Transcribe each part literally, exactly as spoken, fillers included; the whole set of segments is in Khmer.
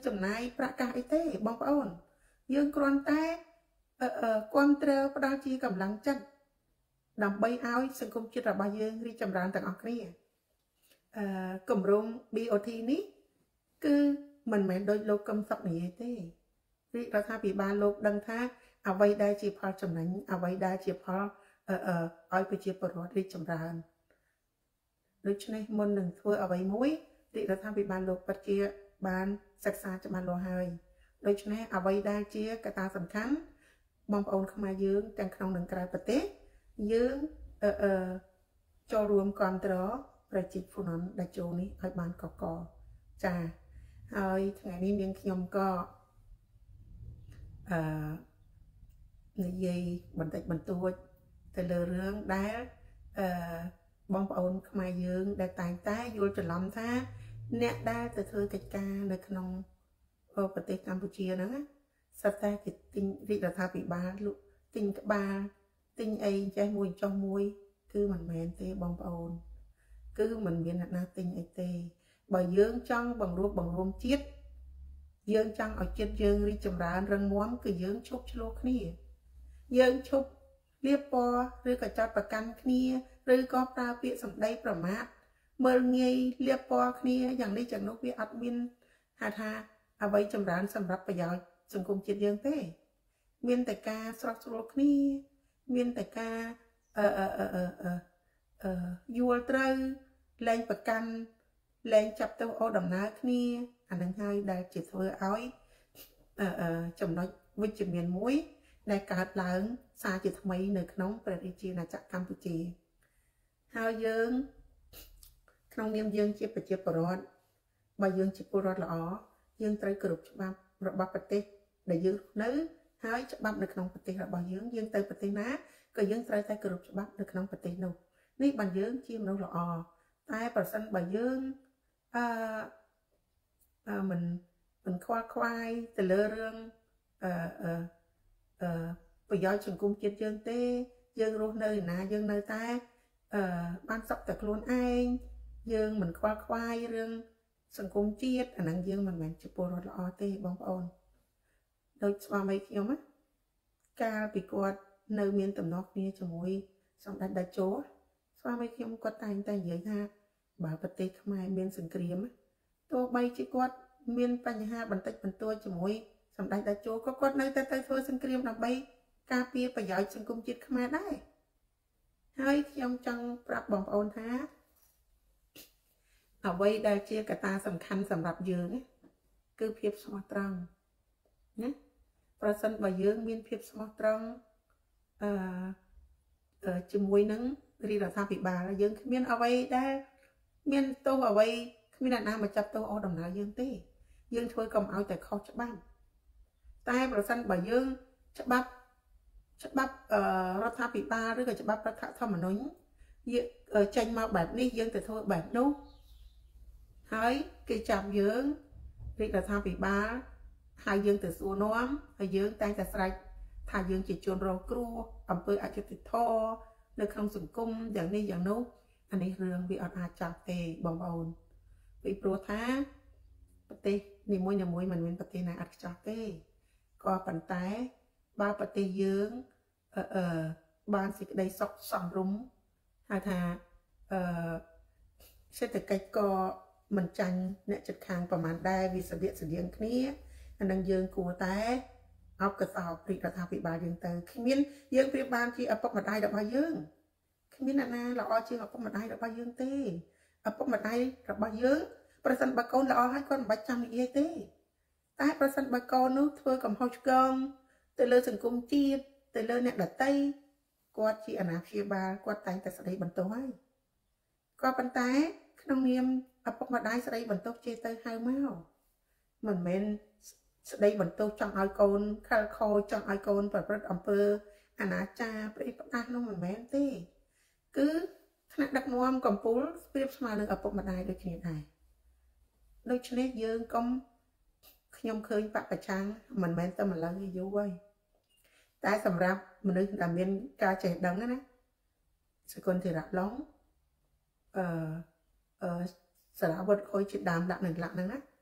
ចំណាយប្រាក់កាសអីទេបងប្អូនយើងគ្រាន់តែអឺគាំទ្រផ្ដល់ជាកម្លាំងចិត្តដើម្បីឲ្យសង្គមជាតិរបស់យើងរីកចម្រើនទាំងអស់គ្នាអឺគម្រោង ប៊ី អូ ធី នេះគឺមិនមែនដូចលោកកឹមសុខនិយាយទេរាជរដ្ឋាភិបាលលោកដឹងថាអ្វីដែលជាផលចំណេញអ្វីដែលជាផលអឺឲ្យប្រជាពលរដ្ឋរីកចម្រើនដូច្នេះមុននឹងធ្វើអ្វីមួយរាជរដ្ឋាភិបាលលោកពិតជាបានសិក្សាច្បាស់លាស់ហើយដូច្នេះអ្វីដែលជាកត្តាសំខាន់បងប្អូនខ្មែរយើងទាំងក្នុងនិងក្រៅប្រទេសយើងអឺអឺចូលរួមគ្រប់គ្រងប្រជាពលរដ្ឋដែលចូលនេះឲ្យបានកកចាហើយថ្ងៃនេះនាងខ្ញុំក៏អឺនិយាយបន្តិចបន្តួចទៅលើរឿងដែលអឺបងប្អូនខ្មែរយើងដែលតែងតែយល់ច្រឡំថាអ្នកដែលទៅធ្វើកិច្ចការនៅក្នុងប្រទេសកម្ពុជាហ្នឹងសិតតែគេទិញរាជរដ្ឋាភិបាលលក់ទិញក្បាលទិញអីចេះមួយចុះមួយគឺមិនមែនទេបងប្អូនគឺមិនមានអ្នកណាទិញអីទេបើយើងចង់បង្រួបបង្រួមជាតិយើងចង់ឲ្យជាតិយើងរីកចម្រើនរឹងមាំគឺយើងឈប់ឆ្លោះគ្នាយើងឈប់លៀបពណ៌ឬក៏ចោទប្រកាន់គ្នាឬក៏ប្រើពាក្យសម្ដីប្រមាថមើលងាយលៀបពណ៌គ្នាយ៉ាងនេះយ៉ាងនោះវាអត់មានហៅថាអ្វីចម្រើនសម្រាប់ប្រយោជន៍សង្គមជាតិយើងទេមានតែការស្រោះស្រួលគ្នាមានតែការអឺអឺអឺអឺអឺយល់ត្រូវលែងប្រកាន់លែងចាប់ទៅអូដំណើរគ្នាអានឹងហើយដែលជាធ្វើឲ្យអឺអឺចំណុចវិជ្ជមានមួយដែលកើតឡើងសារជាថ្មីនៅក្នុងព្រះរាជាណាចក្រកម្ពុជាហើយយើងក្នុងនាមយើងជាប្រជាពលរដ្ឋបើយើងជាពលរដ្ឋល្អយើងត្រូវគោរពច្បាប់របស់ប្រទេសដែលយើងនៅហើយច្បាប់នៅក្នុងប្រទេសរបស់យើងយើងទៅប្រទេសណាក៏យើងត្រូវតែគោរពច្បាប់នៅក្នុងប្រទេសនោះនេះបើយើងជាមនុស្សល្អតែប្រសិនបើយើងអឺអឺមិនមិនខ្វល់ខ្វាយទៅលើរឿងអឺអឺអឺប្រយោជន៍សង្គមជាតិយើងទេយើងរស់នៅណាយើងនៅតែអឺបានសុខតែខ្លួនឯងយើងមិនខ្វល់ខ្វាយរឿងសង្គមជាតិអាហ្នឹងយើងមិនមែនជាពលរដ្ឋល្អទេបងប្អូនដូចស្វាមីខ្ញុំណាកាលពីគាត់នៅមានតំណគ្នាជាមួយសម្ដេចតេជោស្វាមីខ្ញុំគាត់តែងតែនិយាយថាបើប្រទេសខ្មែរមានសង្គ្រាមទោះបីជាគាត់មានបញ្ហាបន្តិចបន្តួចជាមួយសម្ដេចតេជោក៏គាត់នៅតែទៅធ្វើសង្គ្រាមដើម្បីការពារប្រយោជន៍សង្គមជាតិខ្មែរដែរហើយខ្ញុំចង់ប្រាប់បងប្អូនថាអ្វីដែលជាកត្តាសំខាន់សម្រាប់យើងគឺភាពស្មោះត្រង់ណាប្រសិនបើយើងមានភាពស្មោះត្រង់អឺជាមួយនឹងរាជរដ្ឋាភិបាលយើងគ្មានអ្វីដែលមានទោសអ្វីគ្មានអ្នកណាមកចាប់ទោសអូដំណើរយើងទេយើងធ្វើកុំឲ្យតែខុសច្បាប់តែប្រសិនបើយើងច្បាប់ច្បាប់រដ្ឋាភិបាលឬក៏ច្បាប់រដ្ឋធម្មនុញ្ញចេញមកបែបនេះយើងទៅធ្វើបែបនោះហើយគេចាប់យើងរាជរដ្ឋាភិបាលហើយយើងទៅសួរនាំហើយយើងតែងតែស្រែកថាយើងជាជនរងគ្រោះអំពើអយុត្តិធម៌នៅក្នុងសង្គមយ៉ាងនេះយ៉ាងនោះអានេះរឿងវាអត់អាចចាប់ទេបងប្អូនពីព្រោះថាប្រទេសនីមួយៗមិនមានប្រទេសណាអត់ខ្ចោះទេក៏ប៉ុន្តែបើប្រទេសយើងអឺអឺបានសេចក្តីសុខសមរម្យហៅថាអឺសេដ្ឋកិច្ចក៏មិនចាញ់អ្នកជិតខាងប្រហែលដែរវាស្តៀកស្តៀងគ្នាអានឹងយើងគួរតែអបកសោបរាជរដ្ឋាភិបាលយើងទៅគ្មានយើងប្រៀបបានជាឪពុកម្ដាយរបស់យើងគ្មានអ្នកណាល្អជាងឪពុកម្ដាយរបស់យើងទេឪពុកម្ដាយរបស់យើងប្រសិនបើកូនល្អហើយគាត់មិនបាច់ចាំនិយាយទេតែប្រសិនបើកូននោះធ្វើកំហុសឆ្គងទៅលើសង្គមជាតិទៅលើអ្នកដទៃគាត់ជាអាណាព្យាបាលគាត់តែងតែស្ដីបន្ទោសហើយក៏ប៉ុន្តែក្នុងនាមឪពុកម្ដាយស្ដីបន្ទោសជេរទៅហៅមកមិនមែនស្ដីបន្ទោសចង់ឲ្យកូនខលខូចចង់ឲ្យកូនប្រព្រឹត្តអំពើអនាចារព្រៃផ្ដាស់នោះមិនមែនទេគឺថ្នាក់ដឹកនាំកម្ពុជាប្រៀបស្មើនឹងឪពុកម្ដាយដូចគ្នាដែរដូច្នេះយើងកុំខ្ញុំឃើញបពប្រឆាំងមិនមែនតែម្លឹងយូរហើយតែសម្រាប់មនុស្សដែលមានការចេះដឹងណាសកុនធីរៈឡុងអឺអឺសារវត្តខូចជាដើមដាក់នឹងដាក់ហ្នឹងណាព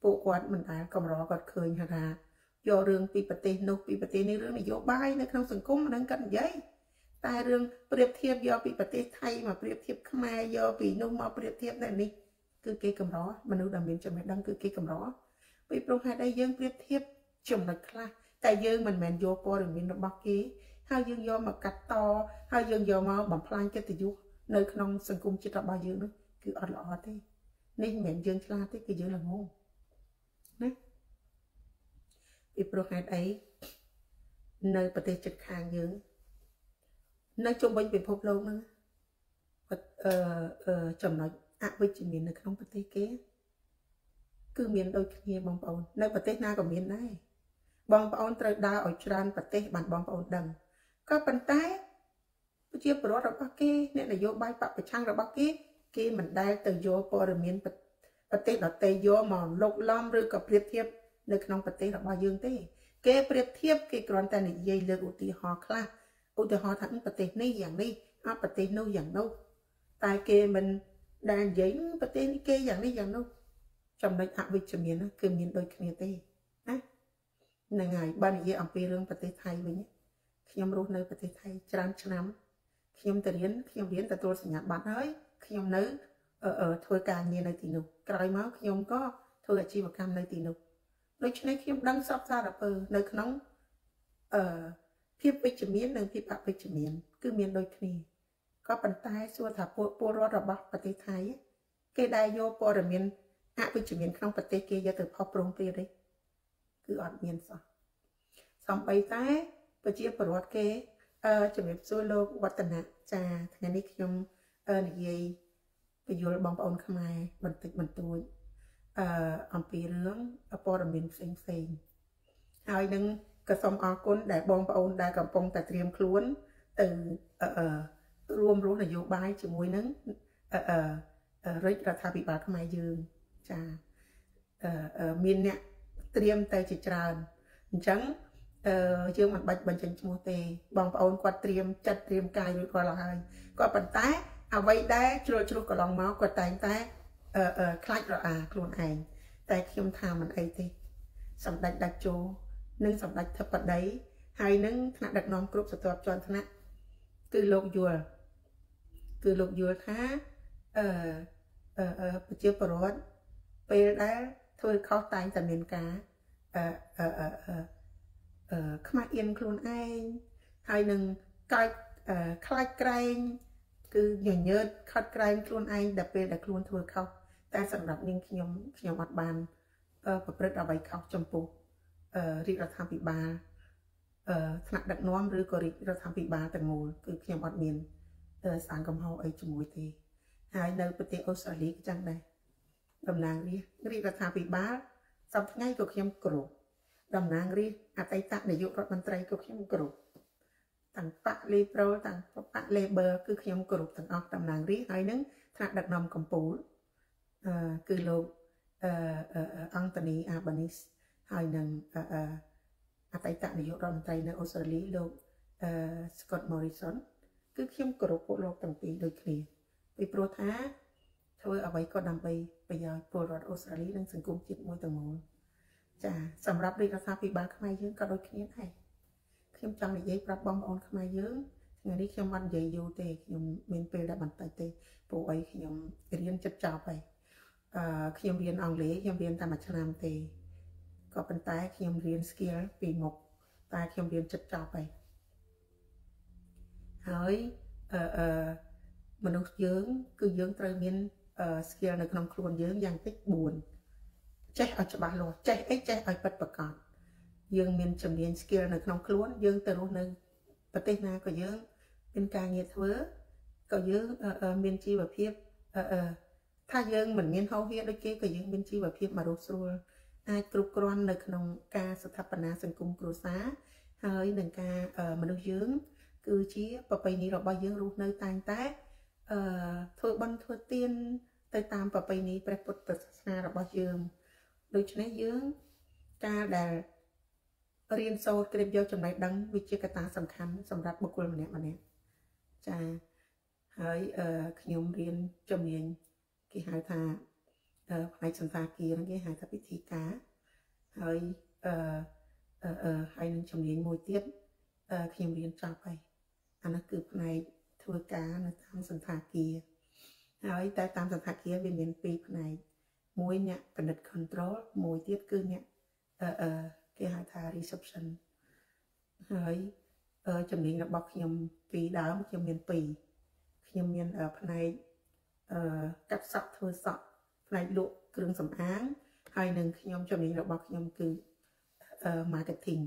ពួកគាត់មិនដែលកម្រគាត់ឃើញថាយករឿងពីប្រទេសនោះពីប្រទេសនេះរឿងនយោបាយនៅក្នុងសង្គមហ្នឹងគាត់និយាយតែរឿងប្រៀបធៀបយកពីប្រទេសថៃមកប្រៀបធៀបខ្មែរយកពីនោះមកប្រៀបធៀបនៅនេះគឺគេកម្រមនុស្សដែលមានចំណេះដឹងគឺគេកម្រពីព្រោះហេតុអីយើងប្រៀបធៀបចំណុចខ្លះតែយើងមិនមែនយកព័ត៌មានរបស់គេហើយយើងយកមកកាត់តហើយយើងយកមកបំផ្លាញកិត្តិយសនៅក្នុងសង្គមជាតិរបស់យើងនោះគឺអត់ល្អទេនេះមិនមែនយើងឆ្លាតទេគឺយើងល្ងងណាពីព្រោះហេតុអីនៅប្រទេសជិតខាងយើងនៅជុំវិញពិភពលោកហ្នឹងអឺចំណុចអវិជ្ជមាននៅក្នុងប្រទេសគេគឺមានដូចគ្នាបងប្អូននៅប្រទេសណាក៏មានដែរបងប្អូនត្រូវដើរឲ្យច្រើនប្រទេសបានបងប្អូនដឹងក៏ប៉ុន្តែប្រជាពលរដ្ឋរបស់គេអ្នកនយោបាយបពប្រឆាំងរបស់គេគេមិនដែលទៅយកព័ត៌មានប្រទេសដទៃយកមកលុកឡំឬក៏ប្រៀបធៀបនៅក្នុងប្រទេសរបស់យើងទេគេប្រៀបធៀបគេគ្រាន់តែនិយាយលើកឧទាហរណ៍ខ្លះឧទាហរណ៍ថាប្រទេសនេះយ៉ាងនេះអប្រទេសនោះយ៉ាងនោះតែគេមិនដែលនិយាយប្រទេសនេះគេយ៉ាងនេះយ៉ាងនោះចំណុចអវិជ្ជមានគឺមានដូចគ្នាទេណាហ្នឹងហើយបើនិយាយអំពីរឿងប្រទេសថៃវិញខ្ញុំរស់នៅប្រទេសថៃច្រើនឆ្នាំខ្ញុំទៅរៀនខ្ញុំរៀនទទួលសញ្ញាបត្រហើយខ្ញុំនៅធ្វើការងារនៅទីនោះក្រោយមកខ្ញុំក៏ធ្វើអាជីវកម្មនៅទីនោះដូច្នេះខ្ញុំដឹងសពសារពើនៅក្នុងអឺភាពវិជ្ជមាននិងភាពអវិជ្ជមានគឺមានដូចគ្នាក៏ប៉ុន្តែសួរថាពលរដ្ឋរបស់ប្រទេសថៃគេដែលយកព័ត៌មានអវិជ្ជមានក្នុងប្រទេសគេយកទៅផុសប្រងព្រាទេគឺអត់មានសោះសំបីតែប្រជាពលរដ្ឋគេអឺជំរាបសួរលោកវឌ្ឍនៈចាថ្ងៃនេះខ្ញុំនិយាយបញ្យល់បងប្អូនខ្មែរបន្តិចបន្តួចអឺអំពីរឿងព័ត៌មានផ្សេងផ្សេងហើយនឹងក៏សូមអរគុណដែលបងប្អូនដែលកំពុងតែត្រៀមខ្លួនទៅអឺរួមរស់នយោបាយជាមួយនឹងអឺរាជរដ្ឋាភិបាលខ្មែរយើងចាអឺមានអ្នកត្រៀមទៅជាច្រើនអញ្ចឹងអឺយើងមិនបាច់បញ្ចេញឈ្មោះទេបងប្អូនគាត់ត្រៀមចិត្តត្រៀមកាយរួចរាល់ហើយគាត់ប៉ុន្តែអ្វីដែលជ្រុលជ្រុះកន្លងមកគាត់តែងតែអឺខ្លាចរអាខ្លួនឯងតែខ្ញុំថាមិនអីទេសម្ដេចដាច់ជោនិងសម្ដេចធិបតីហើយនឹងថ្នាក់ដឹកនាំគ្រប់ស្រទាប់ជាន់ថ្នាក់គឺលោកយល់គឺលោកយល់ថាអឺអឺប្រជាពលរដ្ឋពេលដែលធ្វើខុសតែងតែមានការអឺអឺអឺអឺខ្មាស់អៀនខ្លួនឯងហើយនឹងកើតខ្លាចក្រែងគឺញញើតខត់ក្រែងខ្លួនឯងដល់ពេលដែលខ្លួនធ្វើខុសតែសម្រាប់នាងខ្ញុំខ្ញុំអត់បានប្រព្រឹត្តអ្វីខុសចំពោះរាជរដ្ឋាភិបាលអឺថ្នាក់ដឹកនាំឬក៏រាជរដ្ឋាភិបាលទាំងមូលគឺខ្ញុំអត់មានសាងកំហុសអីជាមួយទេហើយនៅប្រទេសអូស្ត្រាលីក៏ចឹងដែរតំណាងរាស្ត្ររាជរដ្ឋាភិបាលសប្តាហ៍ថ្ងៃក៏ខ្ញុំគោរពតំណាងរាស្ត្រអតីតនាយករដ្ឋមន្ត្រីក៏ខ្ញុំគោរពទាំងបក Liberal ទាំងបក Labor គឺខ្ញុំគោរពទាំងអស់តំណាងរាស្ត្រហើយនឹងថ្នាក់ដឹកនាំកម្ពុជាអឺគឺលោកអឺអង្គតានីអាបានីសហើយនឹងអឺអតីតនាយករដ្ឋមន្ត្រីនៅអូស្ត្រាលីលោកអឺ Scott Morrison គឺខ្ញុំគោរពពួកលោកទាំងពីរដូចគ្នាពីព្រោះថាធ្វើអ្វីក៏ដើម្បីប្រយោជន៍ពលរដ្ឋអូស្ត្រាលីនិងសង្គមជាតិមួយទាំងមូលចាសម្រាប់រាជរដ្ឋាភិបាលខ្មែរយើងក៏ដូចគ្នាដែរខ្ញុំចង់និយាយប្រាប់បងប្អូនខ្មែរយើងថ្ងៃនេះខ្ញុំអត់និយាយយូរទេខ្ញុំមានពេលតែបន្តិចទេព្រោះអីខ្ញុំរៀនចិត្តចប់ហើយអឺខ្ញុំរៀនអង់គ្លេសខ្ញុំរៀនតែមួយឆ្នាំទេក៏ប៉ុន្តែខ្ញុំរៀន skill ពីមុខតែខ្ញុំរៀនចិត្តចប់ហើយហើយអឺអឺមនុស្សយើងគឺយើងត្រូវមាន skill នៅក្នុងខ្លួនយើងយ៉ាងតិចបួនចេះឲ្យច្បាស់លាស់ចេះអីចេះឲ្យពិតប្រាកដយើងមានជំនាញ skill នៅក្នុងខ្លួនយើងទៅរស់នៅប្រទេសណាក៏យើងមានការងារធ្វើក៏យើងមានជីវភាពថាយើងមិនមានហោហៀដូចគេក៏យើងមានជីវភាពមករស់ស្រួលអាចគ្រប់គ្រាន់នៅក្នុងការស្ថាបនាសង្គមគ្រួសារហើយនឹងការមនុស្សយើងគឺជាប្រពៃណីរបស់យើងរស់នៅតែងតែអឺធ្វើបន់ធ្វើទានទៅតាមប្រពៃណីព្រះពុទ្ធសាសនារបស់យើងដូច្នេះយើងការដែលរៀនសូត្រគ្រាបយកចំណេះដឹងវាជាកត្តាសំខាន់សម្រាប់បុគ្គលម្នាក់ម្នាក់ចាហើយអឺខ្ញុំរៀនជំនាញគេហៅថាផ្នែកសន្តាគារហ្នឹងគេហៅថាពិធីការហើយអឺអឺហើយនឹងជំនាញមួយទៀតអឺខ្ញុំរៀនចប់ហើយអានោះគឺផ្នែកធ្វើការនៅតាមសន្តាគារហើយតែតាមសន្តាគារវាមានពីរផ្នែកមួយអ្នកពិនិត្យ control មួយទៀតគឺអ្នកអឺអឺគេហៅថា reception ហើយជំនាញរបស់ខ្ញុំពីដើមខ្ញុំមានពីរខ្ញុំមានផ្នែកអឺកាត់សក់ធ្វើសក់ផ្នែកលក់គ្រឿងសម្អាងហើយនឹងខ្ញុំជំនាញរបស់ខ្ញុំគឺអឺ marketing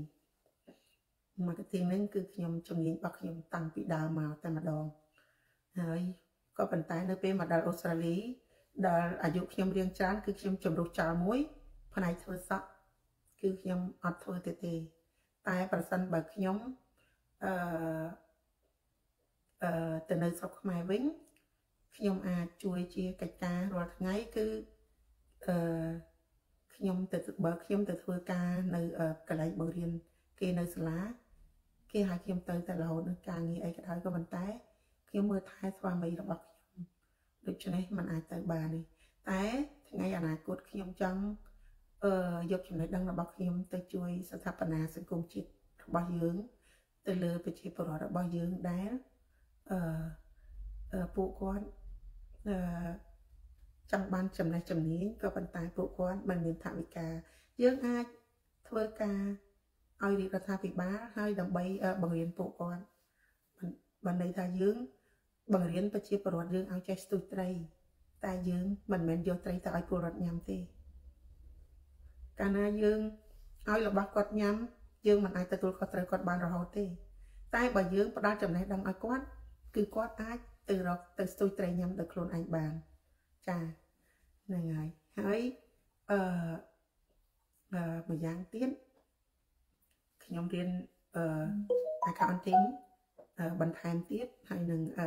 marketing ហ្នឹងគឺខ្ញុំជំនាញរបស់ខ្ញុំតាំងពីដើមមកតែម្ដងហើយក៏ប៉ុន្តែនៅពេលមកដល់អូស្ត្រាលីដល់អាយុខ្ញុំរៀងច្រើនគឺខ្ញុំជំរុះចោលមួយផ្នែកធ្វើសក់គឺខ្ញុំអត់ធ្វើទេទេតែប្រសិនបើខ្ញុំអឺអឺទៅនៅស្រុកខ្មែរវិញខ្ញុំអាចជួយជាកិច្ចការរាល់ថ្ងៃគឺអឺខ្ញុំទៅបើខ្ញុំទៅធ្វើការនៅកន្លែងបង្រៀនគេនៅសាលាគេហៅខ្ញុំទៅតែរហូតនឹងការងារអីក៏ដោយក៏ប៉ុន្តែខ្ញុំមើលថែស្វាមីរបស់ខ្ញុំដូច្នេះมันអាចទៅបានទេតែថ្ងៃអនាគតខ្ញុំចង់អឺយកចំណេះដឹងរបស់ខ្ញុំទៅជួយស្ថាបនាសង្គមជាតិរបស់យើងទៅលើប្រជាពលរដ្ឋរបស់យើងដែលអឺពួកគាត់អឺចង់បានចំណេះជំនាញក៏ប៉ុន្តែពួកគាត់មិនមានថវិកាយើងអាចធ្វើការឲ្យរាជរដ្ឋាភិបាលហើយដើម្បីបង្រៀនពួកគាត់បានន័យថាយើងបង្រៀនប្រជាពលរដ្ឋយើងឲ្យចេះស្ទូចត្រីតែយើងមិនមែនយកត្រីទៅឲ្យពលរដ្ឋញ៉ាំទេកាលណាយើងឲ្យរបស់គាត់ញ៉ាំយើងមិនអាចទទួលខុសត្រូវគាត់បានរហូតទេតែបើយើងផ្ដល់ចំណេះដឹងឲ្យគាត់គឺគាត់អាចទៅរកទៅស្ទូចត្រីញ៉ាំដោយខ្លួនឯងបានចាហ្នឹងហើយហើយអឺអឺមួយយ៉ាងទៀតខ្ញុំរៀនអឺ accounting បន្ថែមទៀតហើយនឹងអឺ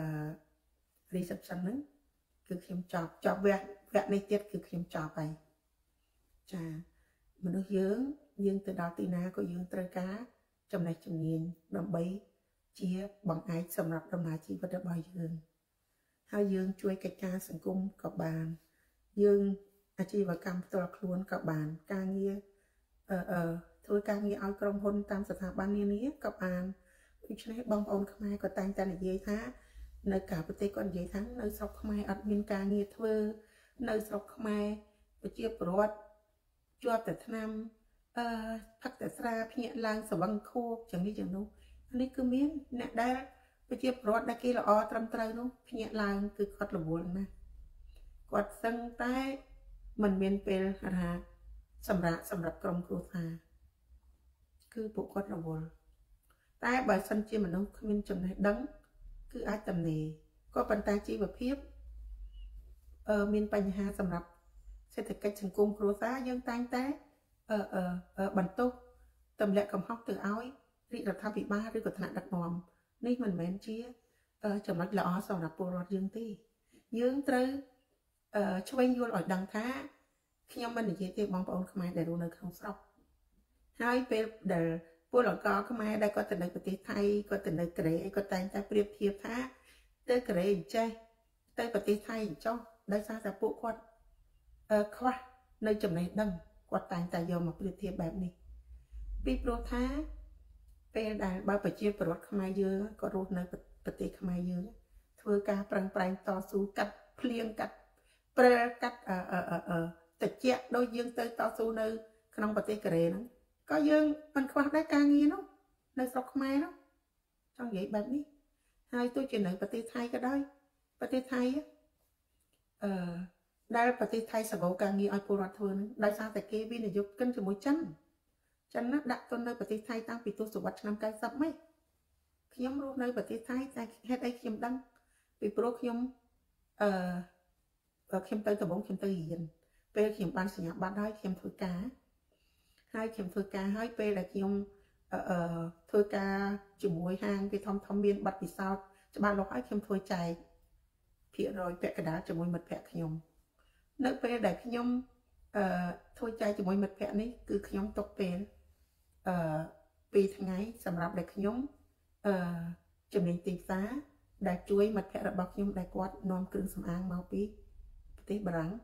reception ហ្នឹងគឺខ្ញុំចប់ចប់វគ្គវគ្គនេះទៀតគឺខ្ញុំចប់ហើយចាមនុស្សយើងយើងទៅដល់ទីណាក៏យើងត្រូវការចំណេះជំនាញដើម្បីជាបង្អែកសម្រាប់ដំណើរជីវិតរបស់យើងហើយយើងជួយកិច្ចការសង្គមក៏បានយើងអាជីវកម្មផ្ទាល់ខ្លួនក៏បានការងារអឺអឺធ្វើការងារឲ្យក្រុមហ៊ុនតាមស្ថាប័ននានាក៏បានដូច្នេះបងប្អូនខ្មែរក៏តែងតែនិយាយថានៅក្រៅប្រទេសគាត់និយាយថានៅស្រុកខ្មែរអត់មានការងារធ្វើនៅស្រុកខ្មែរប្រជាពលរដ្ឋជាប់តែឆ្នាំអឺផឹកតែស្រាភ្ញាក់ឡើងស្វឹងខួបចឹងនេះចឹងនោះនេះគឺមានអ្នកដែលប្រជាពលរដ្ឋដែលគេល្អត្រឹមត្រូវនោះភ្ញាក់ឡើងគឺគាត់រវល់ណាស់គាត់សឹងតែមិនមានពេលថាសម្រាប់សម្រាប់ក្រុមគ្រួសារគឺពួកគាត់រវល់តែបើសិនជាមនុស្សគ្មានចំណេះដឹងគឺអាចតំណេរក៏ប៉ុន្តែជីវភាពអឺមានបញ្ហាសម្រាប់សេដ្ឋកិច្ចសង្គមគ្រួសារយើងតែងតែអឺអឺបន្ទោសទម្លាក់កំហុសទៅឲ្យរាជរដ្ឋាភិបាលឬក៏ថ្នាក់ដឹកនាំនេះមិនមែនជាចំណុចល្អសម្រាប់ពលរដ្ឋយើងទេយើងត្រូវអឺឆ្វេងយល់ឲ្យដឹងថាខ្ញុំមិននិយាយទេបងប្អូនខ្មែរដែលរស់នៅក្នុងស្រុកហើយពេលដែលពលករខ្មែរដែលគាត់ទៅនៅប្រទេសថៃគាត់ទៅនៅកូរ៉េគាត់តែងតែប្រៀបធៀបថាទៅកូរ៉េអញ្ចេះទៅប្រទេសថៃអញ្ចោះដោយសារតែពួកគាត់អឺខ្វះនៅចំណេះដឹងគាត់តែងតែយកមកប្រៀបធៀបបែបនេះពីព្រោះថាពេលដែលបើប្រជាពលរដ្ឋខ្មែរយើងក៏រស់នៅប្រទេសខ្មែរយើងធ្វើការប្រឹងប្រែងតស៊ូកាត់ភ្លៀងកាត់ព្រិលកាត់អឺអឺអឺតិចដូចយើងទៅតស៊ូនៅក្នុងប្រទេសកូរ៉េហ្នឹងក៏យើងមិនខ្វះដែរការងារនោះនៅស្រុកខ្មែរនោះចង់និយាយបែបនេះហើយទោះជានៅប្រទេសថៃក៏ដោយប្រទេសថៃអឺដែលប្រទេសថៃសង្កូវការងារឲ្យពលរដ្ឋធ្វើហ្នឹងដោយសារតែគេវិនិយោគកិនជាមួយចិនចិនណាដាក់ទុននៅប្រទេសថៃតាំងពីទសវត្សរ៍ឆ្នាំ九mươiម៉េចខ្ញុំរស់នៅប្រទេសថៃតែហេតុអីខ្ញុំដឹងពីព្រោះខ្ញុំអឺខ្ញុំទៅដំបងខ្ញុំទៅរៀនពេលខ្ញុំបានសញ្ញាបត្រហើយខ្ញុំធ្វើការហើយខ្ញុំធ្វើការហើយពេលដែលខ្ញុំអឺធ្វើការជាមួយហាងគេធំធំមានប័ណ្ណពិសោធន៍ច្បាស់លាស់ហើយខ្ញុំធ្វើចែកភាគរយពាក់កណ្ដាលជាមួយមិត្តភ័ក្តិខ្ញុំនៅពេលដែលខ្ញុំអឺធ្វើចែកជាមួយមិត្តភ័ក្តិនេះគឺខ្ញុំទុកពេលអឺពីរថ្ងៃសម្រាប់ដែលខ្ញុំអឺជំនាញទីផ្សារដែលជួយមិត្តភ័ក្តិរបស់ខ្ញុំដែលគាត់នាំគ្រឿងសម្អាងមកពីប្រទេសបារាំង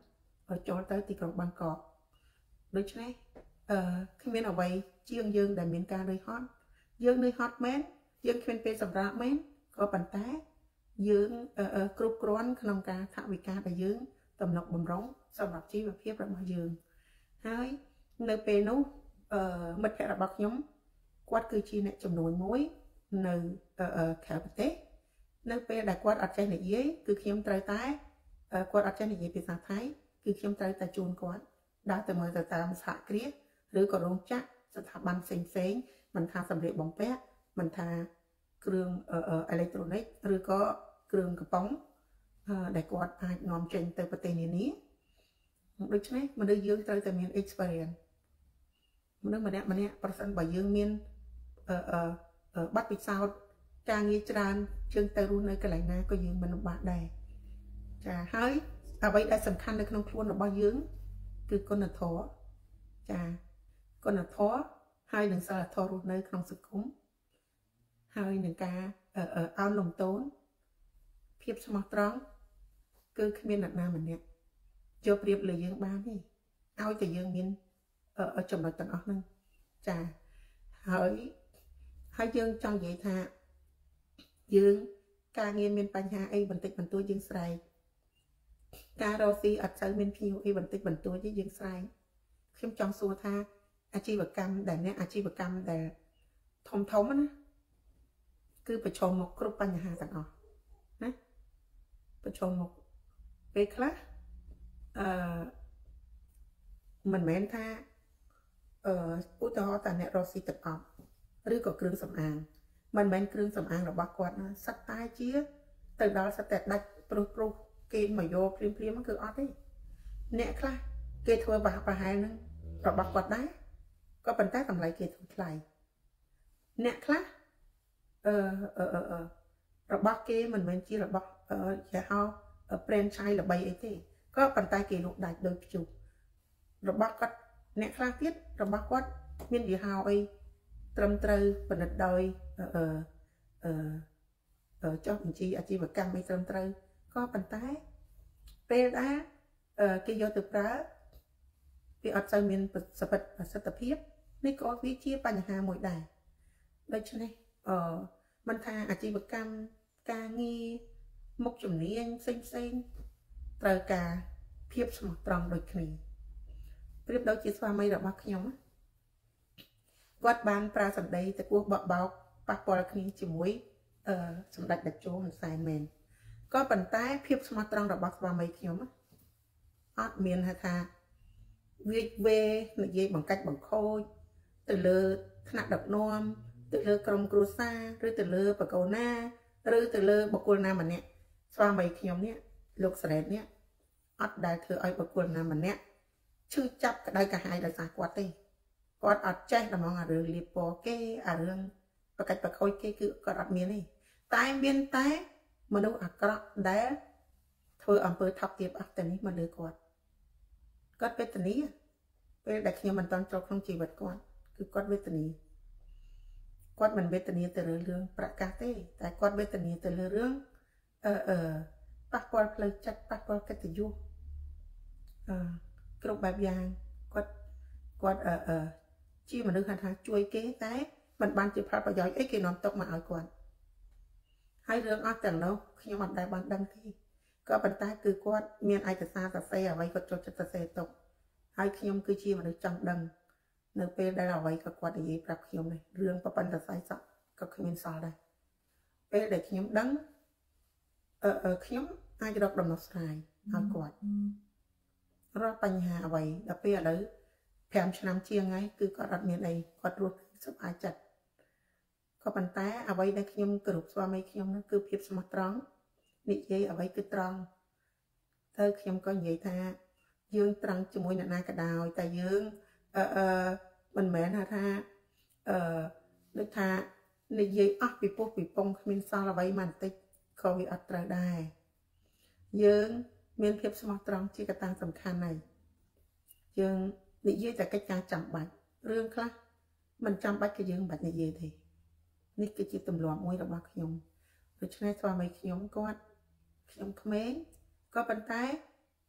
ចូលទៅទីក្រុងបាងកកដូច្នេះអឺគ្មានអ្វីជាងយើងដែលមានការនឿយហត់យើងនឿយហត់មែនយើងគ្មានពេលសម្រាប់មែនក៏ប៉ុន្តែយើងគ្រប់គ្រាន់ក្នុងការថវិកាដែលយើងទំនុកបំរុងសម្រាប់ជីវភាពរបស់យើងហើយនៅពេលនោះអឺមិត្តភ័ក្តិរបស់ខ្ញុំគាត់គឺជាអ្នកចំនួនមួយនៅក្រៅប្រទេសនៅពេលដែលគាត់អត់ចេះនិយាយគឺខ្ញុំត្រូវតែគាត់អត់ចេះនិយាយភាសាថៃគឺខ្ញុំត្រូវតែជួនគាត់ដើរទៅមើលទៅតាមសហគ្រាសឬក៏រោងចក្រស្ថាប័នផ្សេងផ្សេងមិនថាសម្ភារបំពាក់មិនថាគ្រឿងអេឡិចត្រូនិកឬក៏គ្រឿងកំប៉ុងដែលគាត់អាចនាំចេញទៅប្រទេសនានាដូច្នេះមនុស្សយើងត្រូវតែមាន experience មនុស្សម្នាក់ម្នាក់ប្រសិនបើយើងមានអឺប័ណ្ណពិសោធន៍ការងារច្រើនជាងទៅរស់នៅកន្លែងណាក៏យើងមិនលំបាកដែរចាហើយអ្វីដែលសំខាន់នៅក្នុងខ្លួនរបស់យើងគឺគុណធម៌ចាគុណធម៌ហើយនឹងសិលធម៌រស់នៅក្នុងសង្គមហើយនឹងការអោនលំទោនភាពស្មោះត្រង់គឺគ្មានអ្នកណាម្នាក់យកប្រៀបលើយើងបានទេឲ្យតែយើងមានចំណុចទាំងអស់ហ្នឹងចាហើយហើយយើងចង់និយាយថាយើងការងារមានបញ្ហាអីបន្តិចបន្តួចយើងស្រែកការរកស៊ីអត់សូវមានភ្ញៀវអីបន្តិចបន្តួចទេយើងស្រែកខ្ញុំចង់សួរថាអាជីវកម្មដែលអ្នកអាជីវកម្មដែលធំធំណាគឺប្រឈមមុខគ្រប់បញ្ហាទាំងអស់ណាប្រឈមមុខពេលខ្លះអឺមិនមែនថាអឺឧទាហរណ៍តាអ្នករកស៊ីទឹកអប់ឬក៏គ្រឿងសម្អាងមិនមែនគ្រឿងសម្អាងរបស់គាត់ណាសិតតែជាទៅដល់សិតតែដាច់ព្រោះព្រោះគេមកយកព្រាមព្រាមគឺអត់ទេអ្នកខ្លះគេធ្វើបះប្រហែលនឹងរបស់គាត់ដែរក៏ប៉ុន្តែតម្លៃគេធូរថ្លៃអ្នកខ្លះអឺអឺអឺរបស់គេមិនមែនជារបស់ជាហៅ franchise ល្បីអីទេក៏ប៉ុន្តែគេលក់ដាច់ដោយភ្ជុំរបស់គាត់អ្នកខ្លះទៀតរបស់គាត់មានយីហោអីត្រឹមត្រូវផលិតដោយអឺអឺចុះបញ្ជីអាជីវកម្មអីត្រឹមត្រូវក៏ប៉ុន្តែពេលដែលគេយកទៅប្រើវាអត់សូវមានប្រសិទ្ធភាពនេះក៏វាជាបញ្ហាមួយដែរដូច្នេះអឺមិនថាអាជីវកម្មការងារមុខជំនាញផ្សេងផ្សេងត្រូវការភាពស្មោះត្រង់ដូចគ្នាប្រៀបដូចជាស្វាមីរបស់ខ្ញុំគាត់បានប្រើសម្ដីទៅគោះបបោកប៉ះពាល់គ្នាជាមួយអឺសម្ដេចតេជោហ៊ុនសែនមែនក៏ប៉ុន្តែភាពស្មោះត្រង់របស់ស្វាមីខ្ញុំអត់មានថាវាវេនិយាយបង្កាច់បង្ខូចទៅលើថ្នាក់ដឹកនាំទៅលើក្រុមគ្រួសារឬទៅលើបកូនណាឬទៅលើបុគ្គលណាម្នាក់ស្វាមីខ្ញុំនេះលោកសរ៉េតនេះអត់ដែលធ្វើឲ្យបុគ្គលណាម្នាក់ឈឺចាប់ក្តៅកាហាយដោយសារគាត់ទេគាត់អត់ចេះតែមកអារឿងលៀបពណ៌គេអារឿងបកាច់បខូចគេគឺគាត់អត់មានទេតែមានតែមនុស្សអាក្រក់ដែលធ្វើអំពើថប់ទាបអស់ទៅនេះមកលើគាត់គាត់វេទនាពេលដែលខ្ញុំមិនតន់ចូលក្នុងជីវិតគាត់គឺគាត់វេទនាគាត់មិនវេទនាទៅលើរឿងប្រកាសទេតែគាត់វេទនាទៅលើរឿងអឺអឺប៉ះពាល់ផ្លូវចិត្តប៉ះពាល់កិត្តិយសអឺគ្រប់បែបយ៉ាងគាត់គាត់អឺអឺជាមនុស្សថាជួយគេតែមិនបានជាផលប្រយោជន៍អីគេនាំទុកមកឲ្យគាត់ហើយរឿងអស់ទាំងនោះខ្ញុំអត់ដែលបានដឹងទេក៏ប៉ុន្តែគឺគាត់មានឯកសារសរសេរអ្វីគាត់ចូលចិត្តសរសេរទុកហើយខ្ញុំគឺជាមនុស្សចង់ដឹងនៅពេលដែលអ្វីក៏គាត់និយាយប្រាប់ខ្ញុំនេះរឿងប្រព័ន្ធសរសៃសក់ក៏គ្មានសល់ដែរពេលដែលខ្ញុំដឹងអឺអឺខ្ញុំអាចរកដំណោះស្រាយឲ្យគាត់រាល់បញ្ហាអ្វីដល់ពេលឥឡូវប្រាំឆ្នាំជាងហើយគឺគាត់អត់មានអីគាត់រស់សុខអាចិត្តក៏ប៉ុន្តែអ្វីដែលខ្ញុំគោរពស្វាមីខ្ញុំនោះគឺភាពស្មោះត្រង់និយាយអ្វីគឺត្រង់ទៅខ្ញុំក៏និយាយថាយើងត្រង់ជាមួយអ្នកណាក៏ដោយតែយើងអឺអឺមិនមែនថាអឺដូចថានិយាយអស់ពីពោះពីពងគ្មានសល់អ្វីមកបន្តិចក៏វាអត់ត្រូវដែរយើងមានភាពស្មោះត្រង់ជាកត្តាសំខាន់ហើយយើងនិយាយតែកិច្ចការចាំបាច់រឿងខ្លះមិនចាំបាច់គឺយើងមិនបាច់និយាយទេនេះគឺជាទម្លាប់មួយរបស់ខ្ញុំដូច្នេះស្វាមីខ្ញុំគាត់ខ្ញុំក្មេងក៏ប៉ុន្តែ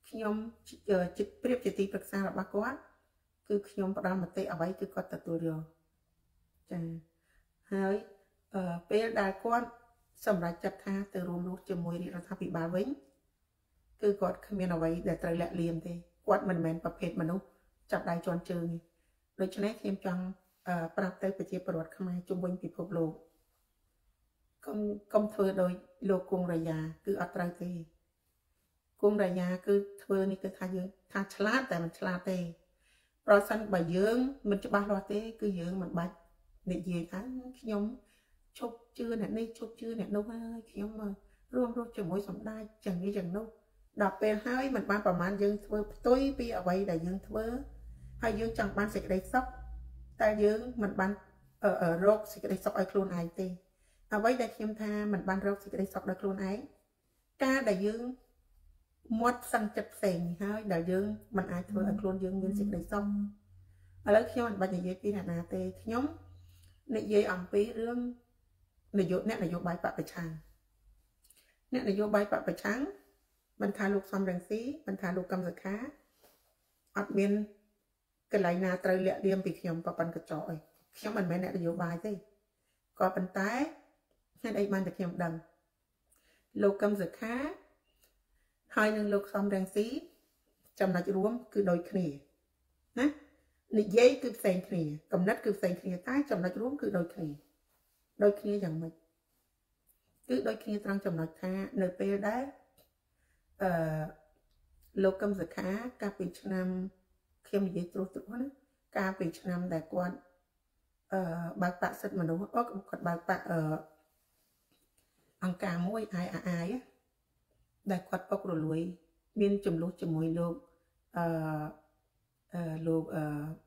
ខ្ញុំចិត្តព្រៀបជាទីប្រឹក្សារបស់គាត់គឺខ្ញុំផ្ដល់មតិអ្វីគឺគាត់ទទួលយកចា៎ហើយពេលដែលគាត់សម្រេចចិត្តថាទៅរួមរស់ជាមួយរាជរដ្ឋាភិបាលវិញគឺគាត់គ្មានអ្វីដែលត្រូវលាក់លៀមទេគាត់មិនមែនប្រភេទមនុស្សចាប់ដៃជន់ជើងទេដូច្នេះខ្ញុំចង់ប្រាប់ទៅប្រជាពលរដ្ឋខ្មែរជុំវិញពិភពលោកកុំកុំធ្វើដោយលោកគង់រាយាគឺអត់ត្រូវទេគង់រាយាគឺធ្វើនេះគឺថាយើងថាឆ្លាតតែមិនឆ្លាតទេប្រសិនបើយើងមិនច្បាស់លាស់ទេគឺយើងមិនបាច់និយាយថាខ្ញុំឈប់ជឿអ្នកនេះឈប់ជឿអ្នកនោះហើយខ្ញុំរួមរស់ជាមួយសម្ដេចចឹងនេះចឹងនោះដល់ពេលហើយមិនបានប្រមាណយើងធ្វើផ្ទុយពីអ្វីដែលយើងធ្វើហើយយើងចង់បានសេចក្តីសុខតែយើងមិនបានរកសេចក្តីសុខឲ្យខ្លួនឯងទេអ្វីដែលខ្ញុំថាមិនបានរកសេចក្តីសុខដល់ខ្លួនឯងការដែលយើងមាត់ផ្សឹងចិត្តផ្សេងហើយដែលយើងមិនអាចធ្វើឲ្យខ្លួនយើងមានសេចក្តីសុខឥឡូវខ្ញុំមិនបាច់និយាយពីអ្នកណាទេខ្ញុំនិយាយអំពីរឿងនយោបាយអ្នកនយោបាយបពប្រឆាំងអ្នកនយោបាយបពប្រឆាំងមិនថាលោកសំរងស៊ីមិនថាលោកកឹមសុខាអត់មានកន្លែងណាត្រូវលាក់លៀមពីខ្ញុំក៏ប៉ុនកញ្ចក់អីខ្ញុំមិនមែនអ្នកនយោបាយទេក៏ប៉ុន្តែហេតុអីបានតែខ្ញុំដឹងលោកកឹមសុខាហើយនឹងលោកសំរងស៊ីចំណុចរួមគឺដូចគ្នាណានិយាយគឺផ្សេងគ្នាកំណត់គឺផ្សេងគ្នាតែចំណុចរួមគឺដូចគ្នាដូចគ្នាយ៉ាងម៉េចគឺដូចគ្នាត្រង់ចំណុចថានៅពេលដែលអឺលោកកឹមសុខាកាលពីឆ្នាំខ្ញុំនិយាយត្រួសត្រាសណាកាលពីឆ្នាំដែលគាត់អឺបើកបក្សសិទ្ធិមនុស្សអត់គាត់បើកបក្សអឺអង្គការមួយ អាយ អាយ ដែលគាត់ពុករលួយមានចំនួនជាមួយលោកអឺអឺលោកអឺ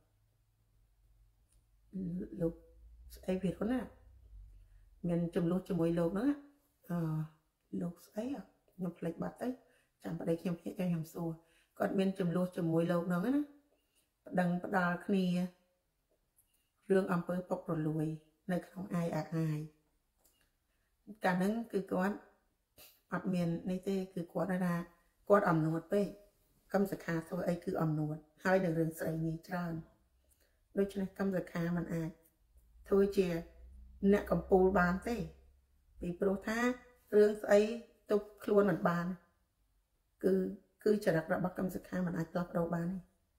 លោកស្អីវាហ្នឹងណាមានចំនួនជាមួយលោកហ្នឹងអឺលោកស្អីខ្ញុំភ្លេចបាត់ទៅចាំប្តីខ្ញុំភ្លេចតែខ្ញុំសួរគាត់មានចំនួនជាមួយលោកហ្នឹងណាប្តឹងផ្ដាល់គ្នារឿងអំពើពុករលួយនៅក្នុង អាយ អាយ កាលហ្នឹងគឺគាត់អត់មាននេះទេគឺគាត់ថាគាត់អំនួតពេកកឹមសុខាធ្វើអីគឺអំនួតហើយនឹងរឿងស្រីនេះច្រើនដូច្នេះកឹមសុខាមិនអាចធ្វើជាអ្នកកំពូលបានទេពីព្រោះថារឿងស្អីទុកខ្លួនមិនបានគឺគឺចរិតរបស់កឹមសុខាមិនអាចផ្លាស់ប្ដូរបានទេ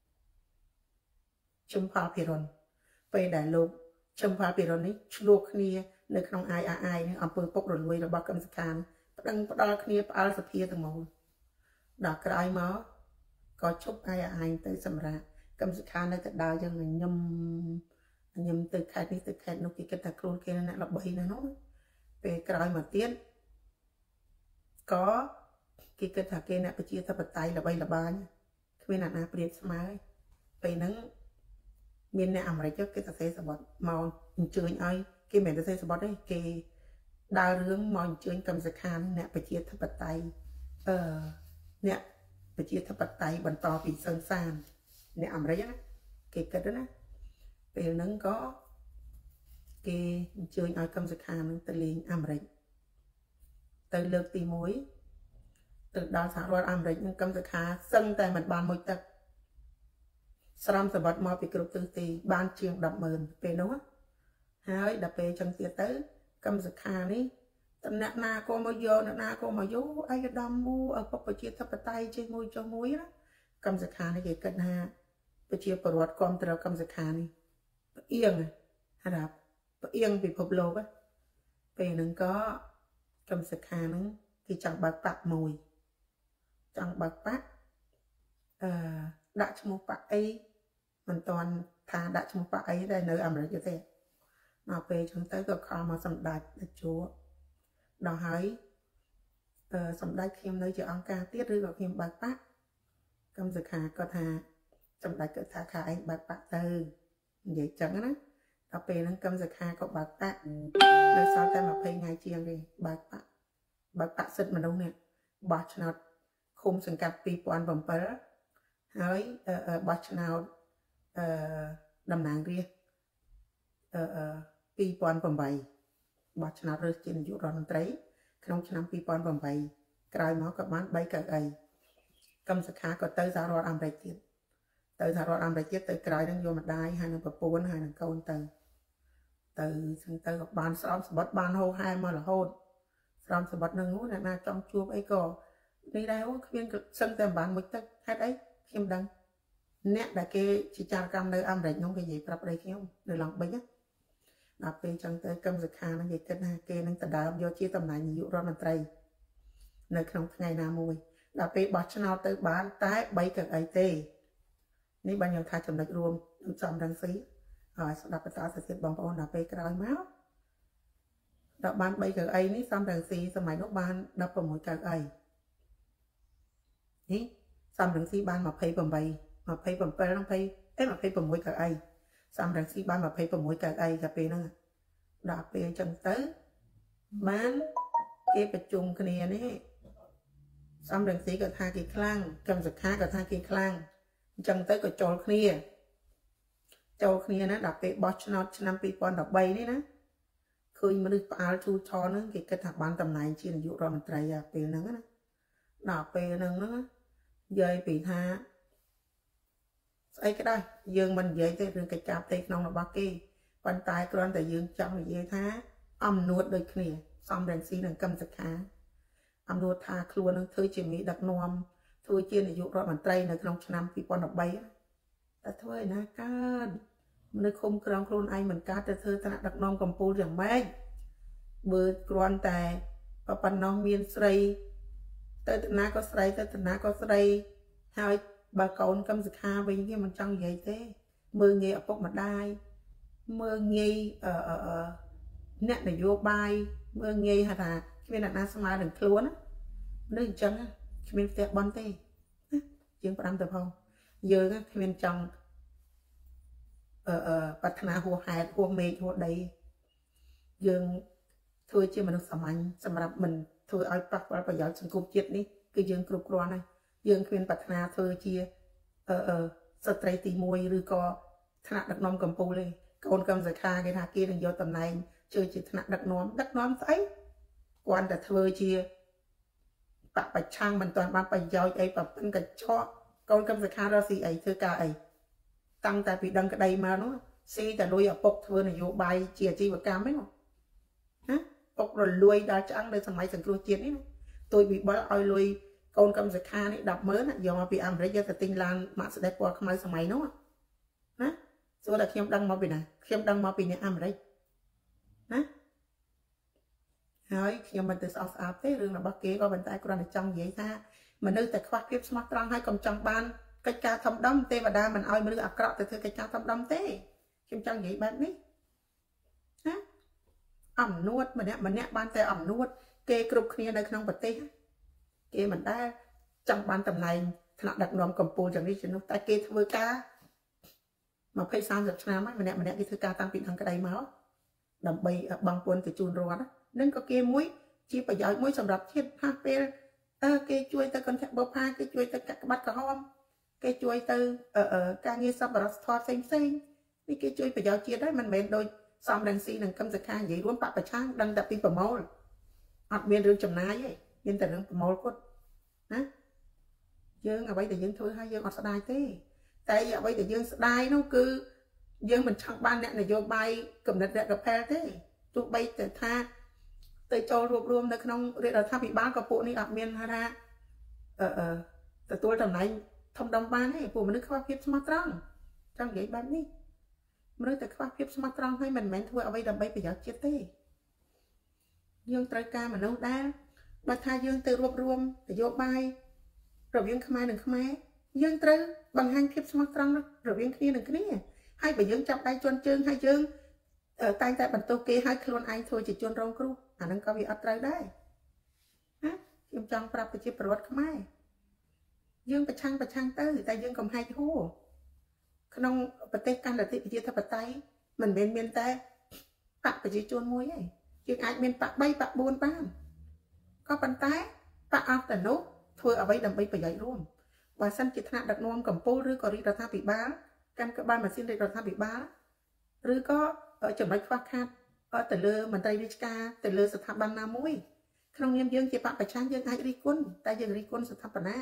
ជុំផលភិរុនពេលដែលលោកជុំផលភិរុននេះឆ្លោះគ្នានៅក្នុង អាយ អាយ នេះអំពើពុករលួយរបស់កឹមសុខាប្តឹងផ្ដាល់គ្នាផ្អើលសភាទាំងមូលដល់ក្រោយមកក៏ជប់ អាយ អាយ ទៅសម្រាប់កឹមសុខានៅតែដើរយ៉ាងញឹមញឹមទៅខេត្តនេះទៅខេត្តនោះគេគិតថាខ្លួនគេអ្នកល្បីណាស់នោះពេលក្រោយមកទៀតក៏គេគិតថាគេអ្នកប្រជាធិបតេយ្យល្បីល្បាញគ្មានអ្នកណាប្រៀបស្មើពេលហ្នឹងមានអ្នកអាមេរិកគេសរសេរសបត់មកអញ្ជើញឲ្យគេមិនមែនសរសេរសបត់ទេគេដើររឿងមកអញ្ជើញកឹមសុខាអ្នកប្រជាធិបតេយ្យអឺអ្នកប្រជាធិបតេយ្យបន្តពីសឹងសានអ្នកអាមេរិកណាគេគិតណាពេលហ្នឹងក៏គេអញ្ជើញឲ្យកឹមសុខានឹងទៅលេងអាមេរិកទៅលើកទីមួយទៅដល់សហរដ្ឋអាមេរិកនឹងកឹមសុខាសឹងតែមិនបានមួយទឹកស្រំសបត់មកពីគ្រប់ទិសទីបានជាង ដប់ម៉ឺន ពេលនោះហើយដល់ពេលចឹងទៀតទៅកឹមសុខានេះតអ្នកណាក៏មកយកអ្នកណាក៏មកយកឯកឧត្តមមូឪពុកប្រជាធិបតេយ្យជាមួយចុះមួយណាកឹមសុខានេះគេគិតថាប្រជាពលរដ្ឋគ្រប់គ្រងកឹមសុខានេះផ្អៀងហៅថាផ្អៀងពិភពលោកពេលហ្នឹងក៏កឹមសុខាហ្នឹងគេចង់បើកបកមួយចង់បើកបកអឺដាក់ឈ្មោះបកអីមិនតាន់ថាដាក់ឈ្មោះបកអីដែលនៅអាមេរិកទេមកពេលចឹងទៅក៏ខំមកសម្ដេចទៅជួដល់ហើយអឺសម្ដេចខ្ញុំនៅជាអង្គការទៀតឬក៏ខ្ញុំបើកបកកឹមសុខាក៏ថាសម្ដេចក៏ថាខាឯងបើកបកទៅនិយាយចឹងណាដល់ពេលហ្នឹងកឹមសុខាក៏បើកបកនៅសល់តែยี่สิบថ្ងៃជាងទេបើកបកបើកបកសិទ្ធិមនុស្សនេះបោះឆ្នោតឃុំសង្កាត់ពីរពាន់เจ็ดហើយបោះឆ្នោតអឺតំណាងរាស្ត្រអឺពីរពាន់แปดបោះឆ្នោតរើសជានាយករដ្ឋមន្ត្រីក្នុងឆ្នាំពីរពាន់แปดក្រោយមកក៏បានបីកៅអីកម្មសខាក៏ទៅសហរដ្ឋអាមេរិកទៀតទៅសហរដ្ឋអាមេរិកទៀតទៅក្រោយនឹងយកម្ដាយហើយនឹងប្រពន្ធហើយនឹងកូនទៅទៅចឹងទៅក៏បានស្រោមសម្បត្តិបានហោហែមករហូតស្រោមសម្បត្តិនឹងនោះអ្នកណាចង់ជួបអីក៏នេះដែរអូគ្មានសឹងតែបានមួយទឹកហេតុអីខ្ញុំដឹងអ្នកដែលគេជាចារកម្មនៅអាមេរិកនោះគេនិយាយប្រាប់ប្តីខ្ញុំនៅឡង់បិចណាដល់ពេលចឹងទៅកម្មសខានឹងនិយាយគិតថាគេនឹងដណ្ដើមយកជាតំណែងនាយករដ្ឋមន្ត្រីនៅក្នុងថ្ងៃណាមួយដល់ពេលបោះឆ្នោតទៅបានតែបីកៅអីទេនេះបានខ្ញុំថាចំណុចរួមនឹងសំរងស៊ីហើយស្ដាប់បន្តទៅទៀតបងប្អូនដល់ពេលក្រោយមកដល់បានបីកៅអីនេះសំរងស៊ីសម័យនោះបានដប់ប្រាំមួយកៅអីនេះសំរងស៊ីបានยี่สิบแปด ยี่สิบเจ็ด 20អេยี่สิบหกកៅអីសំរងស៊ីបានยี่สิบหกកៅអីកាលពេលហ្នឹងដល់ពេលអញ្ចឹងទៅបានគេប្រជុំគ្នានេះសំរងស៊ីក៏ថាគេខ្លាំងកម្មសខាក៏ថាគេខ្លាំងអញ្ចឹងទៅក៏ចូលគ្នាចូលគ្នាណាដល់ពេលបោះឆ្នោតឆ្នាំពីរពាន់ដប់បីនេះណាឃើញមនុស្សផ្អើលជូឆរហ្នឹងគេគិតថាបានតំណែងជានាយករដ្ឋមន្ត្រីអាពេលហ្នឹងណាដល់ពេលហ្នឹងហ្នឹងនិយាយពីថាស្អីក៏ដោយយើងមិននិយាយទេរឿងកិច្ចការផ្ទៃក្នុងរបស់គេប៉ុន្តែគ្រាន់តែយើងចង់និយាយថាអំនួតដូចគ្នាសំរងស៊ីនិងកម្មសខាអំនួតថាខ្លួននឹងធ្វើជាមេដឹកនាំធ្វើជានាយករដ្ឋមន្ត្រីនៅក្នុងឆ្នាំពីរពាន់ដប់បីតែធ្វើឯណាកើតមនុស្សឃុំក្រងខ្លួនឯងមិនកើតទៅធ្វើឋានៈដឹកនាំកម្ពុជាយ៉ាងម៉េចបើគ្រាន់តែប៉ុណ្ណោះមានស្រីទៅតាណាក៏ស្រីទៅតាណាក៏ស្រីហើយបើកូនកម្មសខាវិញគេមិនចង់និយាយទេមើលងាយឪពុកម្ដាយមើលងាយអឺអឺអ្នកនយោបាយមើលងាយថាគ្មានអ្នកណាស្មើនឹងខ្លួនណានៅអញ្ចឹងគ្មានផ្ទះបន់ទេជាងប្រាំទៅផងយើងគ្មានចង់អឺអឺប្រាថ្នាហួសហេតុហួសមេឃហួសដីយើងធ្វើជាមនុស្សសាមញ្ញសម្រាប់មិនធ្វើឲ្យប៉ះពាល់ប្រយោជន៍សង្គមជាតិនេះគឺយើងគ្រប់គ្រាន់ហើយយើងគ្មានប្រាថ្នាធ្វើជាអឺអឺស្ត្រីទីមួយឬក៏ថ្នាក់ដឹកនាំកម្ពុជាទេកូនកម្មសខាគេថាគេនឹងយកតំណែងជឿជាថ្នាក់ដឹកនាំដឹកនាំស្អីគាត់តែធ្វើជាបពប្រឆាំងមិនទាន់បានប្រយោជន៍អីប្រពន្ធកញ្ឆក់កូនកម្មសខារស់ស៊ីអីធ្វើការអីតាំងតែពីដឹងក្តីមកនោះស៊ីតែលុយឪពុកធ្វើនយោបាយជាអាជីវកម្មហ្នឹងណាពុករលួយដល់ឆ្អឹងនៅសម័យសង្គ្រោះជាតិនេះណាទួយពីបលឲ្យលុយកូនកម្មសខានេះដប់ម៉ឺនយកមកពីអាមេរិកយកទៅទិញឡានម៉ាក់សេដេសពណ៌ខ្មៅសម័យនោះណាសួរតែខ្ញុំដឹងមកពីណាខ្ញុំដឹងមកពីអ្នកអាមេរិកណាហើយខ្ញុំមិនទៅស្អប់ស្អាតទេរឿងរបស់គេក៏ប៉ុន្តែគ្រាន់តែចង់និយាយថាមនុស្សតែខ្វះភាពស្មោះត្រង់ហើយកុំចង់បានកិច្ចការធំដុំទេវតាមិនឲ្យមនុស្សអាក្រក់ទៅធ្វើកិច្ចការធំដុំទេខ្ញុំចង់និយាយបែបនេះណាអំនួតម្នាក់ម្នាក់បានតែអំនួតគេគ្រប់គ្នានៅក្នុងប្រទេសគេមិនដែលចង់បានតំណែងថ្នាក់ដឹកនាំកម្ពុជាយ៉ាងនេះជានោះតែគេធ្វើការยี่สิบ สามสิบឆ្នាំហើយម្នាក់ម្នាក់គេធ្វើការតាំងពីដឹងក្តីមកដើម្បីបង់ពន្ធទៅជូនរដ្ឋនឹងក៏គេមួយជាប្រយោជន៍មួយសម្រាប់ជាតិថាពេលអឺគេជួយទៅកន្ធបុផាគេជួយទៅកាក់ក្បាត់ក្រហមគេជួយទៅការងារសប្បុរសធម៌ផ្សេងផ្សេងនេះគេជួយប្រយោជន៍ជាតិហើយមិនមែនដូចសំរងស៊ីនិងកម្មសខានិយាយរួមបពប្រឆាំងដឹងតែពីប្រមូលអត់មានរឿងចំណាយទេមានតែរឿងប្រមូលគាត់ណាយើងអ្វីដែលយើងធ្វើឲ្យយើងអត់ស្ដាយទេតែអ្វីដែលយើងស្ដាយនោះគឺយើងមិនចង់បានអ្នកនយោបាយកំណត់រកផែលទេទោះបីតែថាទៅចូលរួបរวมនៅក្នុងរាជរដ្ឋាភិបាលក៏ពួកនេះអត់មានថាអឺអឺទទួលតំណែងធំដុំបានទេពួកមនុស្សខ្វះភាពស្មោះត្រង់ចង់និយាយបែបនេះមនុស្សតែខ្វះភាពស្មោះត្រង់ហើយមិនមែនធ្វើអ្វីដើម្បីប្រយោជន៍ជាតិទេយើងត្រូវការមនុស្សដែលបើថាយើងទៅរួបរวมនយោបាយរវាងខ្មែរនិងខ្មែរយើងត្រូវបង្ហាញភាពស្មោះត្រង់រវាងគ្នានិងគ្នាហើយបើយើងចាប់ដៃជន់ជើងហើយយើងតែងតែបន្ទោសគេឲ្យខ្លួនឯងធ្វើជាជនរងគ្រោះអាហ្នឹងក៏វាអត់ត្រូវដែរណាខ្ញុំចង់ប្រាប់ប្រជាពលរដ្ឋខ្មែរយើងប្រឆាំងប្រឆាំងទៅតែយើងកំហែងហួរក្នុងប្រទេសកាន់លទ្ធិប្រជាធិបតេយ្យមិនមែនមានតែបកប្រជាជនមួយទេយើងអាចមានបកបីបកបួនបានក៏ប៉ុន្តែបកអស់ទៅនោះធ្វើអ្វីដើម្បីប្រយោជន៍រួមបើសិនជាថ្នាក់ដឹកនាំកម្ពុជាឬក៏រាជរដ្ឋាភិបាលកាន់ក្បាលម៉ាស៊ីនរាជរដ្ឋាភិបាលឬក៏ចំណុចខ្វះខាតទៅលើមន្ត្រីរាជការទៅលើស្ថាប័នណាមួយក្នុងនាមយើងជាបកប្រឆាំងយើងអាចរិះគន់តែយើងរិះគន់ស្ថាបនា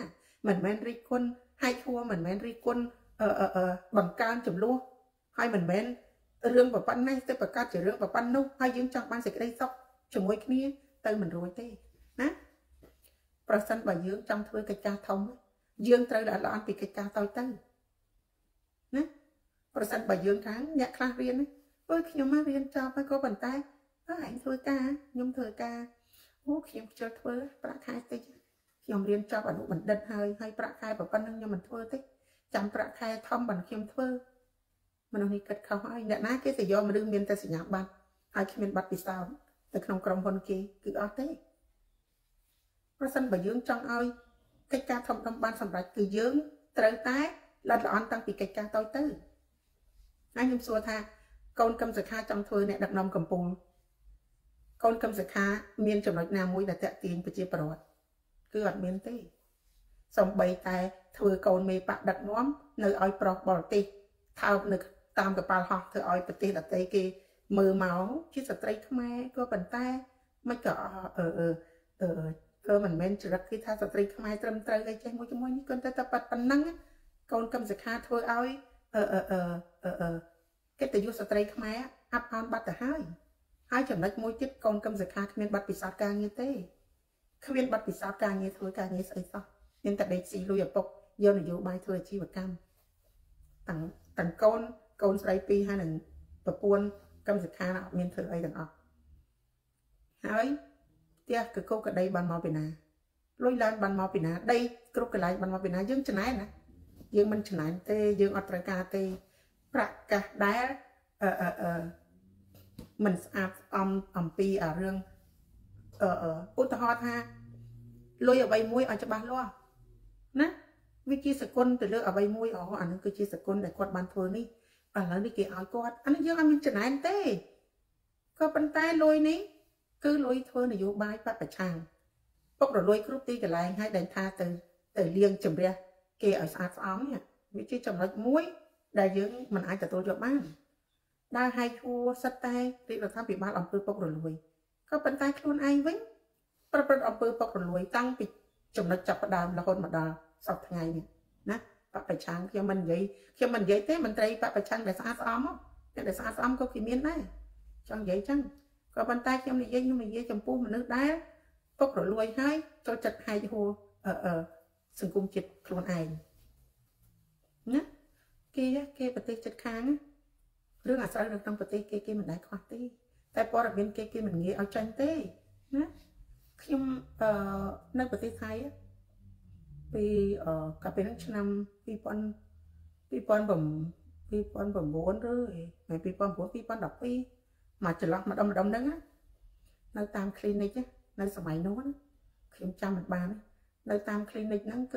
មិនមែនរិះគន់ហើយឈួរមិនមែនរិះគន់អឺអឺបង្កើនចំនួនហើយមិនមែនរឿងប្រព័ន្ធនេះទៅប្រកាសជារឿងប្រព័ន្ធនោះហើយយើងចង់បានសេចក្តីសុខជាមួយគ្នាទៅមិនរួចទេណាប្រសិនបើយើងចង់ធ្វើកិច្ចការធំយើងត្រូវតែល្អពីកិច្ចការតូចទៅណាប្រសិនបើយើងខាងអ្នកខ្លះរៀនអើយខ្ញុំមករៀនចប់ហើយក៏ប៉ុន្តែអើឯងធ្វើការខ្ញុំធ្វើការអូខ្ញុំខ្ជិលធ្វើប្រាក់ខែតិចខ្ញុំរៀនចប់អនុបណ្ឌិតហើយហើយប្រាក់ខែប៉ុណ្ណឹងខ្ញុំមិនធ្វើទេចាំប្រាក់ខែធំបើខ្ញុំធ្វើមនុស្សនេះគិតខុសហើយអ្នកណាគេទៅយកមនុស្សមានតែសញ្ញាបត្រហើយគ្មានប័ណ្ណពិសោធន៍នៅក្នុងក្រុមហ៊ុនគេគឺអត់ទេប្រសិនបើយើងចង់ឲ្យកិច្ចការធំធំបានសម្រេចគឺយើងត្រូវតែល្អិតល្អន់តាំងពីកិច្ចការតូចទៅហើយខ្ញុំសួរថាកូនកឹមសុខាចង់ធ្វើអ្នកដឹកនាំកម្ពុជាកូនកឹមសុខាមានចំណុចណាមួយដែលតាក់ទាញប្រជាពលរដ្ឋគឺអត់មានទេសំបីតែធ្វើកូនមេបកដឹកនាំនៅឲ្យប្រុសបរទេសថើបនៅតាមកប៉ាល់ហោះធ្វើឲ្យប្រទេសដទៃគេមើលមកជាស្ត្រីខ្មែរក៏ប៉ុន្តែមិនក៏អឺអឺអឺក៏មិនមែនចរិតគេថាស្ត្រីខ្មែរត្រឹមត្រូវអីចេះមួយជាមួយនេះគាត់តែតែប៉ុណ្ណឹងកូនកឹមសុខាធ្វើឲ្យអឺអឺអឺអឺកិត្តិយសស្ត្រីខ្មែរអាប់អន់បាត់ទៅហើយហើយចំណុចមួយទៀតកូនកឹមសុខាគ្មានប័ណ្ណពិសោធន៍ការងារទេគ្មានប័ណ្ណពិសោធន៍ការងារធ្វើការងារស្អីសោះមានតែដេកស៊ីលុយឪពុកយកនយោបាយធ្វើអាជីវកម្មទាំងទាំងកូនកូនស្រីពីរហើយនឹងប្រពន្ធកឹមសុខាអត់មានធ្វើអីទាំងអស់ហើយផ្ទះកកកដីបានមកពីណាលុយឡើងបានមកពីណាដីគ្រប់កន្លែងបានមកពីណាយើងច្នៃណាយើងមិនច្នៃទេយើងអត់ត្រូវការទេប្រកាសដែលអឺអឺអឺមិនស្អាតអំអំពីអារឿងអឺឧទាហរណ៍ថាលុយអ្វីមួយឲ្យច្បាស់លាស់ណាវាជាសគុណទៅលើអ្វីមួយអូអានឹងគឺជាសគុណដែលគាត់បានធ្វើនេះឥឡូវនេះគេឲ្យគាត់អានេះយើងអត់មានចំណែនទេក៏ប៉ុន្តែលុយនេះគឺលុយធ្វើនយោបាយបពប្រឆាំងពុករលួយគ្រប់ទីកន្លែងឲ្យដែលថាទៅទៅលៀងជំរះគេឲ្យស្អាតស្អំនេះវាជាចំណុចមួយដែលយើងមិនអាចទទួលយកបានដើរឲ្យឈួរសិតតែរាជរដ្ឋាភិបាលអង្គើពុករលួយក៏ប៉ុន្តែខ្លួនឯងវិញប្រព្រឹត្តអំពើពុករលួយតាំងពីចំណុចចាប់ផ្ដើមរហូតមកដល់សប្តាហ៍ថ្ងៃនេះណាបពប្រឆាំងខ្ញុំមិននិយាយខ្ញុំមិននិយាយទេមន្ត្រីបពប្រឆាំងដែលស្អាតស្អំតែដែលស្អាតស្អំក៏គេមានដែរចង់និយាយចឹងក៏ប៉ុន្តែខ្ញុំនិយាយខ្ញុំនិយាយចំពោះមនុស្សដែលពុករលួយហើយចូលចិត្តហែកហួរអឺអឺសង្គមជាតិខ្លួនឯងណាគេគេប្រទេសជិតខាងរឿងអាស្រ័យនៅក្នុងប្រទេសគេគេមិនដែលខ្វះទេតែព័ត៌មានគេគេមិនងាយឲ្យចាញ់ទេណាខ្ញុំអឺនៅប្រទេសថៃពីអឺកាលពីហ្នឹងឆ្នាំពីរពាន់ពីរពាន់ពីរពាន់ប្រាំបួនឬហើយពីរពាន់ប្រាំបួនពីរពាន់ដប់ពីរមកចន្លោះម្ដុំម្ដុំហ្នឹងនៅតាម clinic នៅសម័យនោះខ្ញុំចាំមិនបាននៅតាម clinic ហ្នឹងគឺ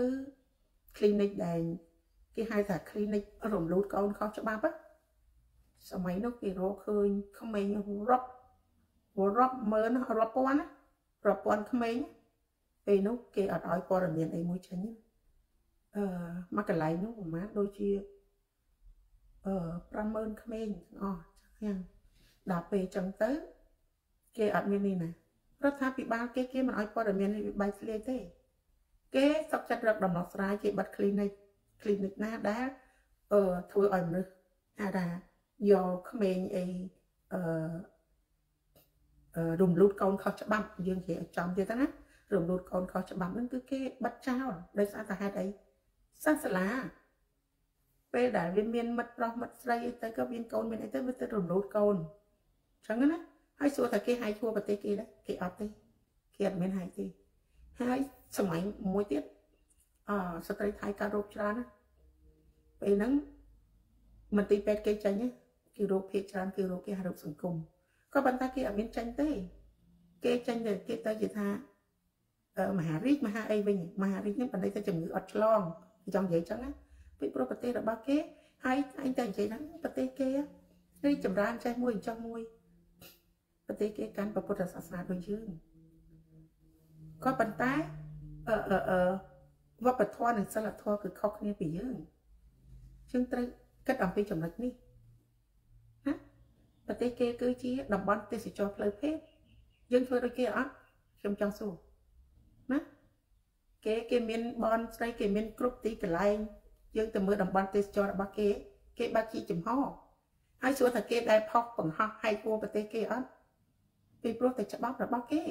clinic ដែលគេហៅថា clinic រំលូតកូនខុសច្បាប់សម័យនោះគេរកឃើញក្មេងរាប់រាប់ម៉ឺនរាប់ពាន់រាប់ពាន់ក្មេងពេលនោះគេអត់ឲ្យព័ត៌មានអីមួយចេញអឺមកកន្លែងនោះប្រហែលដូចជាអឺប្រាំម៉ឺនក្មេងអស់យ៉ាងដល់ពេលចឹងទៅគេអត់មាននេះណារដ្ឋាភិបាលគេគេមិនឲ្យព័ត៌មានវិបែកធ្លាយទេគេសុខចិត្តរកដំណោះស្រាយគេបាត់ clinic clinic ណាដែលអឺធ្វើឲ្យមនុស្សអាថាយកក្មេងអីអឺរំលូតកូនខុសច្បាប់យើងនិយាយឲ្យចំទៀតណារំលូតកូនខុសច្បាប់ហ្នឹងគឺគេបាត់ចោលដោយសារតែហេតុអីសាសាឡាពេលដែលវាមានមិត្តប្រុសមិត្តស្រីទៅក៏មានកូនមានអីទៅវាទៅរំលូតកូនអញ្ចឹងណាហើយសួរថាគេហាយឈួរប្រទេសគេដែរគេអត់ទេគេអត់មានហាយទេហើយសម័យមួយទៀតអឺស្ត្រីថៃកើតរោគច្រើនណាពេលហ្នឹងមន្ទីរពេទ្យគេចាញ់គេរោគភាគច្រើនគឺរោគគេហៅរោគសង្គមក៏ប៉ុន្តែគេអត់មានចាញ់ទេគេចាញ់តែគេទៅជាថាមហារាជមហាអីវិញមហារាជហ្នឹងបណ្ដៃតែជំងឺអត់ឆ្លងចង់និយាយចឹងណាពីប្រទេសរបស់គេហើយឯងតែនិយាយថាប្រទេសគេរីកចម្រើនចេះមួយចុះមួយប្រទេសគេកាន់ពុទ្ធសាសនាដូចយើងក៏ប៉ុន្តែអឺអឺវប្បធម៌និងសិលធម៌គឺខុសគ្នាពីយើងយើងត្រូវគិតអំពីចំណុចនេះណាប្រទេសគេគឺជាតំបន់ទេសចរផ្លូវភេទយើងធ្វើដូចគេអត់ខ្ញុំចង់សួរណាគេគេមានបនស្រីគេមានគ្រប់ទីកន្លែងយើងទៅមើលតំបន់ទេសចររបស់គេគេបើកជាចំហហើយសួរថាគេដែលផុសបង្ហោះឲ្យគួរប្រទេសគេអត់ពីព្រោះតែច្បាប់របស់គេ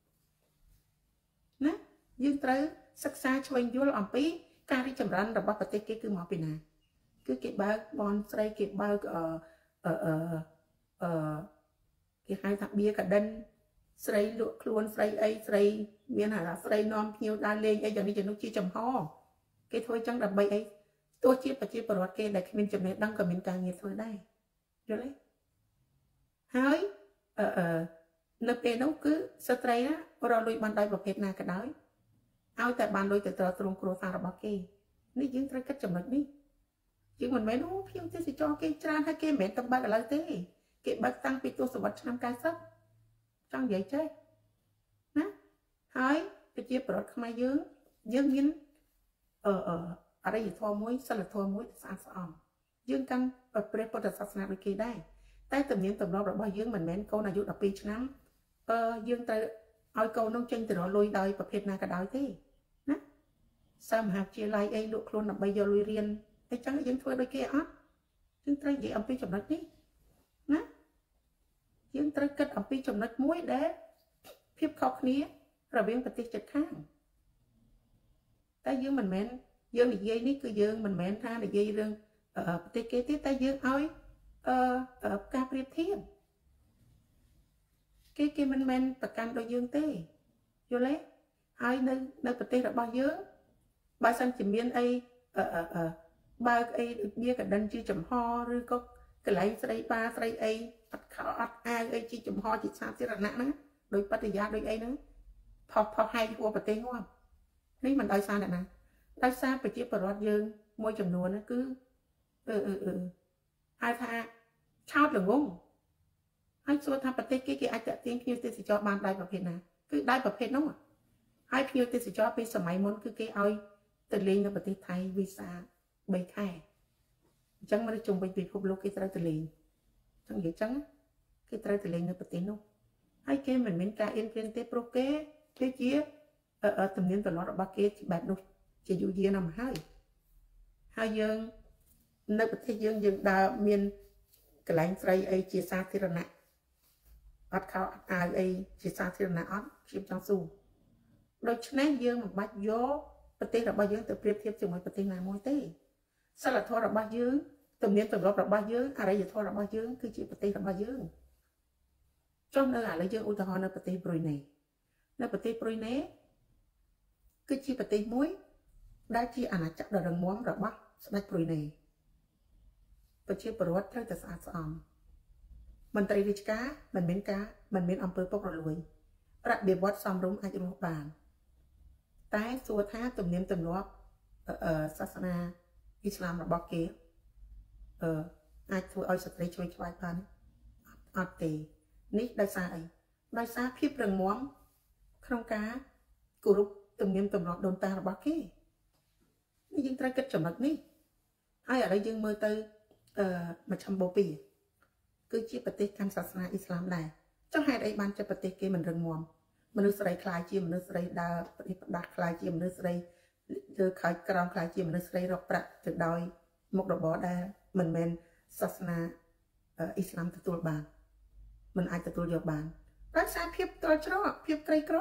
ណាយើងត្រូវសិក្សាឆ្វេងយល់អំពីការរីកចម្រើនរបស់ប្រទេសគេគឺមកពីណាគឺគេបើកបនស្រីគេបើកអឺអឺអឺគេហៅថាបៀកាដិនស្រីលក់ខ្លួនស្រីអីស្រីមានហៅថាស្រីនាំភ្ញៀវដើរលេងអីយ៉ាងនេះយ៉ាងនោះជាចំហគេធ្វើចឹងដើម្បីអីទោះជាប្រជាពលរដ្ឋគេដែលគ្មានចំណេះដឹងក៏មានការងារធ្វើដែរយល់ទេហើយអឺអឺនៅពេលនោះគឺស្ត្រីណារកលុយបានដោយប្រភេទណាក៏ដោយឲ្យតែបានលុយទៅត្រទ្រង់គ្រួសាររបស់គេនេះយើងត្រូវគិតចំណុចនេះយើងមិនមែនអូភ្ញៀវទេសចរគេច្រើនហើយគេមិនមែនតែបើកឥឡូវទេគេបើកតាំងពីទសវត្សរ៍ឆ្នាំ九សិបចង់និយាយចេះណាហើយប្រជាពលរដ្ឋខ្មែរយើងយើងមានអឺអឺអរិយធម៌មួយសិលធម៌មួយស្អាតស្អំយើងកាន់ព្រះពុទ្ធសាសនាដូចគេដែរតែទំនៀមទម្លាប់របស់យើងមិនមែនកូនអាយុដប់ពីរឆ្នាំអឺយើងត្រូវឲ្យកូននោះចេញទៅរកលុយដោយប្រភេទណាក៏ដោយទេណាសាមហាវិទ្យាល័យអីលក់ខ្លួនដើម្បីយកលុយរៀនអញ្ចឹងយើងធ្វើដូចគេអត់យើងត្រូវនិយាយអំពីចំណុចនេះណាយើងត្រូវគិតអំពីចំណុចមួយដែលភាពខុសគ្នារវាងប្រទេសជិតខាងតែយើងមិនមែនយើងនិយាយនេះគឺយើងមិនមែនថានិយាយរឿងប្រទេសគេទេតែយើងឲ្យអឺការប្រៀបធៀបគេគេមិនមែនប្រកាន់ដូចយើងទេយល់ទេហើយនៅនៅប្រទេសរបស់យើងបើសិនជាមានអីអឺអឺបើកអីដូចវាកដិនជាចំហឬក៏កន្លែងស្រីបាស្រីអីអត់ខោអត់អាវអីជាចំហជាសាធារណៈហ្នឹងដោយបរិយាដោយអីហ្នឹងផុសផុសឲ្យហួរប្រទេសងាប់នេះមិនដោយសារអ្នកណាដោយសារប្រជាពលរដ្ឋយើងមួយចំនួនហ្នឹងគឺអឺអឺអឺហៅថាឆោតល្ងងហើយសួរថាប្រទេសគេគេអាចតាក់ទាញភ្ញៀវទេសចរបានដោយប្រភេទណាគឺដោយប្រភេទនោះហើយភ្ញៀវទេសចរពីសម័យមុនគឺគេឲ្យទៅលេងនៅប្រទេសថៃវីសាបីខែអញ្ចឹងមកជុំវិញពិភពលោកគេត្រូវទៅលេងអញ្ចឹងនិយាយអញ្ចឹងគេត្រូវទៅលេងនៅប្រទេសនោះហើយគេមិនមានការអៀនព្រៀនទេព្រោះគេគឺជាទំនៀមទម្លាប់របស់គេបែបនោះជាយូរយារណាស់មកហើយហើយយើងនៅប្រទេសយើងយើងដើរមានកន្លែងស្រីអីជាសាធារណៈអត់ខោអត់អាវអីជាសាធារណៈអត់ខ្ញុំចង់សួរដូច្នេះយើងមិនបាច់យកប្រទេសរបស់យើងទៅប្រៀបធៀបជាមួយប្រទេសណាមួយទេសិលធម៌របស់យើងទំនៀមទម្លាប់របស់យើងអរិយធម៌របស់យើងគឺជាប្រទេសរបស់យើងចុះនៅឥឡូវយើងឧទាហរណ៍នៅប្រទេសប្រុយណេនៅប្រទេសប្រុយណេគឺជាប្រទេសមួយដែលជាអាណាចក្រដ៏រឹងមាំរបស់ស្ដេចប្រុយណេប្រជាពលរដ្ឋត្រូវតែស្អាតស្អំមន្ត្រីរាជការមិនមានការមិនមានអំពើពុករលួយរបៀបវត្តសមរម្យអាចរស់បានតែសួរថាទំនៀមទម្លាប់សាសនាអ៊ីស្លាមរបស់គេអឺអាចធ្វើឲ្យស្ត្រីជួយឆ្វាយបានអត់ទេនេះដោយសារអីដោយសារភាពរឹងមាំក្នុងការគោរពទំនៀមទម្លាប់ដូនតារបស់គេនេះយើងត្រូវគិតចំណុចនេះហើយឥឡូវយើងមើលទៅអឺមជ្ឈមបូព៌ាគឺជាប្រទេសកាន់សាសនាអ៊ីស្លាមដែរចុះហេតុអីបានជាប្រទេសគេមិនរឹងមាំមនុស្សស្រីខ្លាយជាមនុស្សស្រីដើរប្រទេសផ្ដាស់ខ្លាយជាមនុស្សស្រីលើខើចក្រោមខ្លាយជាមនុស្សស្រីរកប្រាក់ទៅដោយមុខរបរដែលមិនមែនសាសនាអ៊ីស្លាមទទួលបានមិនអាចទទួលយកបានដោយសារភាពទ្រជ្រកភាពក្រីក្រ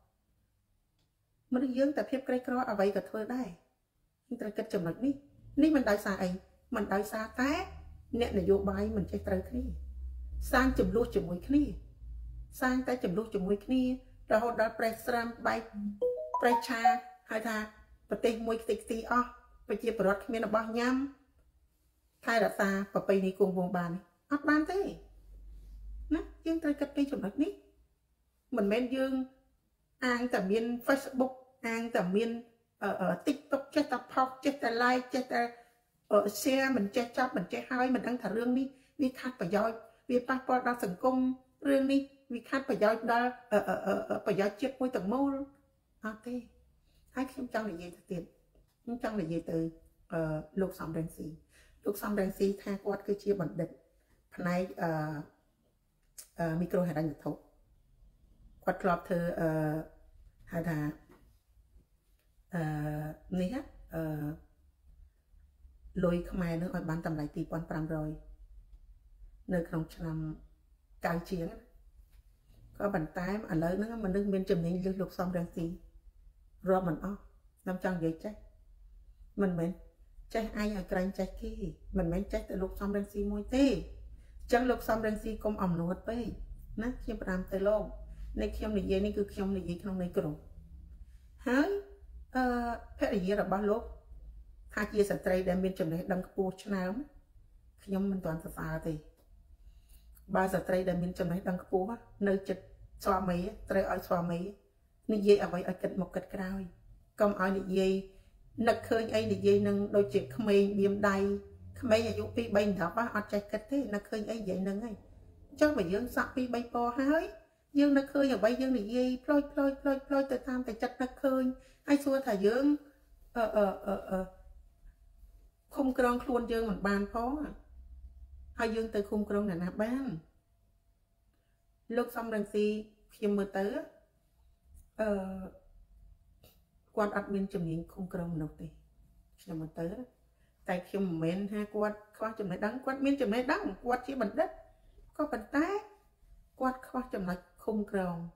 មនុស្សយើងតែភាពក្រីក្រអ្វីក៏ធ្វើដែរយើងត្រូវគិតចំណុចនេះនេះមិនដោយសារអីមិនដោយសារតែអ្នកនយោបាយមិនចេះត្រូវគ្នាសាងចំនួនជាមួយគ្នាសាងតែចំនួនជាមួយគ្នារហូតដល់ប្រេះស្រាំបែកប្រេះឆាហើយថាប្រទេសមួយខ្ទេចខ្ទីអស់ប្រជាពលរដ្ឋគ្មានរបស់ញ៉ាំថែរក្សាប្រពៃណីគង់វង្សបានអត់បានទេណាយើងត្រូវគិតពីចំណុចនេះមិនមែនយើងអាងតែមាន Facebook អាងតែមាន TikTok ចេះតែផុសចេះតែ like ចេះតែ share មិនចេះចាប់មិនចេះហើយមិនដឹងថារឿងនេះវាខាត់ប្រយោជន៍វាប៉ះពាល់ដល់សង្គមរឿងនេះវាខាត់ប្រយោជន៍ដល់ប្រយោជន៍ជាតិមួយទាំងមូលអត់ទេហើយខ្ញុំចង់និយាយទៅទៀតខ្ញុំចង់និយាយទៅលោកសំរងស៊ីលោកសំរងស៊ីថាគាត់គឺជាបណ្ឌិតផ្នែកអឺមីក្រូហិរញ្ញវត្ថុគាត់ធ្លាប់ធ្វើអឺហៅថាអអឺនេះអឺលុយខ្មែរនឹងឲ្យបានតម្លៃពីរពាន់ប្រាំរយនៅក្នុងឆ្នាំកៅជាងក៏ប៉ុន្តែឥឡូវហ្នឹងមនុស្សមានចំណេញលើសលោកសំរងស៊ីរាប់មិនអស់ខ្ញុំចង់និយាយចេះមិនមែនចេះអញឲ្យក្រែងចេះគេមិនមែនចេះតែលោកសំរងស៊ីមួយទេអញ្ចឹងលោកសំរងស៊ីកុំអំនួតពេកណាខ្ញុំផ្ដាំទៅលោកនៃខ្ញុំនិយាយនេះគឺខ្ញុំនិយាយក្នុងន័យក្រុមហើយអឺភរិយារបស់លោកថាជាស្ត្រីដែលមានចំណេះដឹងខ្ពស់ឆ្នើមខ្ញុំមិនទាន់សរសើរទេបើស្ត្រីដែលមានចំណេះដឹងខ្ពស់នៅចិត្តស្វាមីត្រូវឲ្យស្វាមីនិយាយអ្វីឲ្យគិតមកគិតក្រោយកុំឲ្យនិយាយនឹកឃើញអីនិយាយនឹងដូចជាក្មេងបៀមដៃក្មេងអាយុពីរ បី ដប់អត់ចេះគិតទេនឹកឃើញអីនិយាយនឹងហើយចុះបើយើងសាក់ពីរ បីពណ៌ហើយយើងនឹកឃើញអ្វីយើងនិយាយផ្លោយផ្លោយផ្លោយផ្លោយទៅតាមតែចិត្តនឹកឃើញហើយសួរថាយើងអឺអឺអឺអឺឃុំក្រងខ្លួនយើងមិនបានផងហើយយើងទៅឃុំក្រងអ្នកណាបានលោកសំរងស៊ីខ្ញុំមើលទៅអឺគាត់អត់មានជំនាញឃុំក្រងមនុស្សទេខ្ញុំមើលទៅតែខ្ញុំមិនមែនថាគាត់ខ្វះចំណេះដឹងគាត់មានចំណេះដឹងគាត់ជាបណ្ឌិតក៏ប៉ុន្តែគាត់ខ្វះចំណុចឃុំក្រង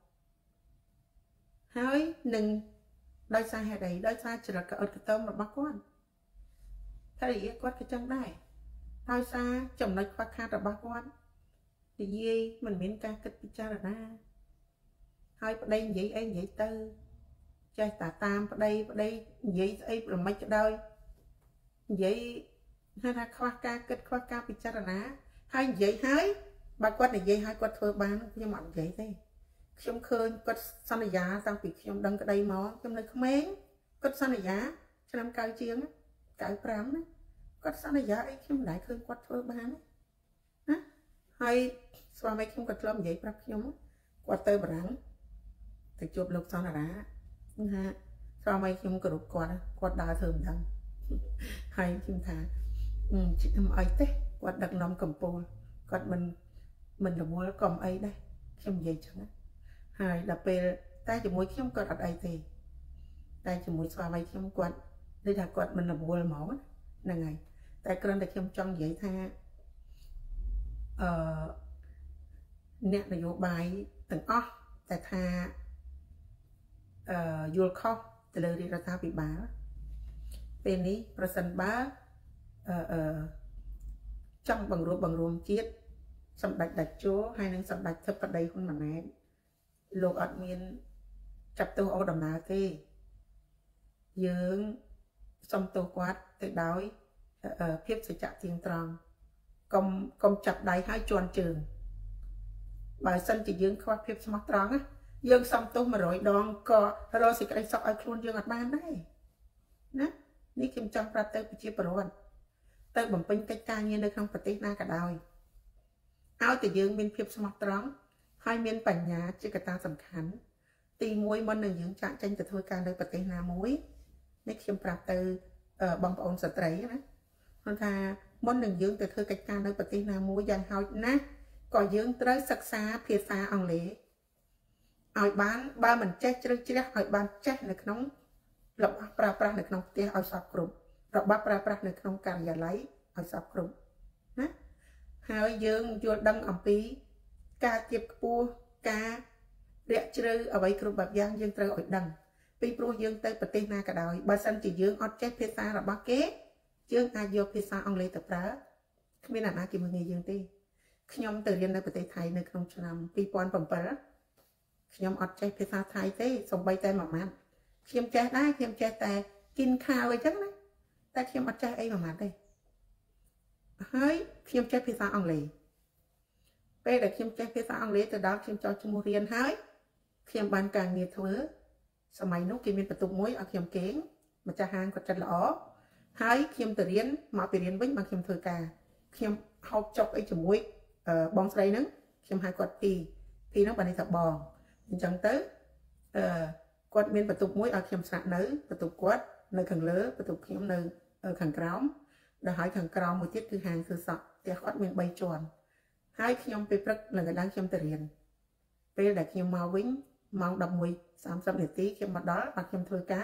ហើយនឹងដោយសារហេតុអីដោយសារចរិតកអត់កតមរបស់គាត់ហើយគាត់ក៏ចឹងដែរដោយសារចំណុចខ្វះខាតរបស់គាត់និយាយមិនមានការគិតពិចារណាហើយប្តីនិយាយអីនិយាយទៅចេះតែតាមប្តីប្តីនិយាយស្អីប្រមិចក៏ដោយនិយាយថាខ្វះការគិតខ្វះការពិចារណាហើយនិយាយហើយបើគាត់និយាយហើយគាត់ធ្វើបានខ្ញុំអត់និយាយទេខ្ញុំឃើញគាត់សន្យាតាំងពីខ្ញុំដឹងក្តីមកខ្ញុំនៅក្មេងគាត់សន្យាឆ្នាំកៅជាងកៅប្រាំណាគាត់សន្យាអីខ្ញុំមិនដែលឃើញគាត់ធ្វើបានណាហើយស្វាមីខ្ញុំក៏ធ្លាប់និយាយប្រាប់ខ្ញុំគាត់ទៅបារាំងទៅជួបលោកសន្តារាណាស្វាមីខ្ញុំគោរពគាត់គាត់ដើរធ្វើមិនដឹងហើយខ្ញុំថាខ្ញុំអីទេគាត់ដឹកនាំកម្ពុជាគាត់មិនមិនរវល់កុំអីដែរខ្ញុំនិយាយចឹងហើយដល់ពេលតែជាមួយខ្ញុំគាត់អត់អីទេតែជាមួយស្វាមីខ្ញុំគាត់និយាយថាគាត់មិនរវល់ហ្មងហ្នឹងហើយតែគ្រាន់តែខ្ញុំចង់និយាយថាអឺអ្នកនយោបាយទាំងអស់តែថាអឺយល់ខុសទៅលើរដ្ឋាភិបាលពេលនេះប្រសិនបើអឺអឺចង់បង្រួបបង្រួមជាតិសម្ដេចតេជោហើយនិងសម្ដេចធិបតីហ៊ុនម៉ាណែតលោកអត់មានចាប់ទោសអូដំណើរទេយើងសុំទោសគាត់ទៅដោយភាពសច្ចៈទៀងត្រង់កុំកុំចាប់ដៃឲ្យជន់ជើងបើសិនជាយើងខ្វះភាពស្មោះត្រង់ណាយើងសុំទោសមួយរយដងក៏រកសេចក្តីសុខឲ្យខ្លួនយើងអត់បានដែរណានេះខ្ញុំចង់ប្រាប់ទៅប្រជាពលរដ្ឋទៅបំពេញកិច្ចការងារនៅក្នុងប្រទេសណាក៏ដោយឲ្យតែយើងមានភាពស្មោះត្រង់ហើយមានបញ្ញាជាកត្តាសំខាន់ទីមួយមុននឹងយើងចាក់ចេញទៅធ្វើការនៅប្រទេសណាមួយនេះខ្ញុំប្រាប់ទៅបងប្អូនស្ត្រីណាគាត់ថាមុននឹងយើងទៅធ្វើកិច្ចការនៅប្រទេសណាមួយយ៉ាងហោចណាស់ក៏យើងត្រូវសិក្សាភាសាអង់គ្លេសឲ្យបានបើមិនចេះជ្រៅជ្រះឲ្យបានចេះនៅក្នុងរបស់ប្រើប្រាស់នៅក្នុងផ្ទះឲ្យសពគ្រប់របស់ប្រើប្រាស់នៅក្នុងការិយាល័យឲ្យសពគ្រប់ណាហើយយើងយល់ដឹងអំពីការទៀបខ្ពស់ការរាក់ជ្រៅអ្វីគ្រប់បែបយ៉ាងយើងត្រូវឲ្យដឹងពីព្រោះយើងទៅប្រទេសណាក៏ដោយបើសិនជាយើងអត់ចេះភាសារបស់គេយើងអាចយកភាសាអង់គ្លេសទៅប្រើគ្មានអ្នកណាគេមើលងាយយើងទេខ្ញុំទៅរៀននៅប្រទេសថៃនៅក្នុងឆ្នាំពីរពាន់bảyខ្ញុំអត់ចេះភាសាថៃទេសូម្បីតែមួយម៉ាត់ខ្ញុំចេះដែរខ្ញុំចេះតែกินข้าวអីចឹងណាតែខ្ញុំអត់ចេះអីមួយម៉ាត់ទេហើយខ្ញុំចេះភាសាអង់គ្លេសពេលដែលខ្ញុំចេះភាសាអង់គ្លេសទៅដល់ខ្ញុំចោះឈ្មោះរៀនហើយខ្ញុំបានការងារធ្វើសម័យនោះគេមានបន្ទប់មួយឲ្យខ្ញុំគេងម្ចាស់ហាងគាត់ចិត្តល្អហើយខ្ញុំទៅរៀនមកពីរៀនវិញមកខ្ញុំធ្វើការខ្ញុំហូបចុកអីជាមួយបងស្រីហ្នឹងខ្ញុំហៅគាត់ពីពីហ្នឹងបានន័យថាបងអញ្ចឹងទៅអឺគាត់មានបន្ទប់មួយឲ្យខ្ញុំស្នាក់នៅបន្ទប់គាត់នៅខាងលើបន្ទប់ខ្ញុំនៅខាងក្រោមដល់ហើយខាងក្រោមមួយទៀតគឺហាងធ្វើសក់ផ្ទះគាត់មានបីជាន់ហើយខ្ញុំពេលព្រឹកឡើងកណ្ដាលខ្ញុំទៅរៀនពេលដែលខ្ញុំមកវិញម៉ោងដប់មួយ សាមសិបនាទីខ្ញុំមកដល់អត់ខ្ញុំធ្វើការ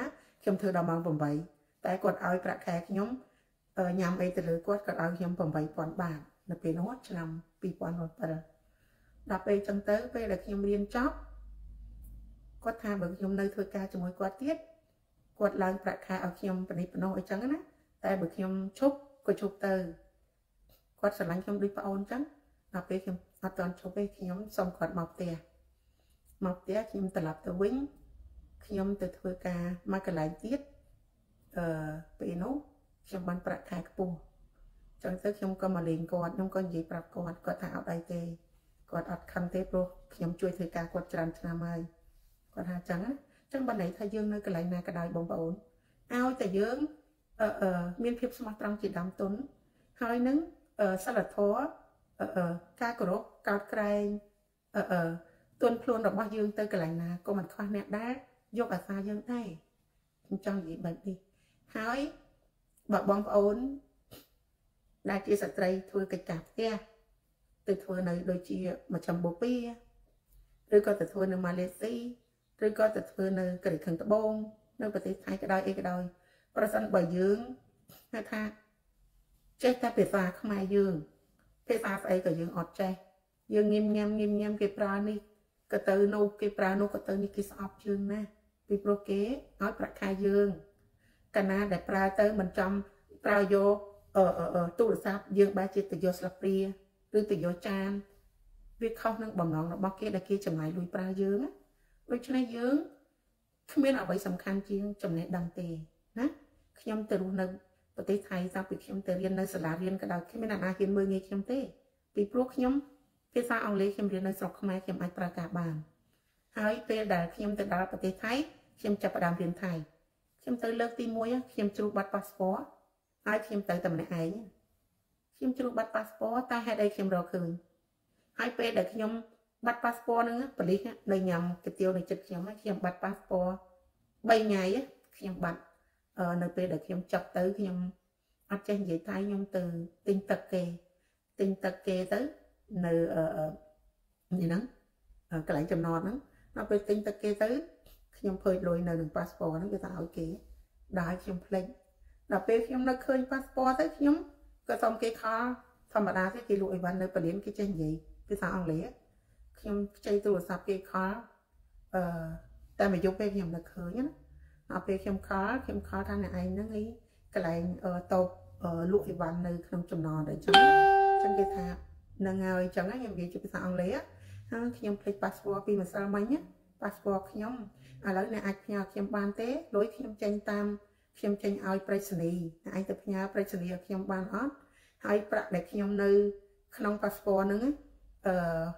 ខ្ញុំធ្វើដល់ម៉ោងeightតែគាត់ឲ្យប្រាក់ខែខ្ញុំញ៉ាំអីទៅលើគាត់គាត់ឲ្យខ្ញុំeight thousandបាតនៅពេលនោះឆ្នាំtwo thousand sevenដល់ពេលចឹងទៅពេលដែលខ្ញុំរៀនចប់គាត់ថាបើខ្ញុំនៅធ្វើការជាមួយគាត់ទៀតគាត់ឡើងប្រាក់ខែឲ្យខ្ញុំបនិបណោះអីចឹងណាតែបើខ្ញុំឈប់ក៏ឈប់ទៅគាត់ស្រឡាញ់ខ្ញុំដូចប្អូនចឹងដល់ពេលខ្ញុំអត់ទាន់ឈប់ទេខ្ញុំសុំគាត់មកផ្ទះមកផ្ទះខ្ញុំត្រឡប់ទៅវិញខ្ញុំទៅធ្វើការមកកន្លែងទៀតអឺពេលនោះខ្ញុំបានប្រាក់ខែខ្ពស់ចឹងទៅខ្ញុំក៏មកលេងគាត់ខ្ញុំក៏និយាយប្រាប់គាត់គាត់ថាអត់អីទេគាត់អត់ខឹងទេព្រោះខ្ញុំជួយធ្វើការគាត់ច្រើនឆ្នាំហើយគាត់ថាចឹងណាចឹងបើន័យថាយើងនៅកន្លែងណាក៏ដោយបងប្អូនឲ្យតែយើងអឺអឺមានភាពស្មោះត្រង់ជាដើមទុនហើយនឹងសិលធម៌អឺអឺការគោរពកោតក្រែងអឺអឺទុនខ្លួនរបស់យើងទៅកន្លែងណាក៏មិនខ្វះអ្នកដែរយកអាសាយើងដែរខ្ញុំចង់និយាយបែបនេះហើយបើបងប្អូនដែលជាស្ត្រីធ្វើកិច្ចការផ្ទះទៅធ្វើនៅដូចជាមកចំបូព៌ាឬក៏ទៅធ្វើនៅម៉ាឡេស៊ីឬក៏ទៅធ្វើនៅកូរ៉េខាងត្បូងនៅប្រទេសថៃក៏ដោយអីក៏ដោយប្រសិនបើយើងហៅថាចេះតែភាសាខ្មែរយើងភាសាស្អីក៏យើងអត់ចេះយើងងៀមញ៉ាំងៀមញ៉ាំគេប្រើនេះក៏ទៅនោះគេប្រើនោះក៏ទៅនេះគេស្អប់យើងណាពីព្រោះគេឲ្យប្រាក់ខែយើងកាលណាដែលប្រើទៅមិនចំប្រើយកអឺទូរស័ព្ទយើងបែរជាទៅយកស្លាបព្រាឬទៅយកចានវាខុសនឹងបំណងរបស់គេដែលគេចំណាយលុយប្រើយើងណាដូច្នេះយើងគ្មានអ្វីសំខាន់ជាងចំណេះដឹងទេណាខ្ញុំទៅរស់នៅប្រទេសថៃតាំងពីខ្ញុំទៅរៀននៅសាលារៀនក៏ដោយគ្មានអ្នកណាហ៊ានមើលងាយខ្ញុំទេពីព្រោះខ្ញុំភាសាអង់គ្លេសខ្ញុំរៀននៅស្រុកខ្មែរខ្ញុំអាចប្រើការបានហើយពេលដែលខ្ញុំទៅដល់ប្រទេសថៃខ្ញុំចាប់ផ្ដើមរៀនថៃខ្ញុំទៅលើកទីoneខ្ញុំជ្រុះបាត់ passport ហើយខ្ញុំទៅតែម្នាក់ឯងខ្ញុំជ្រុះបាត់ passport តែហេតុអីខ្ញុំរកឃើញហើយពេលដែលខ្ញុំបាត់ passport ហ្នឹងប៉ូលីសនៅញ៉ាំកាទៀវនៅចិត្តខ្ញុំខ្ញុំបាត់ passport threeថ្ងៃខ្ញុំបាត់នៅពេលដែលខ្ញុំចាប់ទៅខ្ញុំអត់ចេះនិយាយថៃខ្ញុំទៅទិញទឹកគេទិញទឹកគេទៅនៅនេះហ្នឹងកន្លែងចំណតហ្នឹងដល់ពេលទិញទឹកគេទៅខ្ញុំភើចលុយនៅនឹង passport ហ្នឹងគេថាឲ្យគេដល់ខ្ញុំភ្លេចដល់ពេលខ្ញុំនៅឃើញ passport ទៅខ្ញុំក៏សុំគេខលធម្មតាទេគេលក់អីវ៉ាន់នៅពលានគេចេះនិយាយភាសាអង់គ្លេសខ្ញុំខ្ចីទូរស័ព្ទគេខលអឺតែមួយយប់ពេលខ្ញុំនៅឃើញណាដល់ពេលខ្ញុំខលខ្ញុំខលថាអ្នកឯងហ្នឹងអីកន្លែងតូបលក់អីវ៉ាន់នៅក្នុងចំណតអីចឹងចឹងគេថានឹងហើយចឹងខ្ញុំនិយាយជាភាសាអង់គ្លេសហើយខ្ញុំភ្លេច passport ពីម្សិលមិញ passport ខ្ញុំឥឡូវអ្នកអាចផ្ញើខ្ញុំបានទេលុយខ្ញុំចេញតាមខ្ញុំចេញឲ្យប្រៃសណីអ្នកឯងទៅផ្ញើប្រៃសណីឲ្យខ្ញុំបានអត់ហើយប្រាក់ដែលខ្ញុំនៅក្នុង passport ហ្នឹងអឺ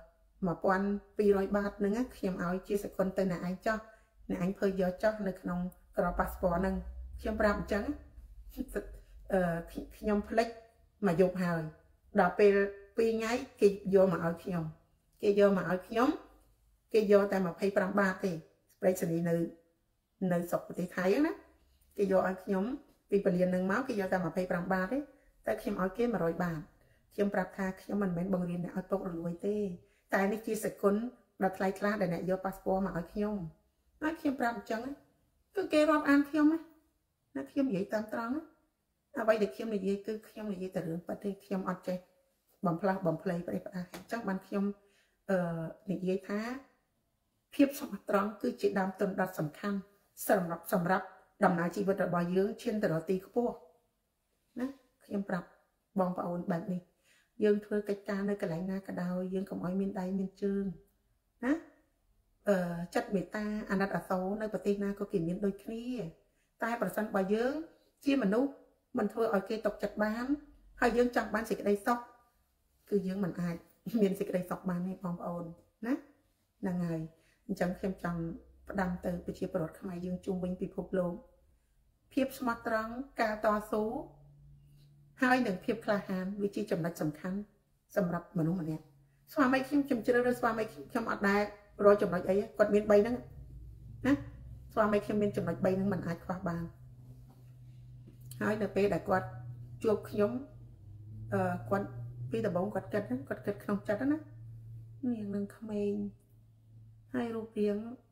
one thousand two hundredបាតហ្នឹងខ្ញុំឲ្យជាសកុនទៅអ្នកឯងចោះអ្នកឯងភើយកចោះនៅក្នុងក្រប passport ហ្នឹងខ្ញុំប្រាប់អញ្ចឹងអឺខ្ញុំភ្លេចមកយប់ហើយដល់ពេលtwoថ្ងៃគេយកមកឲ្យខ្ញុំគេយកមកឲ្យខ្ញុំគេយកតែtwenty-fiveបាតទេប្រៃសណីនៅនៅស្រុកប្រទេសថៃហ្នឹងណាគេយកឲ្យខ្ញុំពីពលាននឹងមកគេយកតែtwenty-fiveបាតទេតែខ្ញុំឲ្យគេone hundredបាតខ្ញុំប្រាប់ថាខ្ញុំមិនមែនបង្រៀនអ្នកឲ្យពុករលួយទេតែនេះជាសគុណដល់ថ្លៃខ្លះដែលអ្នកយក passport មកឲ្យខ្ញុំហើយខ្ញុំប្រាប់អញ្ចឹងគឺគេរាប់អានខ្ញុំណាខ្ញុំនិយាយតាមត្រង់អ្វីដែលខ្ញុំនិយាយគឺខ្ញុំនិយាយតែរឿងពិតទេខ្ញុំអត់ចេះបំផ្លាស់បំភ្លៃប្រេះផ្ដាស់អញ្ចឹងបានខ្ញុំអឺនិយាយថាភាពស្មោះត្រង់គឺជាដើមទុនដ៏សំខាន់សម្រាប់សម្រាប់ដំណើរជីវិតរបស់យើងឈានទៅដល់ទីខ្ពស់ណាខ្ញុំប្រាប់បងប្អូនបែបនេះយើងធ្វើកិច្ចការនៅកន្លែងណាក៏ដោយយើងកុំឲ្យមានដៃមានជើងណាអឺចិត្តមេត្តាអាណិតអាសូរនៅប្រទេសណាក៏គេមានដូចគ្នាតែប្រសិនបើយើងជាមនុស្សមិនធ្វើឲ្យគេຕົកចិត្តបានហើយយើងចង់បានសេចក្តីសុខគឺយើងមិនអាចមានសេចក្តីសុខបានទេបងប្អូនណាហ្នឹងហើយអញ្ចឹងខ្ញុំចង់ផ្ដាំទៅប្រជាពលរដ្ឋខ្មែរយើងជុំវិញពិភពលោកភាពស្មោះត្រង់ការតស៊ូហើយនឹងភាពក្លាហានវាជាចំណុចសំខាន់សម្រាប់មនុស្សម្នាក់ស្វាមីខ្ញុំខ្ញុំជ្រើសរើសស្វាមីខ្ញុំអត់ដែររកចំណុចអីគាត់មាន3ហ្នឹងណាស្វាមីខ្ញុំមានចំណុច3ហ្នឹងមិនអាចខ្វះបានហើយនៅពេលដែលគាត់ជួបខ្ញុំអឺគាត់ពីដំបូងគាត់គិតហ្នឹងគាត់គិតក្នុងចិត្តណានាងនឹងក្មេងហើយរូបរាង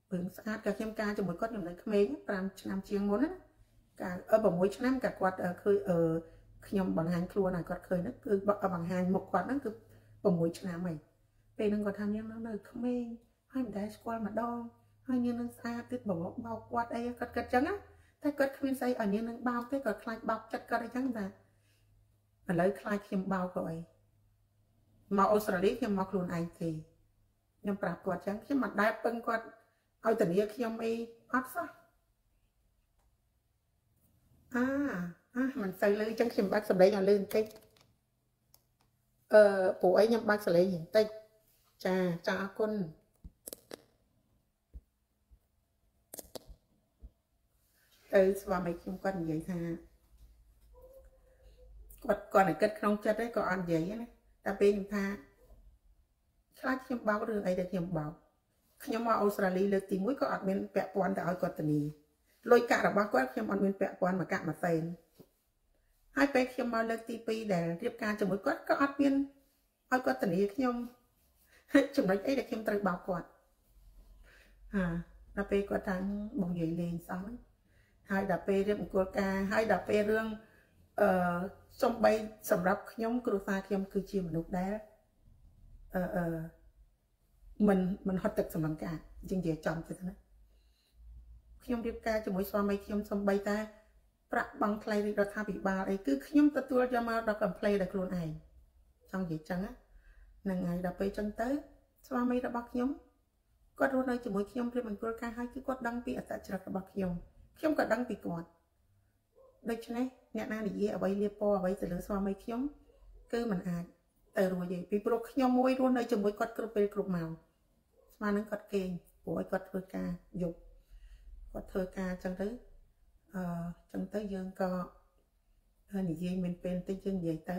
Bừng sát cả khiêm ca cho mỗi con nhầm lấy khmê pram năm chiêng muốn á cả ở bằng mỗi năm cả quạt khơi ở nhầm bằng hàng khua này quạt khơi nó cứ ở bằng hàng một quạt nó cứ bằng mỗi năm mày về nó còn tham nhầm nó lời khmê hai mình đá qua mà đo hai như nó xa tít bảo bao quạt đây cất cất trắng á thế cất khuyên say ở như nó bao thế còn khai bọc chặt cất đây trắng ra mà lấy khai khiêm bao rồi mà Australia khiêm mặc luôn anh thì nhầm bạc quạt trắng khi mặt đai bưng quạt ao tình yêu khiêm ấy ót sao à à mình xây lưới trắng khiêm bác sầm đấy là lên cái ờ bộ ấy nhầm bác sầm đấy hiện tay chà chà con ừ và mấy khiêm con vậy ha quạt còn này cất không chất đấy còn ăn vậy này ta bên tha khai khiêm bao đường ấy để khiêm bao nhưng mà Australiaលើកទីមួយក៏អត់មានពាក់ព័ន្ធទៅឲ្យគាត់ទៅនេះលុយកាក់របស់គាត់ខ្ញុំអត់មានពាក់ព័ន្ធមកកាក់មកផ្សេងហើយពេលខ្ញុំមកលើកទីពីរដែលរៀបការជាមួយគាត់ក៏អត់មានឲ្យគាត់ទៅនេះខ្ញុំចំណុចអីដែលខ្ញុំត្រូវបោកគាត់ហាដល់ពេលគាត់ថាបងនិយាយលេងសោះហើយដល់ពេលរៀបមង្គលការហើយដល់ពេលរឿងអឺសំបីសម្រាប់ខ្ញុំគ្រួសារខ្ញុំគឺជាមនុស្សដែលអឺអឺmình mình hotទឹកសម្លឹងការជាងនិយាយចំទៅណាខ្ញុំរៀបការជាមួយស្វាមីខ្ញុំសំបីតាប្រាក់បង់ថ្លៃរដ្ឋាភិបាលអីគឺខ្ញុំទទួលយកមកដល់កំ plei ដល់ខ្លួនឯងចង់និយាយចឹងហ្នឹងហើយដល់ពេលចឹងទៅស្វាមីរបស់ខ្ញុំគាត់រស់នៅជាមួយខ្ញុំរៀបមង្គលការហើយគឺគាត់ដឹងពីអត្តចរិតរបស់ខ្ញុំខ្ញុំក៏ដឹងពីគាត់ដូច្នេះអ្នកណានិយាយអ្វីលៀបពណ៌អ្វីទៅលើស្វាមីខ្ញុំគឺមិនអាចទៅរួចទេពីព្រោះខ្ញុំមួយរស់នៅជាមួយគាត់គ្រប់ពេលគ្រប់ម៉ោងស្មាននឹងគាត់គេងព្រោះឲ្យគាត់ធ្វើការយប់គាត់ធ្វើការចឹងទៅអឺចឹងទៅយើងក៏និយាយមានពេលតិចយើងនិយាយទៅ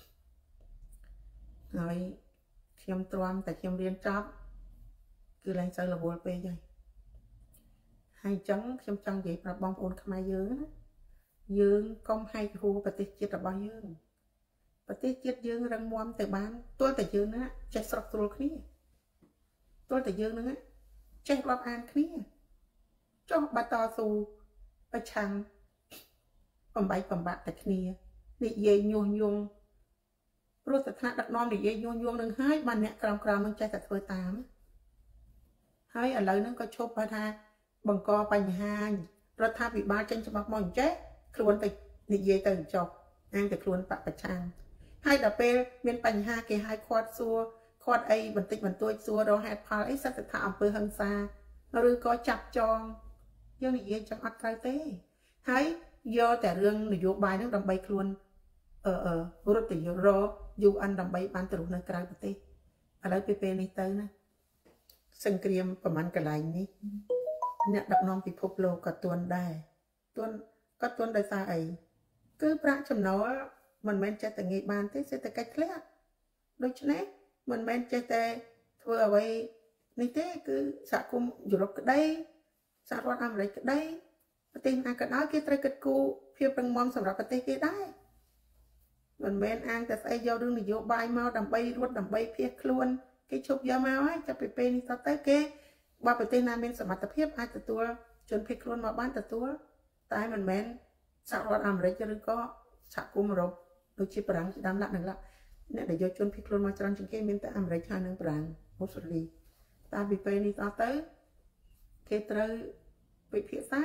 ហើយខ្ញុំទ្រាំតែខ្ញុំរៀនចប់គឺឡើងទៅរវល់ពេកហើយហើយចឹងខ្ញុំចង់និយាយប្រាប់បងប្អូនខ្មែរយើងណាយើងកុំហែកហួរប្រទេសជាតិរបស់យើងប្រទេសជាតិយើងរឹងមាំទៅបានទល់តែយើងណាចេះស្រុកស្រួលគ្នាទល់តែយើងហ្នឹងចេះរាប់អានគ្នាចុះបាត់តស៊ូប្រឆាំងបំបីបំបាក់តែគ្នានិយាយញុះញង់ព្រោះស្ថានដឹកនាំនិយាយញុះញង់នឹងហើយបានអ្នកក្រមក្រមនឹងចេះតែធ្វើតាមហើយឥឡូវហ្នឹងក៏ឈប់ថាបង្កបញ្ហារដ្ឋាភិបាលចេញច្បាប់មកអញ្ចេះខ្លួនទៅនិយាយទៅចុះអាងតែខ្លួនបពប្រឆាំងហើយដល់ពេលមានបញ្ហាគេឲ្យខាត់សួរខាត់អីបន្តិចបន្តួចសួររកហេតុផលអីសិតថាអំពើហិង្សាឬក៏ចាប់ចងយើងនិយាយចឹងអត់ត្រូវទេហើយយកតែរឿងនយោបាយហ្នឹងដើម្បីខ្លួនអឺអឺរត់ទៅយករ យូ អិន ដើម្បីបានទៅរស់នៅក្រៅប្រទេសឥឡូវពេលពេលនេះទៅណាសង្គ្រាមប្រហែលកន្លែងនេះអ្នកដឹកនាំពិភពលោកក៏ទន់ដែរទន់ក៏ទន់ដោយសារអីគឺប្រាក់ចំណូលមិនមែនចេះតែងាយបានទេសេដ្ឋកិច្ចធ្លាក់ដូច្នេះមិនមែនចេះតែធ្វើអ្វីនេះទេគឺសហគមន៍យុរ៉ុបក្តីសហរដ្ឋអាមេរិកក្តីប្រទេសណាក៏ដោយគេត្រូវគិតគូរភាពរឹងមាំសម្រាប់ប្រទេសគេដែរមិនមែនអាងតែស្អីយករឿងនយោបាយមកដើម្បីរត់ដើម្បីភៀសខ្លួនគេឈប់យកមកហើយចាប់ពីពេលនេះទៅគេបើប្រទេសណាមានសមត្ថភាពអាចទទួលជនភៀសខ្លួនមកបានទទួលតែមិនមែនសហរដ្ឋអាមេរិកឬក៏សហគមន៍អឺរ៉ុបដូចជាបារាំងជាដើមឡាក់នឹងឡាក់អ្នកដែលយកជនភៀសខ្លួនមកច្រើនជាងគេមានតែអាមេរិកហើយនិងបារាំងអូស្ត្រាលីតែពីពេលនេះតទៅគេត្រូវពិភាក្សា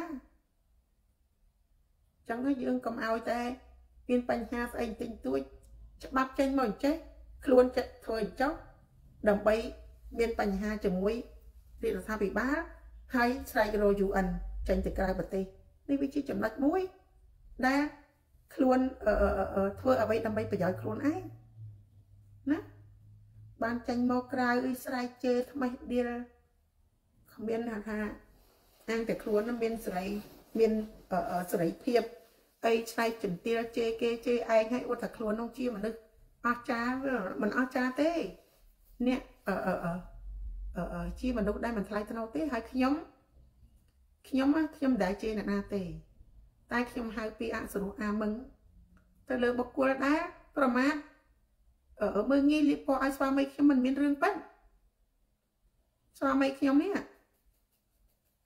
ចឹងយើងកុំឲ្យតែមានបញ្ហាស្អីបន្តិចតួចច្បាប់ចេញមកអញ្ចេះខ្លួនចេះធ្វើអញ្ចោះដើម្បីមានបញ្ហាជាមួយរដ្ឋាភិបាលហើយស្រែករក យូ អិន ចេញទៅក្រៅប្រទេសនេះវាជាចំណុចមួយដែលខ្លួនធ្វើអ្វីដើម្បីប្រយោជន៍ខ្លួនឯងណាបានចេញមកក្រៅអ៊ីស្រែកជេរថ្មីដៀលគ្មានថាអាងតែខ្លួនមានសេរីមានសេរីភាពអីឆ្នៃជំទាវជេរគេជេរឯងឲ្យអត់ថាខ្លួននោះជាមនុស្សអស្ចារ្យមិនអស្ចារ្យទេអ្នកអឺអឺអឺជាមនុស្សដែលមិនថ្លៃថ្នូរទេហើយខ្ញុំខ្ញុំខ្ញុំមិនដែលជេរអ្នកណាទេតែខ្ញុំហៅពីអសុរអាមឹងទៅលើបុគ្គលដែរប្រមាថអឺមើងងាយលៀបពណ៌ឲ្យស្វាមីខ្ញុំមិនមានរឿងប៉ិនស្វាមីខ្ញុំនេះ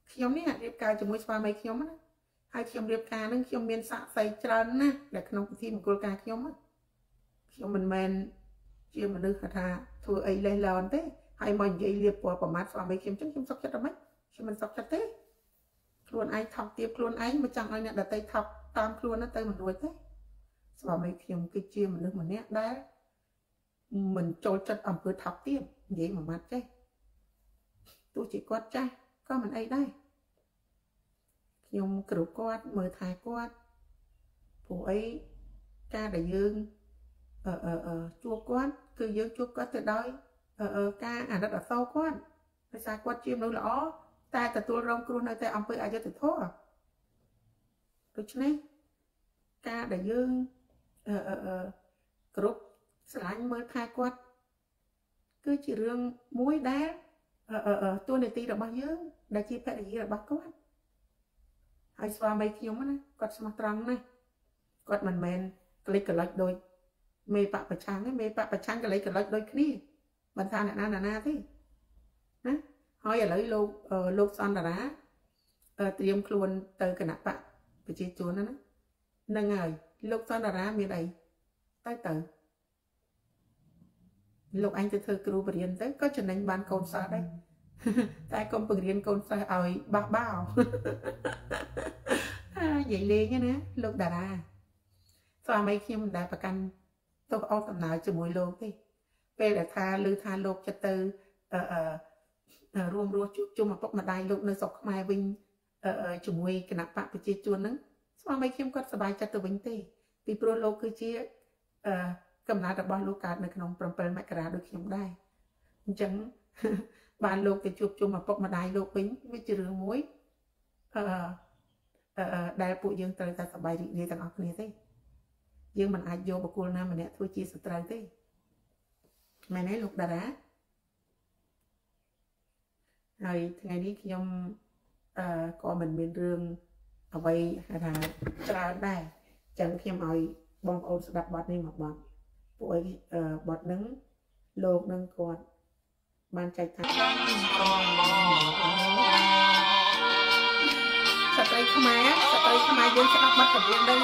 ខ្ញុំនេះរៀបការជាមួយស្វាមីខ្ញុំណាហើយខ្ញុំរៀបការនឹងខ្ញុំមានសាក់សីច្រើនណាស់ដែលក្នុងពិធីមង្គលការខ្ញុំខ្ញុំមិនមែនជាមនុស្សថាធ្វើអីលេះលន់ទេហើយមកនិយាយលៀបពណ៌ប្រមាថស្វាមីខ្ញុំចឹងខ្ញុំសុខចិត្តតែមិនខ្ញុំមិនសុខចិត្តទេខ្លួនឯងថប់ទៀបខ្លួនឯងមិនចង់ឲ្យអ្នកដទៃថប់តាមខ្លួនណាទៅមិនរួចទេស្វាមីខ្ញុំគឺជាមនុស្សម្នាក់ដែលមិនចូលចិត្តអំពើថប់ទៀបនិយាយមួយម៉ាត់ចេះទោះជាគាត់ចាស់ក៏មិនអីដែរខ្ញុំគ្រប់គាត់មើលថែគាត់ព្រោះអីការដែលយើងអឺអឺជួបគាត់គឺយើងជួបគាត់ទៅដោយអឺការអាណិតអាសូរគាត់ដោយសារគាត់ជាមនុស្សល្អតែទទួលរងគ្រោះនៅតែអំពើអយុត្តិធម៌ដូច្នេះការដែលយើងអឺអឺគ្រប់ស្រឡាញ់មើលថែគាត់គឺជារឿងមួយដែលអឺអឺតួនាទីរបស់យើងដែលជាភរិយារបស់គាត់ហើយស្វាមីខ្ញុំណាគាត់ស្មោះត្រង់ណាស់គាត់មិនមែនក្លេចក្លាច់ដូចមេបពប្រឆាំងទេមេបពប្រឆាំងក្លេចក្លាច់ដូចគ្នាមិនថាអ្នកណាណាណាទេណាហើយឥឡូវលោកលោកសន្តារាត្រៀមខ្លួនទៅគណៈបកប្រជាជនណាហ្នឹងហើយលោកសន្តារាមានអីទៅទៅលោកអញទៅធ្វើគ្រូបរិញ្ញាទៅក៏ចំណេញបានកូនសិស្សដែរតែកុំបង្រៀនកូនសិស្សឲ្យបះបោនិយាយលេងណាលោកតារាស្វាមីខ្ញុំមិនដែលប្រកាន់ទោសអស់ដំណើរជាមួយលោកទេពេលដែលថាឮថាលោកចិត្តទៅអឺរួមរស់ជួបជុំឪពុកម្ដាយលោកនៅស្រុកខ្មែរវិញជាមួយគណៈបកប្រជាជនហ្នឹងស្វាមីខ្ញុំគាត់សប្បាយចិត្តទៅវិញទេពីព្រោះលោកគឺជាអឺកំណត់របស់លោកកើតនៅក្នុង7មករាដូចខ្ញុំដែរអញ្ចឹងបានលោកទៅជួបជុំឪពុកម្ដាយលោកវិញវាជារឿងមួយអឺអឺដែលពួកយើងត្រូវតែសប្បាយរីករាយទាំងអស់គ្នាទេយើងមិនអាចយកបុគ្គលណាម្នាក់ធ្វើជាសត្រូវទេមែនទេលោកតារាហើយថ្ងៃនេះខ្ញុំអឺក៏មិនមានរឿងអ្វីហៅថាច្រើនដែរអញ្ចឹងខ្ញុំឲ្យបងប្អូនស្ដាប់បទនេះមកបទពួកឯងបទហ្នឹងលោកនឹងគាត់បានចែកថាស្ត្រីខ្មែរស្ត្រីខ្មែរយើងស្ដាប់បទចម្រៀងđây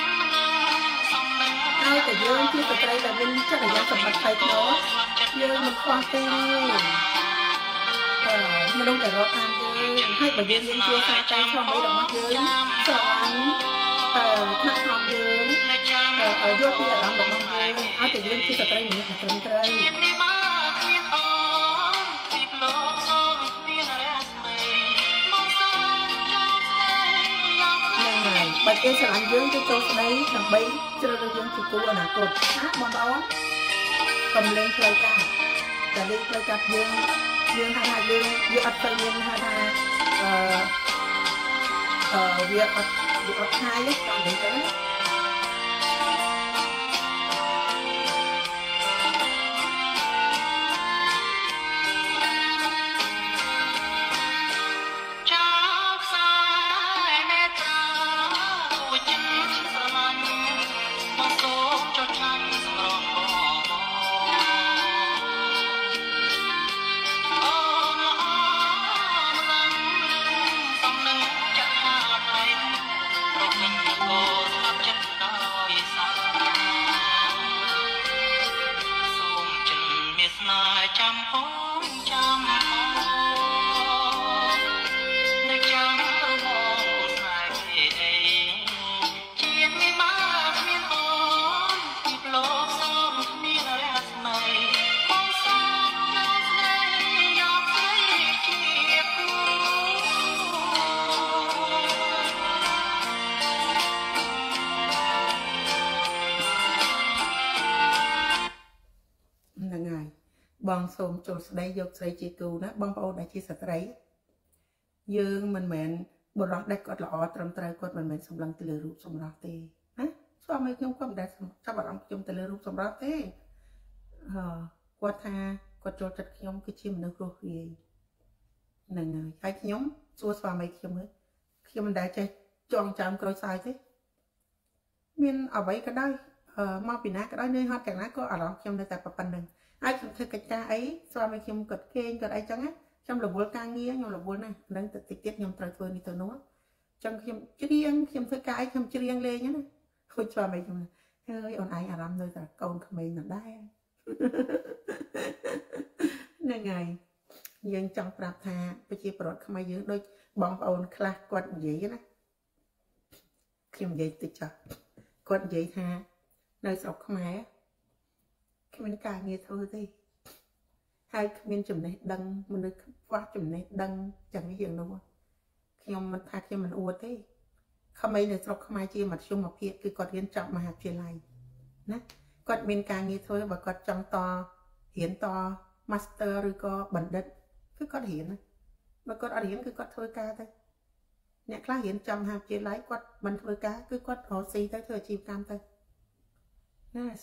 ហើយតែយើងជាស្ត្រីដែលមានចរិយាសម្បត្តិថ្លៃថ្នូរយើងមិនខ្វះទេអឺមនុស្សដែលរកតាមយើងហើយបើយើងមានជាសារការឆ្លងអីរបស់យើងស្រឡាញ់អឺថ្នាក់ក្នុងយើងអឺយកពីអារម្មណ៍របស់យើងឲ្យតែយើងជាស្ត្រីម្នាក់ត្រឹមត្រូវបើគេស្រឡាញ់យើងគេចូលស្ដីដើម្បីជ្រើសរើសយើងជាគូអនាគតណាបងប្អូនកុំលេងផ្លូវការតែលេងផ្លូវការយើងយើងហៅថាយើងវាអត់ទៅយើងហៅថាអឺអឺវាអត់វាអត់ខាយទេតាមនេះទៅបងសូមចូលស្ដីយកស្រីជាគូណាបងប្អូនដែលជាស្ត្រីយើងមិនមែនបុរសដែលគាត់ល្អត្រឹមត្រូវគាត់មិនមែនសម្លឹងទៅលើរូបសម្រស់ទេណាស្វាមីខ្ញុំគាត់មិនដែលចាប់អារម្មណ៍ខ្ញុំទៅលើរូបសម្រស់ទេអឺគាត់ថាគាត់ចូលចិត្តខ្ញុំគឺជាមនុស្សរស់រាយហ្នឹងហើយហើយខ្ញុំសួរស្វាមីខ្ញុំខ្ញុំមិនដែលចេះចងចាំក្រូចសើចទេមានអ្វីក៏ដោយអឺមកពីណាក៏ដោយនឿយហត់យ៉ាងណាក៏អារម្មណ៍ខ្ញុំនៅតែប៉ុណ្្នឹងហើយខ្ញុំធ្វើកិច្ចការអីស្វាមីខ្ញុំគាត់គេងគាត់អីចឹងណាខ្ញុំរវល់ការងារខ្ញុំរវល់ណាស់ហ្នឹងទៅតិចទៀតខ្ញុំត្រូវធ្វើនេះទៅនោះចឹងខ្ញុំច្រៀងខ្ញុំធ្វើការឲ្យខ្ញុំច្រៀងលេងណាហូចឆ្លងអីខ្ញុំហើយអូនឯងអារម្មណ៍នៅតែកូនក្មេងនៅដែរហ្នឹងហើយយើងចង់ប្រាប់ថាប្រជាពលរដ្ឋខ្មែរយើងដូចបងប្អូនខ្លះគាត់និយាយណាខ្ញុំនិយាយតិចចុះគាត់និយាយថានៅស្រុកខ្មែរគ្មានការងារធ្វើទេហើយគ្មានចំណេះដឹងមនុស្សខ្វះចំណេះដឹងចឹងយ៉ាងនោះខ្ញុំមិនថាខ្ញុំមិនអួតទេក្មេងនៅស្រុកខ្មែរជាមធ្យមភាពគឺគាត់រៀនចប់មហាវិទ្យាល័យណាគាត់មានការងារធ្វើបើគាត់ចង់តរៀនត master ឬក៏បណ្ឌិតគឺគាត់រៀនណាបើគាត់អត់រៀនគឺគាត់ធ្វើការទៅអ្នកខ្លះរៀនចំមហាវិទ្យាល័យគាត់មិនធ្វើការគឺគាត់រកស៊ីទៅធ្វើអាជីវកម្មទៅ Yes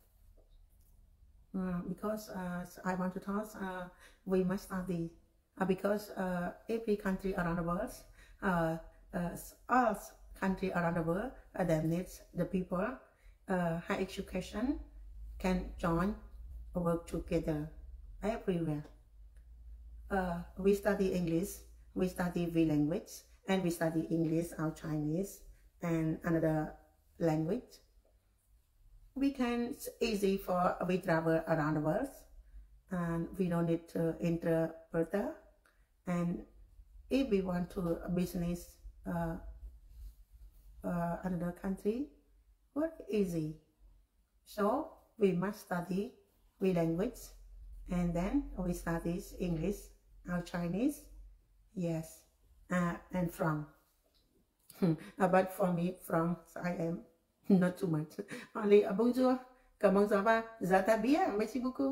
uh, because uh, I want to talk uh, we must study uh, because uh, every country around the world uh, uh, all country around the world uh, that needs the people uh, high education can join work together everywhere uh, we study English we study V language and we study English or Chinese and another language we can it's easy for we travel around the world and we don't need to interpreter and if we want to business uh, uh, another country very easy so we must study we language and then we study English or Chinese yes uh, and from but for me from I am not too much only uh, bonjour comment ça va ça va bien merci beaucoup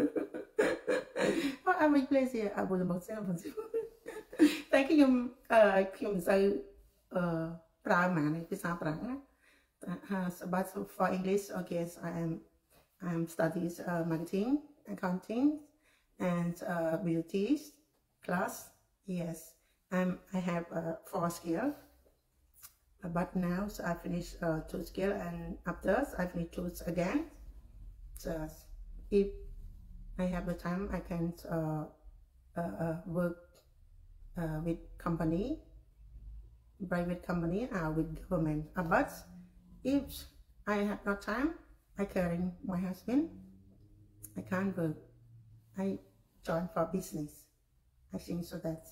oh, avec plaisir à vous bonjour bonjour តែខ្ញុំអឺខ្ញុំមិនសូវអឺប្រើហ្មងភាសាប្រាំងណា but for English okay I am I am studies uh, marketing accounting and uh, beauty class yes I'm I have uh, four skills but now so I finished uh, two skill and after I finish two again so if I have the time I can uh, uh, uh, work uh, with company private company or with government uh, but if I have no time I carrying my husband I can't work I join for business I think so that's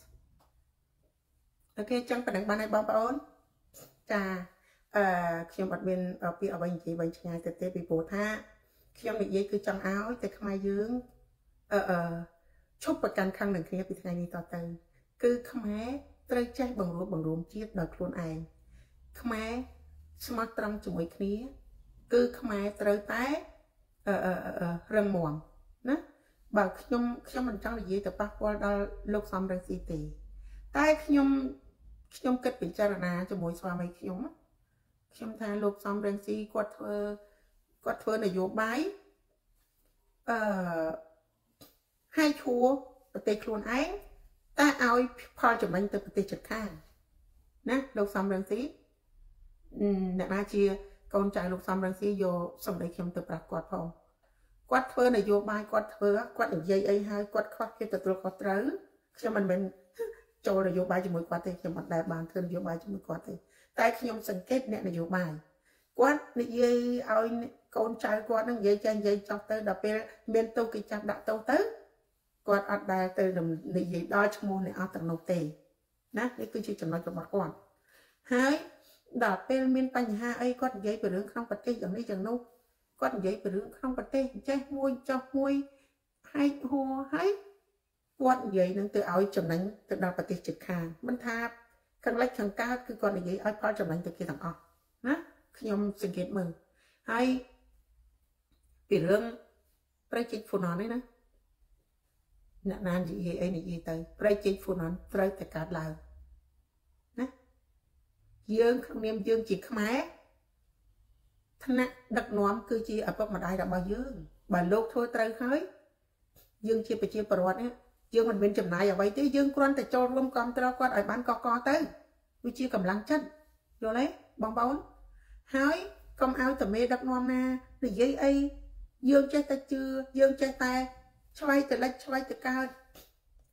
okay ចឹងប៉ុណ្ណឹងបានហើយបងប្អូនចាអឺខ្ញុំអត់មានពាក្យអ្វីនិយាយវិញឆ្ងាយទៅទេពីព្រោះថាខ្ញុំនិយាយគឺចង់ឲ្យតែខ្មែរយើងអឺអឺឈប់ប្រកាន់ខឹងនឹងគ្នាពីថ្ងៃនេះតទៅគឺខ្មែរត្រូវចេះបង្រួបបង្រួមជាតិដោយខ្លួនឯងខ្មែរស្មោះត្រង់ជាមួយគ្នាគឺខ្មែរត្រូវតែអឺអឺរឹងមាំណាបើខ្ញុំខ្ញុំមិនចង់និយាយទៅប៉ះពាល់ដល់លោកសំរងស៊ីទេតែខ្ញុំខ្ញុំគិតពិចារណាជាមួយស្វាមីខ្ញុំខ្ញុំថាលោកសំរងស៊ីគាត់ធ្វើគាត់ធ្វើនយោបាយអឺឲ្យឈួរប្រទេសខ្លួនឯងតែឲ្យផលចំណេញទៅប្រទេសជិតខាងណាលោកសំរងស៊ីអ្នកណាជាកូនចៅលោកសំរងស៊ីយកសម្ដីខ្ញុំទៅប្រាប់គាត់ផងគាត់ធ្វើនយោបាយគាត់ធ្វើគាត់និយាយអីហើយគាត់ខ្វះភាពទទួលខុសត្រូវខ្ញុំមិនមែនចូលនយោបាយជាមួយគាត់ទេខ្ញុំអត់ដែលបានធ្វើនយោបាយជាមួយគាត់ទេតែខ្ញុំសង្កេតអ្នកនយោបាយគាត់និយាយឲ្យកូនចៅគាត់នឹងនិយាយចេះនិយាយចោះទៅដល់ពេលមានទោសគេចាប់ដាក់ទោសទៅគាត់អត់ដែលទៅនិយាយដល់ឈ្មោះអ្នកអត់ទាំងនោះទេណានេះគឺជាចំណុចរបស់គាត់ហើយដល់ពេលមានបញ្ហាអីគាត់និយាយពីរឿងក្នុងប្រទេសយ៉ាងនេះយ៉ាងនោះគាត់និយាយពីរឿងក្នុងប្រទេសចេះមួយចោះមួយហែកហួរហើយគាត់និយាយនឹងទៅឲ្យចំណេញទៅដល់ប្រទេសជិតខាងមិនថាខាងលិចខាងកើតគឺគាត់និយាយឲ្យផលចំណេញទៅគេទាំងអស់ណាខ្ញុំសង្កេតមើលហើយពីរឿងប្រជិកហ្វូណននេះណាអ្នកណានិយាយអីនិយាយទៅប្រជិកហ្វូណនត្រូវតែកើតឡើងណាយើងក្នុងនាមយើងជាខ្មែរថ្នាក់ដឹកនាំគឺជាឪពុកម្ដាយរបស់យើងបើលោកធ្វើត្រូវហើយយើងជាប្រជាពលរដ្ឋនេះយើងមិនមានចំណាយអ្វីទេយើងគ្រាន់តែចូលរួមគ្រប់គ្រងគាត់ឲ្យបានកកទៅវាជាកម្លាំងចិត្តយល់ទេបងប្អូនហើយកុំឲ្យតែមេដឹកនាំណានិយាយអីយើងចេះតែជឿយើងចេះតែឆ្វៃទៅលិចឆ្វៃទៅកើត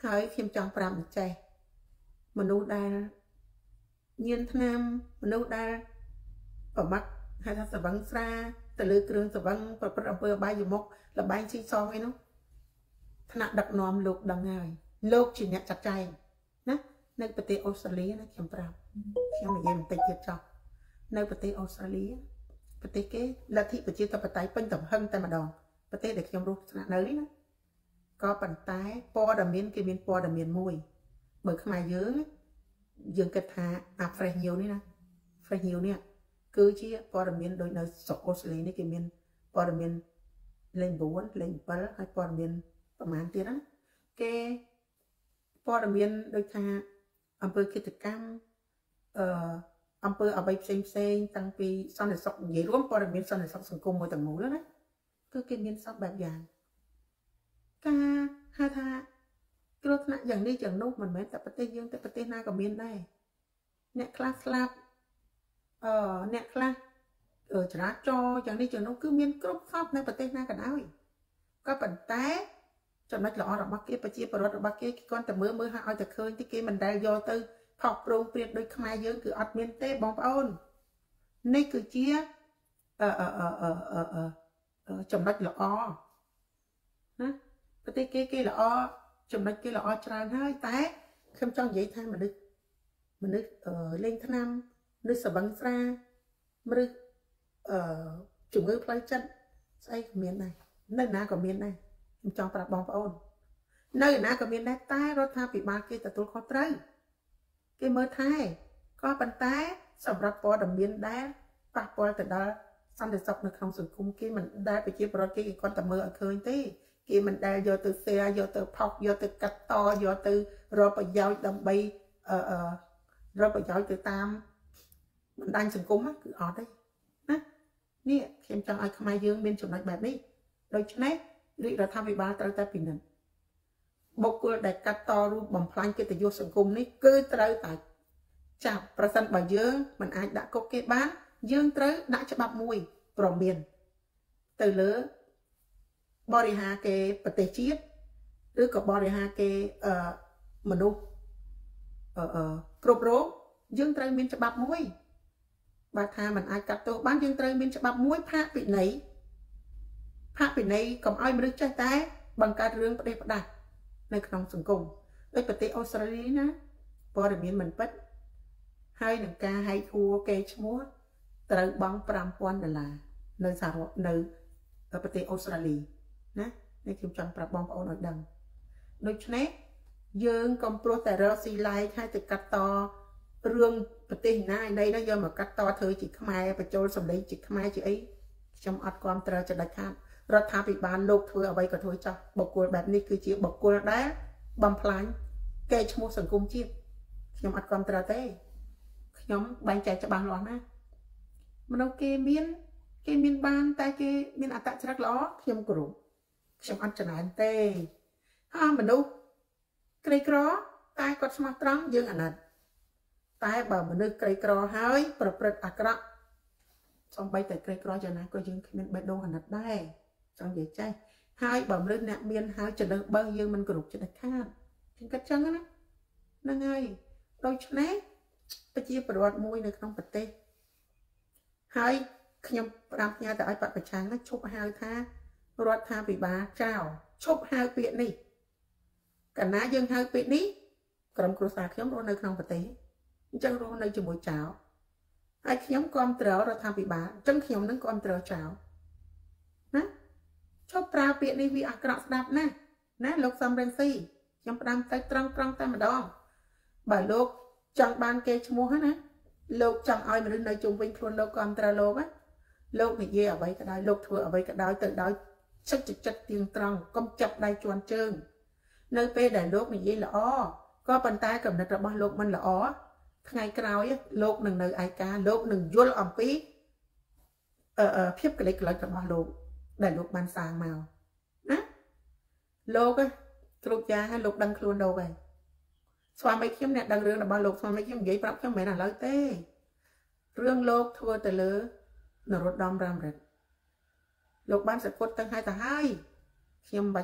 ហើយខ្ញុំចង់ប្រាប់ចេះមនុស្សដែលញៀនថ្នាំមនុស្សដែលប្រមាត់ហៅថាសវឹងស្រាទៅលើគ្រឿងសវឹងប្រព្រឹត្តអំពើអបាយមុខលបែងស៊ីសងអីនោះថ្នាក់ដឹកនាំលោកដឹងហើយលោកជាអ្នកចាត់ចែងណានៅប្រទេសអូស្ត្រាលីណាខ្ញុំប្រាប់ខ្ញុំនិយាយបន្តិចទៀតចុះនៅប្រទេសអូស្ត្រាលីប្រទេសគេលទ្ធិប្រជាធិបតេយ្យពេញទំហឹងតែម្ដងប្រទេសដែលខ្ញុំរស់ស្នាក់នៅនេះណាក៏ប៉ុន្តែព័ត៌មានគេមានព័ត៌មានមួយបើខ្មែរយើងយើងគិតថាអា fresh news នេះណា fresh news នេះគឺជាព័ត៌មានដូចនៅស្រុកអូស្ត្រាលីនេះគេមានព័ត៌មានលេខបួនលេខbảyហើយព័ត៌មានប្រហែលទៀតណាគេព័ត៌មានដូចថាអង្គើកិច្ចកម្មអឺអង្គើអ្វីផ្សេងផ្សេងតាំងពីសន្តិសុខនិយាយរួមព័ត៌មានសន្តិសុខសង្គមមួយទាំងមូលណាគឺគេមានសពបែបយ៉ាងការហៅថាគ្រោះថ្នាក់យ៉ាងនេះយ៉ាងនោះមិនមែនតែប្រទេសយើងតែប្រទេសណាក៏មានដែរអ្នកខ្លះស្លាប់អឺអ្នកខ្លះចរាចរណ៍យ៉ាងនេះយ៉ាងនោះគឺមានគ្រប់សពនៅប្រទេសណាក៏ដោយក៏ប៉ុន្តែចំណុចល្អរបស់គេប្រជាពលរដ្ឋរបស់គេគេគាត់តែមើលមើលឲ្យតែឃើញទីគេមិនដែលយកទៅផកប្រងព្រៀបដូចខ្មែរយើងគឺអត់មានទេបងប្អូននេះគឺជាអឺអឺអឺអឺអឺចំណុចល្អណាប្រទេសគេគេល្អចំណុចគេល្អច្រើនហើយតែខ្ញុំចង់និយាយថាមនុស្សមនុស្សលេងថ្នាំមនុស្សសបឹងស្រាមនុស្សអឺជំងឺផ្លូវចិត្តស្អីក៏មានដែរនៅណាក៏មានដែរខ្ញុំចង់ប្រាប់បងប្អូននៅណាក៏មានដែរតែរដ្ឋាភិបាលគេទទួលខុសត្រូវគេមើលថែក៏ប៉ុន្តែសម្រាប់ព័ត៌មានដែលប៉ះពាល់ទៅដល់សន្តិសុខនៅក្នុងសង្គមគេមិនដែលប្រជាពលរដ្ឋគេគេគាត់តែមើលឲ្យឃើញទេគេមិនដែលយកទៅ share យកទៅផុសយកទៅកាត់តយកទៅរកប្រយោជន៍ដើម្បីអឺអឺរកប្រយោជន៍ទៅតាមបណ្ដាញសង្គមគឺអត់ទេណានេះខ្ញុំចង់ឲ្យខ្មែរយើងមានចំណុចបែបនេះដូច្នេះរាជរដ្ឋាភិបាលត្រូវតែពិនិត្យបុគ្គលដែលកាត់តរូបបំផ្លាញកិត្តិយសសង្គមនេះគឺត្រូវតែចាប់ប្រសិនបើយើងមិនអាចដាក់គុកគេបានយើងត្រូវដាក់ច្បាប់មួយព្រមមានទៅលើបរិហាគេប្រទេសជាតិឬក៏បរិហាគេអឺមនុស្សអឺអឺគ្រប់គ្រងយើងត្រូវមានច្បាប់មួយបើថាมันអាចកាត់ទោសបានយើងត្រូវមានច្បាប់មួយផាកពិន័យផាកពិន័យកុំឲ្យមនុស្សចេះតែបង្កើតរឿងផ្ដេសផ្ដាស់នៅក្នុងសង្គមដូចប្រទេសអូស្ត្រាលីណាព័ត៌មានមិនពិតហើយនឹងការហែកហួរគេឈ្មោះត្រូវបង់ប្រាំពាន់ដុល្លារនៅសហរដ្ឋនៅប្រទេសអូស្ត្រាលីណានេះខ្ញុំចង់ប្រាប់បងប្អូនឲ្យដឹងដូច្នេះយើងកុំព្រោះតែរកស៊ីឡែកហើយទៅកាត់តរឿងប្រទេសណាឯណីនោះយកមកកាត់តធ្វើជាខ្មែរបញ្ចូលសម្លេងជាខ្មែរជាអីខ្ញុំអត់គាំទ្រចដាច់ខាតរដ្ឋាភិបាលលោកធ្វើអ្វីក៏ធ្វើចោះបុគ្គលបែបនេះគឺជាបុគ្គលដែលបំផ្លាញកេរ្តិ៍ឈ្មោះសង្គមជាតិខ្ញុំអត់គាំទ្រទេខ្ញុំបែងចែកច្បាស់លាស់ណាមនុស្សគេមានគេមានបានតែគេមានអត្តចរិតល្អខ្ញុំគោរពខ្ញុំអត់ចំណានទេហើយមនុស្សក្រីក្រតែគាត់ស្មោះត្រង់យើងអាណិតតែបើមនុស្សក្រីក្រហើយប្រព្រឹត្តអាក្រក់សំបីតែក្រីក្រយ៉ាងណាក៏យើងគ្មានបេះដូងអាណិតដែរចង់និយាយចេះហើយបើមនុស្សអ្នកមានហើយចំណេះបើយើងមិនគោរពចិត្តខាតខ្ញុំគិតចឹងណាហ្នឹងហើយដូច្នេះប្រជាពលរដ្ឋមួយនៅក្នុងប្រទេសហើយខ្ញុំប្រាប់ញ៉ាទៅឲ្យបពប្រឆាំងឈប់ហៅថារដ្ឋាភិបាលចោលឈប់ហៅពាក្យនេះកាលណាយើងហៅពាក្យនេះក្រុមគ្រួសារខ្ញុំរស់នៅក្នុងប្រទេសអញ្ចឹងរស់នៅជាមួយចោលហើយខ្ញុំគាំទ្ររដ្ឋាភិបាលអញ្ចឹងខ្ញុំនឹងគាំទ្រចោលណាឈប់ប្រើពាក្យនេះវាអាក្រក់ស្ដាប់ណាស់ណាលោកសំរងស៊ីខ្ញុំផ្ដាំទៅត្រង់ត្រង់តែម្ដងបើលោកចង់បានគេឈ្មោះណាលោកចង់ឲ្យមនុស្សនៅជុំវិញខ្លួនលោកគាំទ្រលោកណាលោកនិយាយអ្វីក៏ដោយលោកធ្វើអ្វីក៏ដោយទៅដោយចិត្តចិត្តទៀងត្រង់កុំចាប់ដៃជន់ជើងនៅពេលដែលលោកនិយាយល្អក៏ប៉ុន្តែគំនិតរបស់លោកមិនល្អថ្ងៃក្រោយលោកនឹងនៅឯកាលោកនឹងយល់អំពីអឺភាពកលិចកលិចរបស់លោកដែលលោកបានសាងមកណាលោកគ្រប់យ៉ាងហើយលោកដឹងខ្លួនលោកហើយស្វាមីខ្ញុំអ្នកដឹងរឿងរបស់លោកស្វាមីខ្ញុំនិយាយប្រាប់ខ្ញុំមិនមែនឥឡូវទេរឿងលោកធ្វើទៅលើនរោត្តម រ៉ាមរិទ្ធលោកបានសក្ដិទាំងឲ្យទៅហើយខ្ញុំបាច់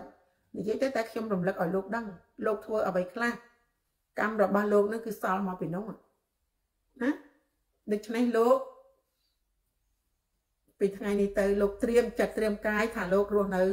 និយាយទៅតែខ្ញុំរំលឹកឲ្យលោកដឹងលោកធ្វើអ្វីខ្លះកម្មរបស់លោកនឹងគឺសល់មកពីនោះណាដូច្នេះលោកពីថ្ងៃនេះទៅលោកត្រៀមចាត់ត្រៀមកាយថាលោករស់នៅ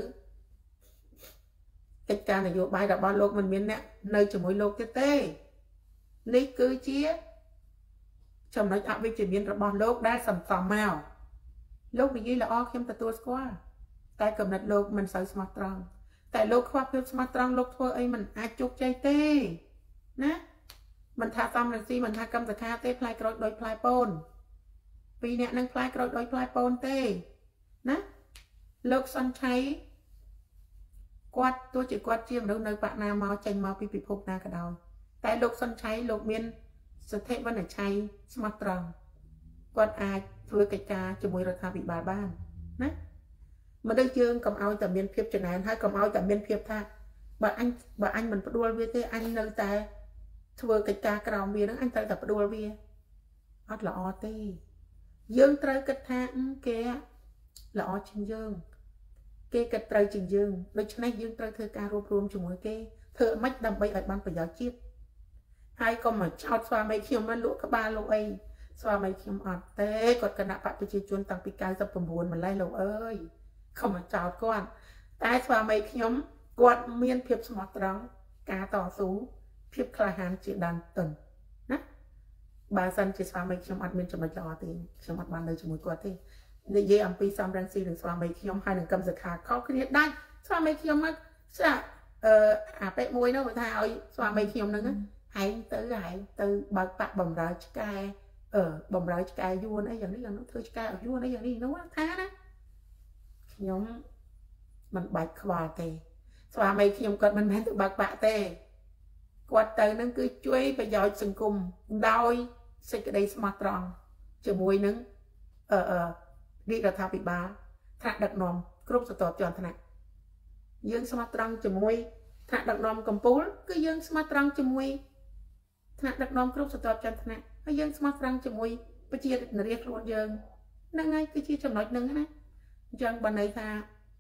កិច្ចការនយោបាយរបស់លោកមិនមានអ្នកនៅជាមួយលោកទៀតទេនេះគឺជាចំណុចអវិជ្ជមានរបស់លោកដែលសន្សំមកលោកនិយាយល្អខ្ញុំទទួលស្គាល់តែកំណត់លោកមិនសូវស្មោះត្រង់តែលោកខ្វះភាពស្មោះត្រង់លោកធ្វើអីមិនអាចជោគជ័យទេណាមិនថាសំរងស៊ីមិនថាកម្មសខាទេផ្លែក្រូចដោយផ្លែពូនពីរអ្នកនឹងផ្លែក្រូចដោយផ្លែពូនទេណាលោកសុនឆៃគាត់ទោះជាគាត់ជាមនុស្សនៅបាក់ណាមកចេញមកពីពិភពណាក៏ដោយតែលោកសុនឆៃលោកមានសទ្ធិវិន័យឆៃស្មោះត្រង់គាត់អាចធ្វើកិច្ចការជាមួយរដ្ឋាភិបាលបានណាមនុស្សយើងកុំឲ្យតែមានភាពចំណែនហើយកុំឲ្យតែមានភាពថាបើអញបើអញមិនផ្ដួលវាទេអញនៅតែធ្វើកិច្ចការក្រោមវានឹងអញត្រូវតែផ្ដួលវាអត់ល្អទេយើងត្រូវគិតថាគេល្អជាងយើងគេគិតត្រូវជាងយើងដូច្នេះយើងត្រូវធ្វើការរួបរวมជាមួយគេធ្វើម៉េចដើម្បីឲ្យបានប្រយោជន៍ជាតិហើយកុំមកចោតស្វាមីខ្ញុំមកលក់ក្បាលលោកអីស្វាមីខ្ញុំអត់ទេគាត់គណៈបព្វជិជនតាំងពីเก้าสิบเก้าម្លេះលោកអើយកុំមកចោតគាត់តែស្វាមីខ្ញុំគាត់មានភាពស្មោះត្រង់ការតស៊ូភាពក្លាហានជាដើមទុនណាបើសិនជាស្វាមីខ្ញុំអត់មានចំណុចល្អទេខ្ញុំអត់បាននៅជាមួយគាត់ទេនិយាយអំពីសំរងស៊ីនិងស្វាមីខ្ញុំហើយនឹងកម្មសខាខុសគ្នាដាច់ស្វាមីខ្ញុំមកចាអឺអាពេកមួយនោះថាឲ្យស្វាមីខ្ញុំហ្នឹងហែងទៅហែងទៅបើកបាក់បំរើឆ្កែអឺបំរើឆ្កែយួនអីយ៉ាងនេះយ៉ាងនោះធ្វើឆ្កែឲ្យយួនអីយ៉ាងនេះនោះថាណាខ្ញុំមិនបាច់ខ្វល់ទេស្វាមីខ្ញុំគាត់មិនមែនទៅបើកបាក់ទេគាត់ទៅនឹងគឺជួយប្រយោជន៍សង្គមដោយសេចក្តីស្មោះត្រង់ជាមួយនឹងអឺអឺរាជរដ្ឋាភិបាលថ្នាក់ដឹកនាំគ្រប់ស្រទាប់ជាន់ថ្នាក់យើងស្មោះត្រង់ជាមួយថ្នាក់ដឹកនាំកម្ពុជាគឺយើងស្មោះត្រង់ជាមួយថ្នាក់ដឹកនាំគ្រប់ស្រទាប់ជាន់ថ្នាក់ហើយយើងស្មោះត្រង់ជាមួយប្រជារាស្ត្រខ្លួនយើងហ្នឹងហើយគឺជាចំណុចហ្នឹងណាអញ្ចឹងបើន័យថា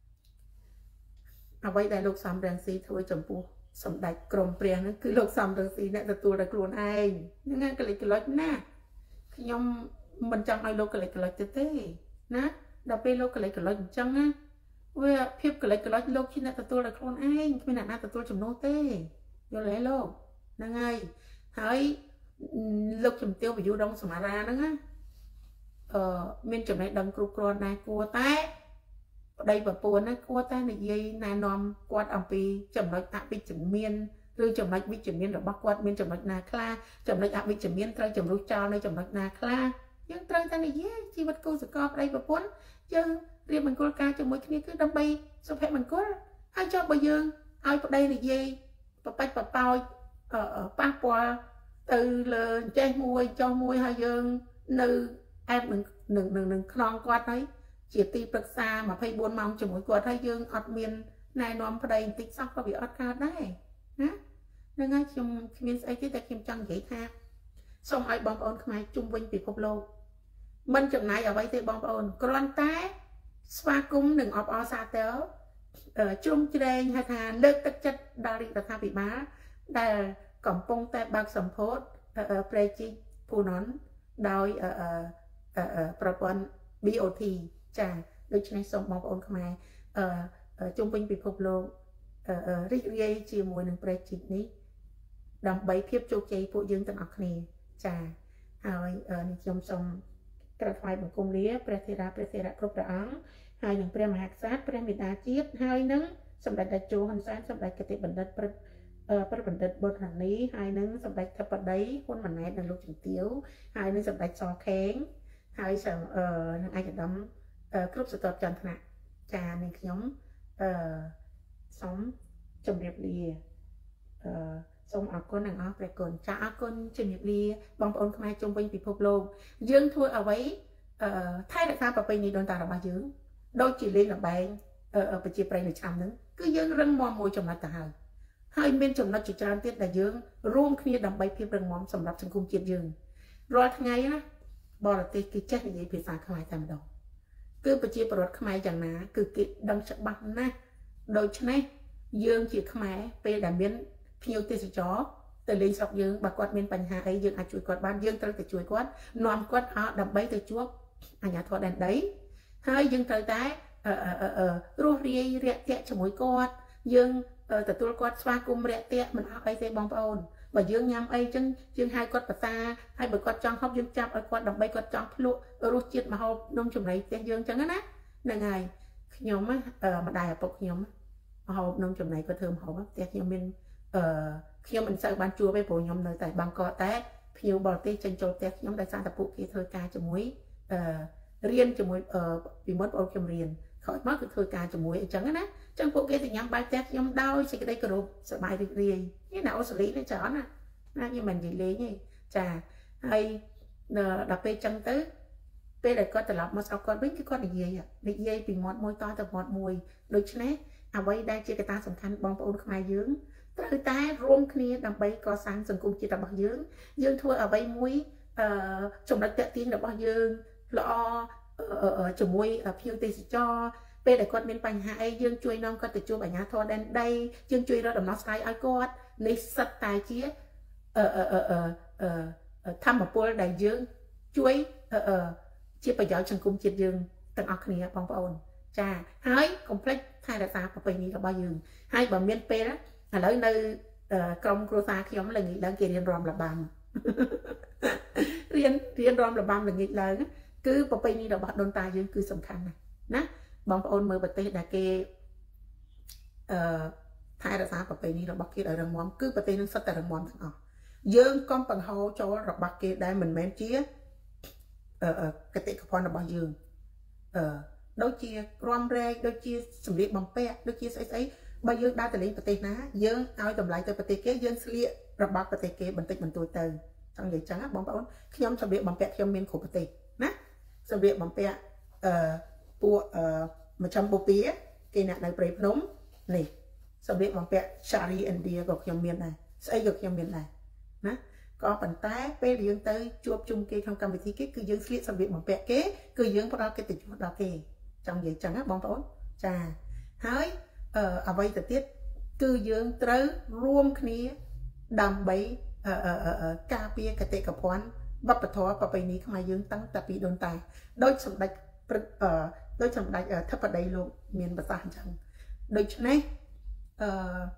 អ្វីដែលលោកសំរងស៊ីធ្វើចំពោះសម្ដេចក្រមព្រះហ្នឹងគឺលោកសំរងស៊ីអ្នកទទួលដោយខ្លួនឯងហ្នឹងហើយកលិចកលុចណាខ្ញុំមិនចង់ឲ្យលោកកលិចកលុចទៅទេណាដល់ពេលលោកកលិចកលុចអញ្ចឹងណាវាភាពកលិចកលុចលោកជាអ្នកទទួលដោយខ្លួនឯងគ្មានអ្នកណាទទួលជំនួសទេយល់ទេលោកហ្នឹងហើយហើយលោកជំទាវវយុដងសមារាហ្នឹងណាអឺមានចំណេះដឹងគ្រប់គ្រាន់ដែរគួរតែប្តីប្រពន្ធណាគួរតែនិយាយណែនាំគាត់អំពីចំណុចអវិជ្ជមានឬចំណុចវិជ្ជមានរបស់គាត់មានចំណុចណាខ្លះចំណុចអវិជ្ជមានត្រូវជំរុះចោលនៅចំណុចណាខ្លះយើងត្រូវតែនិយាយជីវិតគូសកលប្តីប្រពន្ធយើងរៀបមង្គលការជាមួយគ្នាគឺដើម្បីសុភមង្គលហើយចុះបើយើងឲ្យប្តីនិយាយបបាច់បបោចប៉ះពាល់ទៅលើចេះមួយចុះមួយហើយយើងនៅអែបនឹងនឹងនឹងខ្នងគាត់ហើយជាទីប្រឹក្សាยี่สิบสี่ម៉ោងជាមួយគាត់ហើយយើងអត់មានណែនាំប្តីបន្តិចសោះក៏វាអត់កើតដែរណាហ្នឹងហើយខ្ញុំគ្មានស្អីទេតែខ្ញុំចង់និយាយថាសូមឲ្យបងប្អូនខ្មែរជុំវិញពិភពលោកមិនចំណាយអ្វីទេបងប្អូនគ្រាន់តែស្វាគមន៍និងអបអរសាទរជ្រុំជ្រែងហៅថាលើកទឹកចិត្តដល់រាជរដ្ឋាភិបាលដែលកំពុងតែបើកសម្ពោធប្រេជីពូណនដោយប្រព័ន្ធ บี โอ ที ចាដូច្នេះសូមបងប្អូនខ្មែរជុំវិញពិភពលោករីករាយជាមួយនឹងប្រេជីនេះដើម្បីភាពជោគជ័យពួកយើងទាំងអស់គ្នាចាហើយខ្ញុំសូមក្រាបថ្វាយបង្គំលាព្រះធេរាព្រះធេរៈគ្រប់ព្រះអង្គហើយនឹងព្រះមហាក្សត្រព្រះមេដាជាតិហើយនឹងសម្ដេចតេជោហ៊ុនសែនសម្ដេចគតិបណ្ឌិតព្រះព្រះបណ្ឌិតបុត្ររានីហើយនឹងសម្ដេចធិបតីហ៊ុនម៉ាណែតនិងលោកជំទាវហើយនឹងសម្ដេចសខេងហើយនឹងឯកឧត្តមគ្រប់ស្រទាប់ចន្ទថ្នាក់ចានឹងខ្ញុំអឺសូមជម្រាបលាអឺសូមអរគុណនិងអរព្រះគុណចាអរគុណជំរាបលាបងប្អូនខ្មែរជុំវិញពិភពលោកយើងធ្វើអ្វីអឺថែរក្សាប្រពៃណីដូនតារបស់យើងដូចជាលេងល្បែងប្រជាប្រិយនៅឆ្នាំហ្នឹងគឺយើងរឹងមាំមួយចំណុចទៅហើយហើយមានចំណុចជាច្រើនទៀតដែលយើងរួមគ្នាដើម្បីភាពរឹងមាំសម្រាប់សង្គមជាតិយើងរាល់ថ្ងៃណាបរទេសគេចេះនិយាយភាសាខ្មែរតែម្ដងគឺប្រជាពលរដ្ឋខ្មែរយ៉ាងណាគឺគេដឹងច្បាស់ណាស់ដូច្នេះ dương chỉ khmer pe đã biến phiêu tê sẽ chó từ lên sọc dương bà quạt miền bành hà ấy dương ai chui quạt ban dương tới từ chui quạt nòm quạt họ đập bấy từ chuốc anh nhà thọ đèn đấy hai dương tới tái ờ ờ ờ ờ rùa ri rẹt tẹt cho mỗi quạt dương ờ từ tôi quạt xoa cung rẹt tẹt mình học ấy sẽ bong bồn và dương nhâm ấy chân dương hai quạt bà ta hai bữa quạt trong hốc dương chạm ở quạt đập bấy quạt trong lụa rùa chết mà hộp nông chùm này tẹt dương chẳng á là ngày nhóm á ờ mà đài bọc nhóm hộp nông chùm này có thơm hộp á tẹt nhóm mình ờ khi mình sợ ban chua với bộ nhóm nơi tại bang cọ té phiêu bò tê chân châu té nhóm đại sang tập phụ kia thôi ca cho muối riêng cho muối ờ vì mất ô trong riêng khỏi mất cái thôi ca cho muối chẳng á trong phụ kia thì nhóm bài té nhóm đau chỉ cái đây cơ độ sợ bài được riêng như nào xử lý nó chó nè na như mình gì lấy nhỉ trà hay đập bê chân tới bê lại có tập mà sao con biết cái con này gì à bị dây bị ngọt môi to tập ngọt mùi đôi chân ấy à vậy đây chỉ cái ta sòng khăn bong bóng khai dướng từ ta rôm kia đầm bay có sáng sừng cung chỉ đầm bằng dương dương thua ở bay muối trồng đất tẹt tiên đầm bằng dương lọ ở trồng muối ở phiêu tê cho pe để con bên bành hai dương chui non con từ chua bành nhà thọ đen đây dương chui đó đầm nó sai ai con lấy sắt tài chia ở ở ở ở ở thăm một bữa đại dương chui ở ở chia bây giờ sừng cung chỉ dương tận ở kia bong bóng trà hai complex hai là sao phải nghĩ là bao dương hai bà miền pe đó à lấy nơi công cô ta khi ông là nghĩ là kia riêng ròm là bằng riêng riêng ròm là bằng là nghĩ là cứ bảo bây giờ là bạn đồn tài dương cứ sầm khăn này nè bóng ôn mơ bật tê đã kê thay là sao bảo bây giờ là bác kia ở đằng món cứ bật tê nó sắp tại đằng món thằng dương con bằng hô cho rọc bác kia đây mình mém chia ở cái tệ của con là bao dương đôi chia rom re đôi chia sầm liệt bằng pe đôi chia sấy sấy bao dương đa từ lên bát ná dương ao tầm lại từ bát kế dương slia rập bát bát kế bẩn tịch bẩn tuổi từ trong vậy trắng bóng bóng khi ông sầm liệt bằng pe khi ông miên khổ bát ná sầm liệt bằng pe bùa mà trong bùa pía cây nè này bể nấm này sầm liệt bằng pe Shari India của khi ông miên này xây của khi ông miên này ná có bàn tay pe dương tới chuột chung cây trong cầm vị trí kế cứ dương slia sầm liệt bằng pe kế cứ dương bắt đầu cái tịch chuột đó kì trong vậy trắng bóng bóng trà hái ở ở đây tiết cư dương tới rùm kia đầm bấy ở ở ở cà phê cái tệ cặp quán bắp bát thọ và bầy ní không ai dương tăng tập bị đồn tài đôi sầm đạch ở đôi sầm đạch ở thấp ở đây luôn miền bắc sàn chẳng đôi chỗ này ở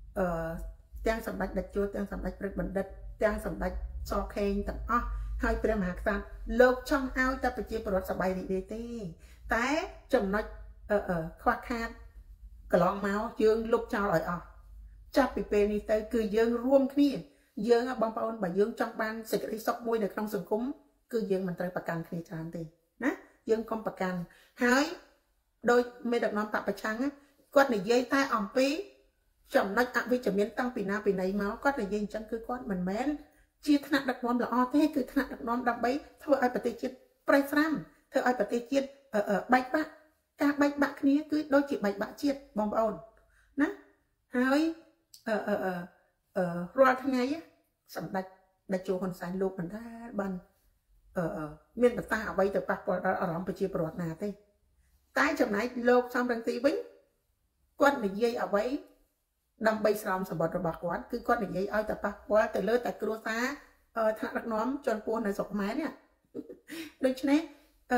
ở trang sầm đạch đạch chúa trang sầm đạch bật bật đạch trang sầm đạch so khen tập ó hai prem hạt san lộc trong ao tập bị chia bớt sập bay đi đi tê té chồng nói ở ở khoa khan cái lon máu dương lúc cho lại à chắc bị pe đi tới cứ dương rùm kia dương ở bong bóng bà dương trong ban sẽ cái sọc môi được trong sừng cúng cứ dương mình tới bạc can kia tràn thì nè dương con bạc can hái đôi mấy đợt non tập bạc trắng á con này dây tai ỏm pí chồng nói ăn với chồng miếng tăng pì na pì này máu con này dây chẳng cứ con mình mến chia thằng đặt non là o thế cứ thằng đặt non đâm bấy thôi ai bật tay chết pray ram thôi ai bật tay chết ở ở bạch bạc các bạch bạc kia cứ đôi chị bạch bạc chết bong bóng nè hái ở ở ở ở rồi thằng này á sầm đạch đạch chỗ con sai lục mình ra ban ở ở miền bắc ta ở đây từ bắc vào ở lòng chia bọt nà thế tái chậm này lục xong đang tí bính con này dây ở đấy đâm bay xong sầm bọt rồi bạc quán cứ con này dây ở từ bắc qua từ lơ từ cua xá ở thằng đặt nón cho con này sọc máy nè đôi chân này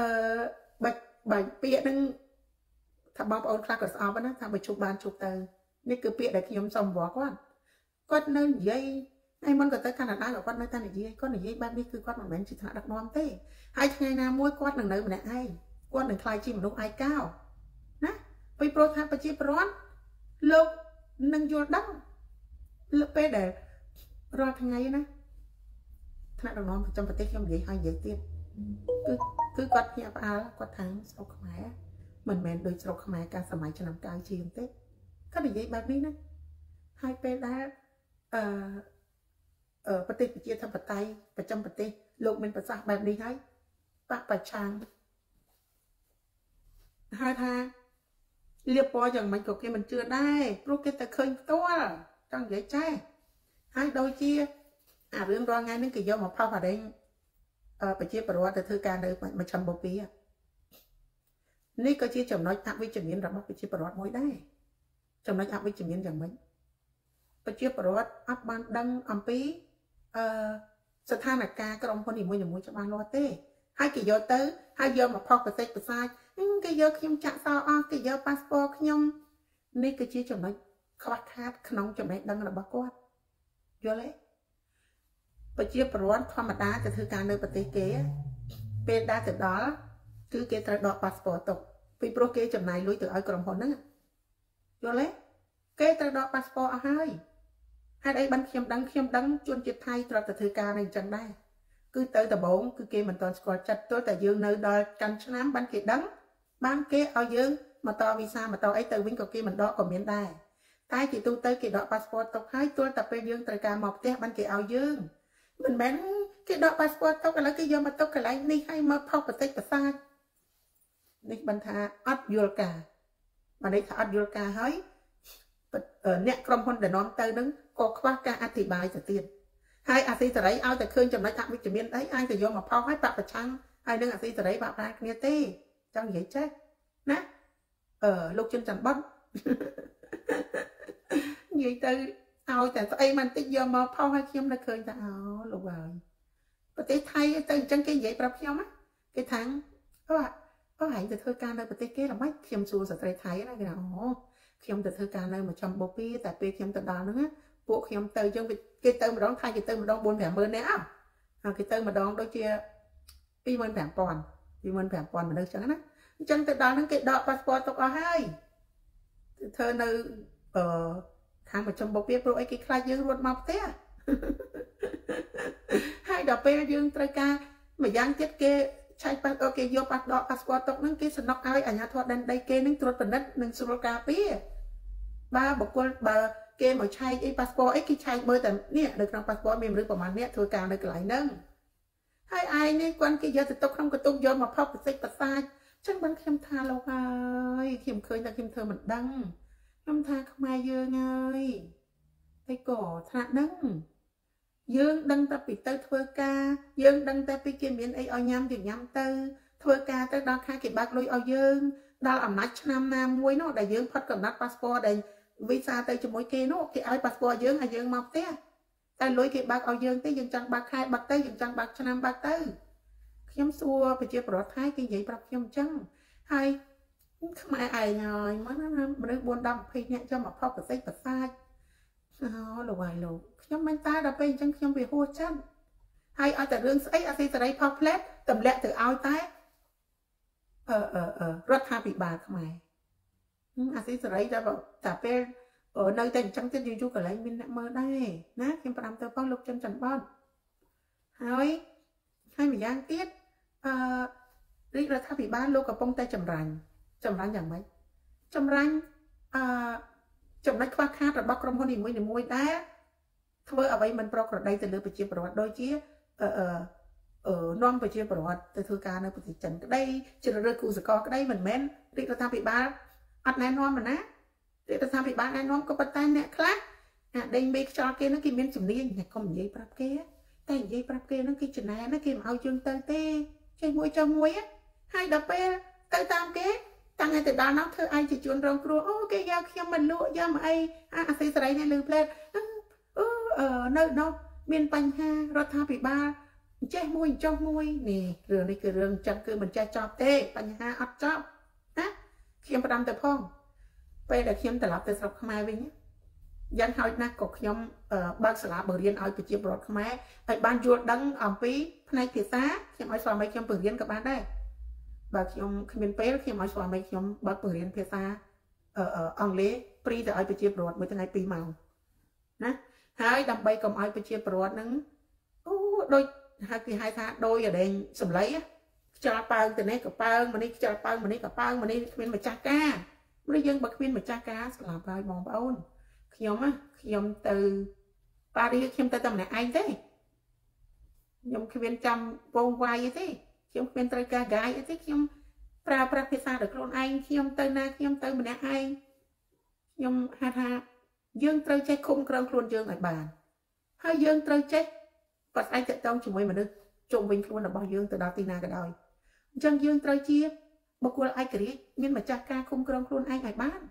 bạch bạch bịa đang thằng bóng ôn khác ở sau đó thằng bị chụp bàn chụp tờ nên cứ bịa để khi ông xong vỏ con con nên dây ai muốn gọi tới Canada của con nơi ta này gì con này dây ba đi cứ con mà mình chỉ thằng đặt non thế hai ngày nào mua con đừng nơi mà này ai con đừng khai chi mà lúc ai cao nè bây pro tham chi pro lục nâng vô đất lục pe để rồi thằng ngày nè thằng đặt non trong cái trong vậy hai vậy tiền cứ cứ con nhà ba con tháng sau không mẹ mình mình đôi sau không mẹ cả sớm mai cho năm cao chi không tết cái này dây ba đi nè hai pe đã ởประเทศchia thập tayประจำประเทศโลกเป็นภาษาแบบนี้ให้ปะประชังhaiท่าเรียบร้อยอย่างมันก็แค่มันเชื่อได้เพราะแค่แต่เคยตัวจังvậyใช่ให้โดยchiaอ่าเรื่องรองงานนึกกี่ยอมมาพ่อผ่าได้เออไปchiaประวัติเธอการเลยมาชมบุปีนี่ก็chiaจำน้อยทักวิจารณ์เราไปchiaประวัติมวยได้ចំណុចអវិជ្ជមានយ៉ាងម៉េចប្រជាពលរដ្ឋអត់បានដឹងអំពីអឺស្ថានភាពក្រុមហ៊ុននីមួយៗច្បាស់លាស់ទេហើយគេយកទៅហើយយកមកផុសប្រតិចប្រសាចគេយកខ្ញុំចាក់សោអស់គេយកប៉ាសពតខ្ញុំនេះគឺជាចំណុចខ្វះខាតក្នុងចំណេះដឹងរបស់គាត់យល់ទេប្រជាពលរដ្ឋធម្មតាទៅធ្វើការនៅប្រទេសគេពេលដែលទៅដល់គឺគេត្រូវដកប៉ាសពតទុកពីព្រោះគេចំណាយលុយទៅឲ្យក្រុមហ៊ុនហ្នឹងយល់ទេគេត្រូវដកប៉ាសពតអស់ហើយហេតុអីបានខ្ញុំដឹងខ្ញុំដឹងជនជាតិថៃត្រូវទៅធ្វើការនៅអញ្ចឹងដែរគឺទៅដំបងគឺគេមិនទាន់ស្គាល់ចិត្តទោះតែយើងនៅដល់កាន់ឆ្នាំបានគេដឹងបានគេឲ្យយើងមកតវីសាមកតអីទៅវិញក៏គេមិនដកក៏មានដែរតែជាទូទៅគេដកប៉ាសពតទុកហើយទោះតែពេលយើងត្រូវការមកផ្ទះបានគេឲ្យយើងមិនមែនគេដកប៉ាសពតទុកឥឡូវគេយកមកទុកកន្លែងនេះហើយមកផុសបន្តិចប្រសាទនេះបានថាអត់យល់ការបានន័យថាអត់យល់ការហើយអ្នកក្រុមហ៊ុនដែលនាំទៅនឹងក៏ខ្វះការអធិប្បាយទៅទៀតហើយអាស៊ីសេរីឲ្យតែឃើញចំណុចអវិជ្ជមានអីអាចទៅយកមកផុសហើយបាក់ប្រឆាំងហើយនឹងអាស៊ីសេរីបាក់ប្រាគ្នាទេចង់និយាយចេះណាអឺលោកជុនច័ន្ទបុតនិយាយទៅឲ្យតែស្អីមិនតិចយកមកផុសឲ្យខ្ញុំនៅឃើញថាអូលោកហើយប្រទេសថៃទៅអញ្ចឹងគេនិយាយប្រាប់ខ្ញុំគេថាអូអូហែងទៅធ្វើការនៅប្រទេសគេល្មិចខ្ញុំសួរស្ត្រីថៃណាគេថាអូខ្ញុំទៅធ្វើការនៅមួយចំបូពីតែពេលខ្ញុំទៅដល់ហ្នឹងពួកខ្ញុំទៅអញ្ចឹងគេទៅម្ដងថៃគេទៅម្ដង bốn nămម៉ឺននាក់អើគេទៅម្ដងដូចជា ពីរម៉ឺនប្រាំពាន់ ពីរម៉ឺនប្រាំពាន់មនុស្សអញ្ចឹងណាអញ្ចឹងទៅដល់ហ្នឹងគេដកប៉ាសពតទុកអស់ហើយធ្វើនៅអឺខាងមួយចំបូពីព្រោះអីគេខ្លាចយើងរត់មកផ្ទះហើយដល់ពេលយើងត្រូវការម្យ៉ាងទៀតគេឆែកប៉ាសអូគេយកប៉ាសដកប៉ាសពតទុកហ្នឹងគេសំណុកឲ្យអាជ្ញាធរដែនដីគេនឹងត្រួតពិនិត្យនិងស្រួលការពារបើបុគ្គលបើគេមកឆែកអីប៉ាសពតអីគេឆែកមើលតែនេះនៅក្នុងប៉ាសពតមានមនុស្សប្រហែលអ្នកធ្វើការនៅកន្លែងហ្នឹងហើយឯងនេះគាត់គេយកទៅទុកក្នុងកន្ទុកយកមកផុសប្រសិទ្ធប្រសាចចឹងបានខ្ញុំថាលោកហើយខ្ញុំឃើញតែខ្ញុំធ្វើមិនដឹងខ្ញុំថាខ្មែរយើងហើយតែក៏ថ្នាក់ហ្នឹងយើងដឹងតែពីទៅធ្វើការយើងដឹងតែពីគេមានអីឲ្យញ៉ាំយើងញ៉ាំទៅធ្វើការទៅដល់ខែគេបើកលុយឲ្យយើងដល់អំណាចឆ្នាំណាមួយនោះដែលយើងផុតកំណត់ប៉ាសពតដែលវីសាទៅជាមួយគេនោះគេឲ្យប៉ាសពតយើងឲ្យយើងមកផ្ទះតែលុយគេបើកឲ្យយើងទេយើងចង់បើកខែបើកទៅយើងចង់បើកឆ្នាំបើកទៅខ្ញុំសួរប្រជាពលរដ្ឋថៃគេនិយាយប្រាប់ខ្ញុំអញ្ចឹងហើយខ្មែរឯងហើយមកណាមនុស្ស bốn năm 20នាក់ចាំមកផុសប្រសិទ្ធប្រសាចអូលោកហើយលោកខ្ញុំមិនតែដល់ពេលអញ្ចឹងខ្ញុំវាហួសចិត្តហើយឲ្យតែរឿងស្អីអាស៊ីសេរីផុសផ្លែតទម្លាក់ទៅឲ្យតែអឺអឺអឺរដ្ឋាភិបាលខ្មែរអាស៊ីសេរីតែតែពេលនៅតែអញ្ចឹងទៀតយូរៗកន្លែងមានអ្នកមើលដែរណាខ្ញុំផ្ដាំទៅផងលោកជុនច័ន្ទបតហើយហើយម្យ៉ាងទៀតអឺរាជរដ្ឋាភិបាលលោកកំពុងតែចម្រាញ់ចម្រាញ់យ៉ាងម៉េចចម្រាញ់អឺចំណុចខ្វះខាតរបស់ក្រុមហ៊ុននីមួយៗដែរធ្វើអ្វីមិនប្រក្រតីទៅលើប្រជាពលរដ្ឋដូចជាអឺអឺនាំប្រជាពលរដ្ឋទៅធ្វើការនៅប្រទេសចិនក្តីជ្រើសរើសគូសកលក្តីមិនមែនរាជរដ្ឋាភិបាលអត់ណែនាំណារាជរដ្ឋាភិបាលណែនាំក៏ប៉ុន្តែអ្នកខ្លះអាដេញមេខ្យល់គេហ្នឹងគេមានជំនាញតែកុំនិយាយប្រាប់គេតែនិយាយប្រាប់គេហ្នឹងគេចំណែនណាគេមិនឲ្យយើងទៅទេចេះមួយចុះមួយហើយដល់ពេលទៅតាមគេតាំងតែទៅដល់នោះធ្វើឯងជាជនរងគ្រោះអូគេយកខ្ញុំមិនលក់យកមកអីអាស៊ីសេរីនេះលឺផ្លែតអឺនៅនោះមានបញ្ហារដ្ឋាភិបាលចេះមួយចុះមួយនេះរឿងនេះគឺរឿងចឹងគឺមិនចេះចប់ទេបញ្ហាអត់ចប់ណាខ្ញុំផ្ដាំទៅផងពេលដែលខ្ញុំត្រឡប់ទៅស្រុកខ្មែរវិញយ៉ាងហោចណាស់ក៏ខ្ញុំបើកសាលាបង្រៀនឲ្យប្រជាពលរដ្ឋខ្មែរឲ្យបានយល់ដឹងអំពីផ្នែកភាសាខ្ញុំឲ្យស្វាមីខ្ញុំបង្រៀនក៏បានដែរបើខ្ញុំគ្មានពេលខ្ញុំឲ្យស្វាមីខ្ញុំបើកបង្រៀនភាសាអង់គ្លេសព្រីទៅឲ្យប្រជាពលរដ្ឋមួយថ្ងៃពីរម៉ោងណាហើយដើម្បីកុំឲ្យប្រជាពលរដ្ឋហ្នឹងអូដូចហៅគេហៅថាដោយអដេញសម្លៃខ្យល់ប៉ើងទៅនេះក៏ប៉ើងមកនេះខ្យល់ប៉ើងមកនេះក៏ប៉ើងមកនេះគ្មានម្ចាស់ការព្រោះយើងបើគ្មានម្ចាស់ការស្លាប់ហើយបងប្អូនខ្ញុំណាខ្ញុំទៅប៉ារីខ្ញុំទៅតែម្នាក់ឯងទេខ្ញុំគ្មានចាំវងវាយទេខ្ញុំគ្មានត្រូវការកាយអីទេខ្ញុំប្រើប្រាស់ភាសាដោយខ្លួនឯងខ្ញុំទៅណាខ្ញុំទៅម្នាក់ឯងខ្ញុំហៅថាយើងត្រូវចេះឃុំក្រងខ្លួនយើងឲ្យបានហើយយើងត្រូវចេះបាត់ឯងតតងជាមួយមនុស្សជុំវិញខ្លួនរបស់យើងទៅដល់ទីណាក៏ដោយអញ្ចឹងយើងត្រូវជាបុគ្គលឯករាជ្យមានម្ចាស់ការឃុំក្រងខ្លួនឯងឲ្យបាន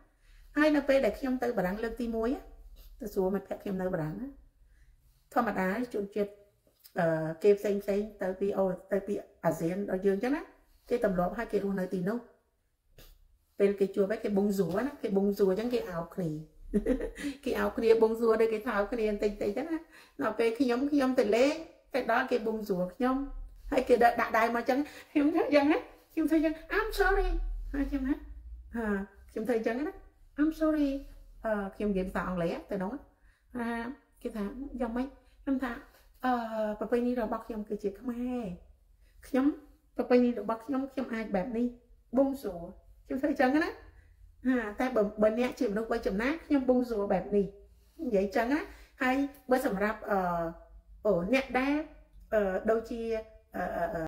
ហើយនៅពេលដែលខ្ញុំទៅបារាំងលើកទីមួយទៅសួរមិត្តភក្តិខ្ញុំនៅបារាំងធម្មតាជនជាតិអឺគេផ្សេងផ្សេងទៅពីអូទៅពីអាស៊ានដល់យើងអញ្ចឹងណាគេទម្លាប់ឲ្យគេរស់នៅទីនោះពេលគេជួបគេបងសួរណាគេបងសួរអញ្ចឹងគេអោបគ្នាគេអោបគ្នាបងសួរដូចគេថោកគ្នាបន្តិចបន្តិចហ្នឹងណាដល់ពេលខ្ញុំខ្ញុំទៅលេងទៅដល់គេបងសួរខ្ញុំហើយគេដាក់ដៃមកអញ្ចឹងខ្ញុំថាអញ្ចឹងណាខ្ញុំថាអញ្ចឹង I'm sorry ហើយខ្ញុំណាហាខ្ញុំថាអញ្ចឹងណា I'm sorry អឺខ្ញុំនិយាយភាសាអង់គ្លេសទៅនោះណាគេថាយ៉ាងម៉េចខ្ញុំថាអឺប្រពៃណីរបស់ខ្ញុំគឺជាខ្មែរខ្ញុំប្រពៃណីរបស់ខ្ញុំខ្ញុំអាចបែបនេះបងសួរខ្ញុំធ្វើអញ្ចឹងណាហាតែបើបើអ្នកជាមនុស្សវ័យចំណាស់ខ្ញុំបងសួរបែបនេះនិយាយអញ្ចឹងណាហើយបើសម្រាប់អឺអូអ្នកដែលអឺដូចជាអឺ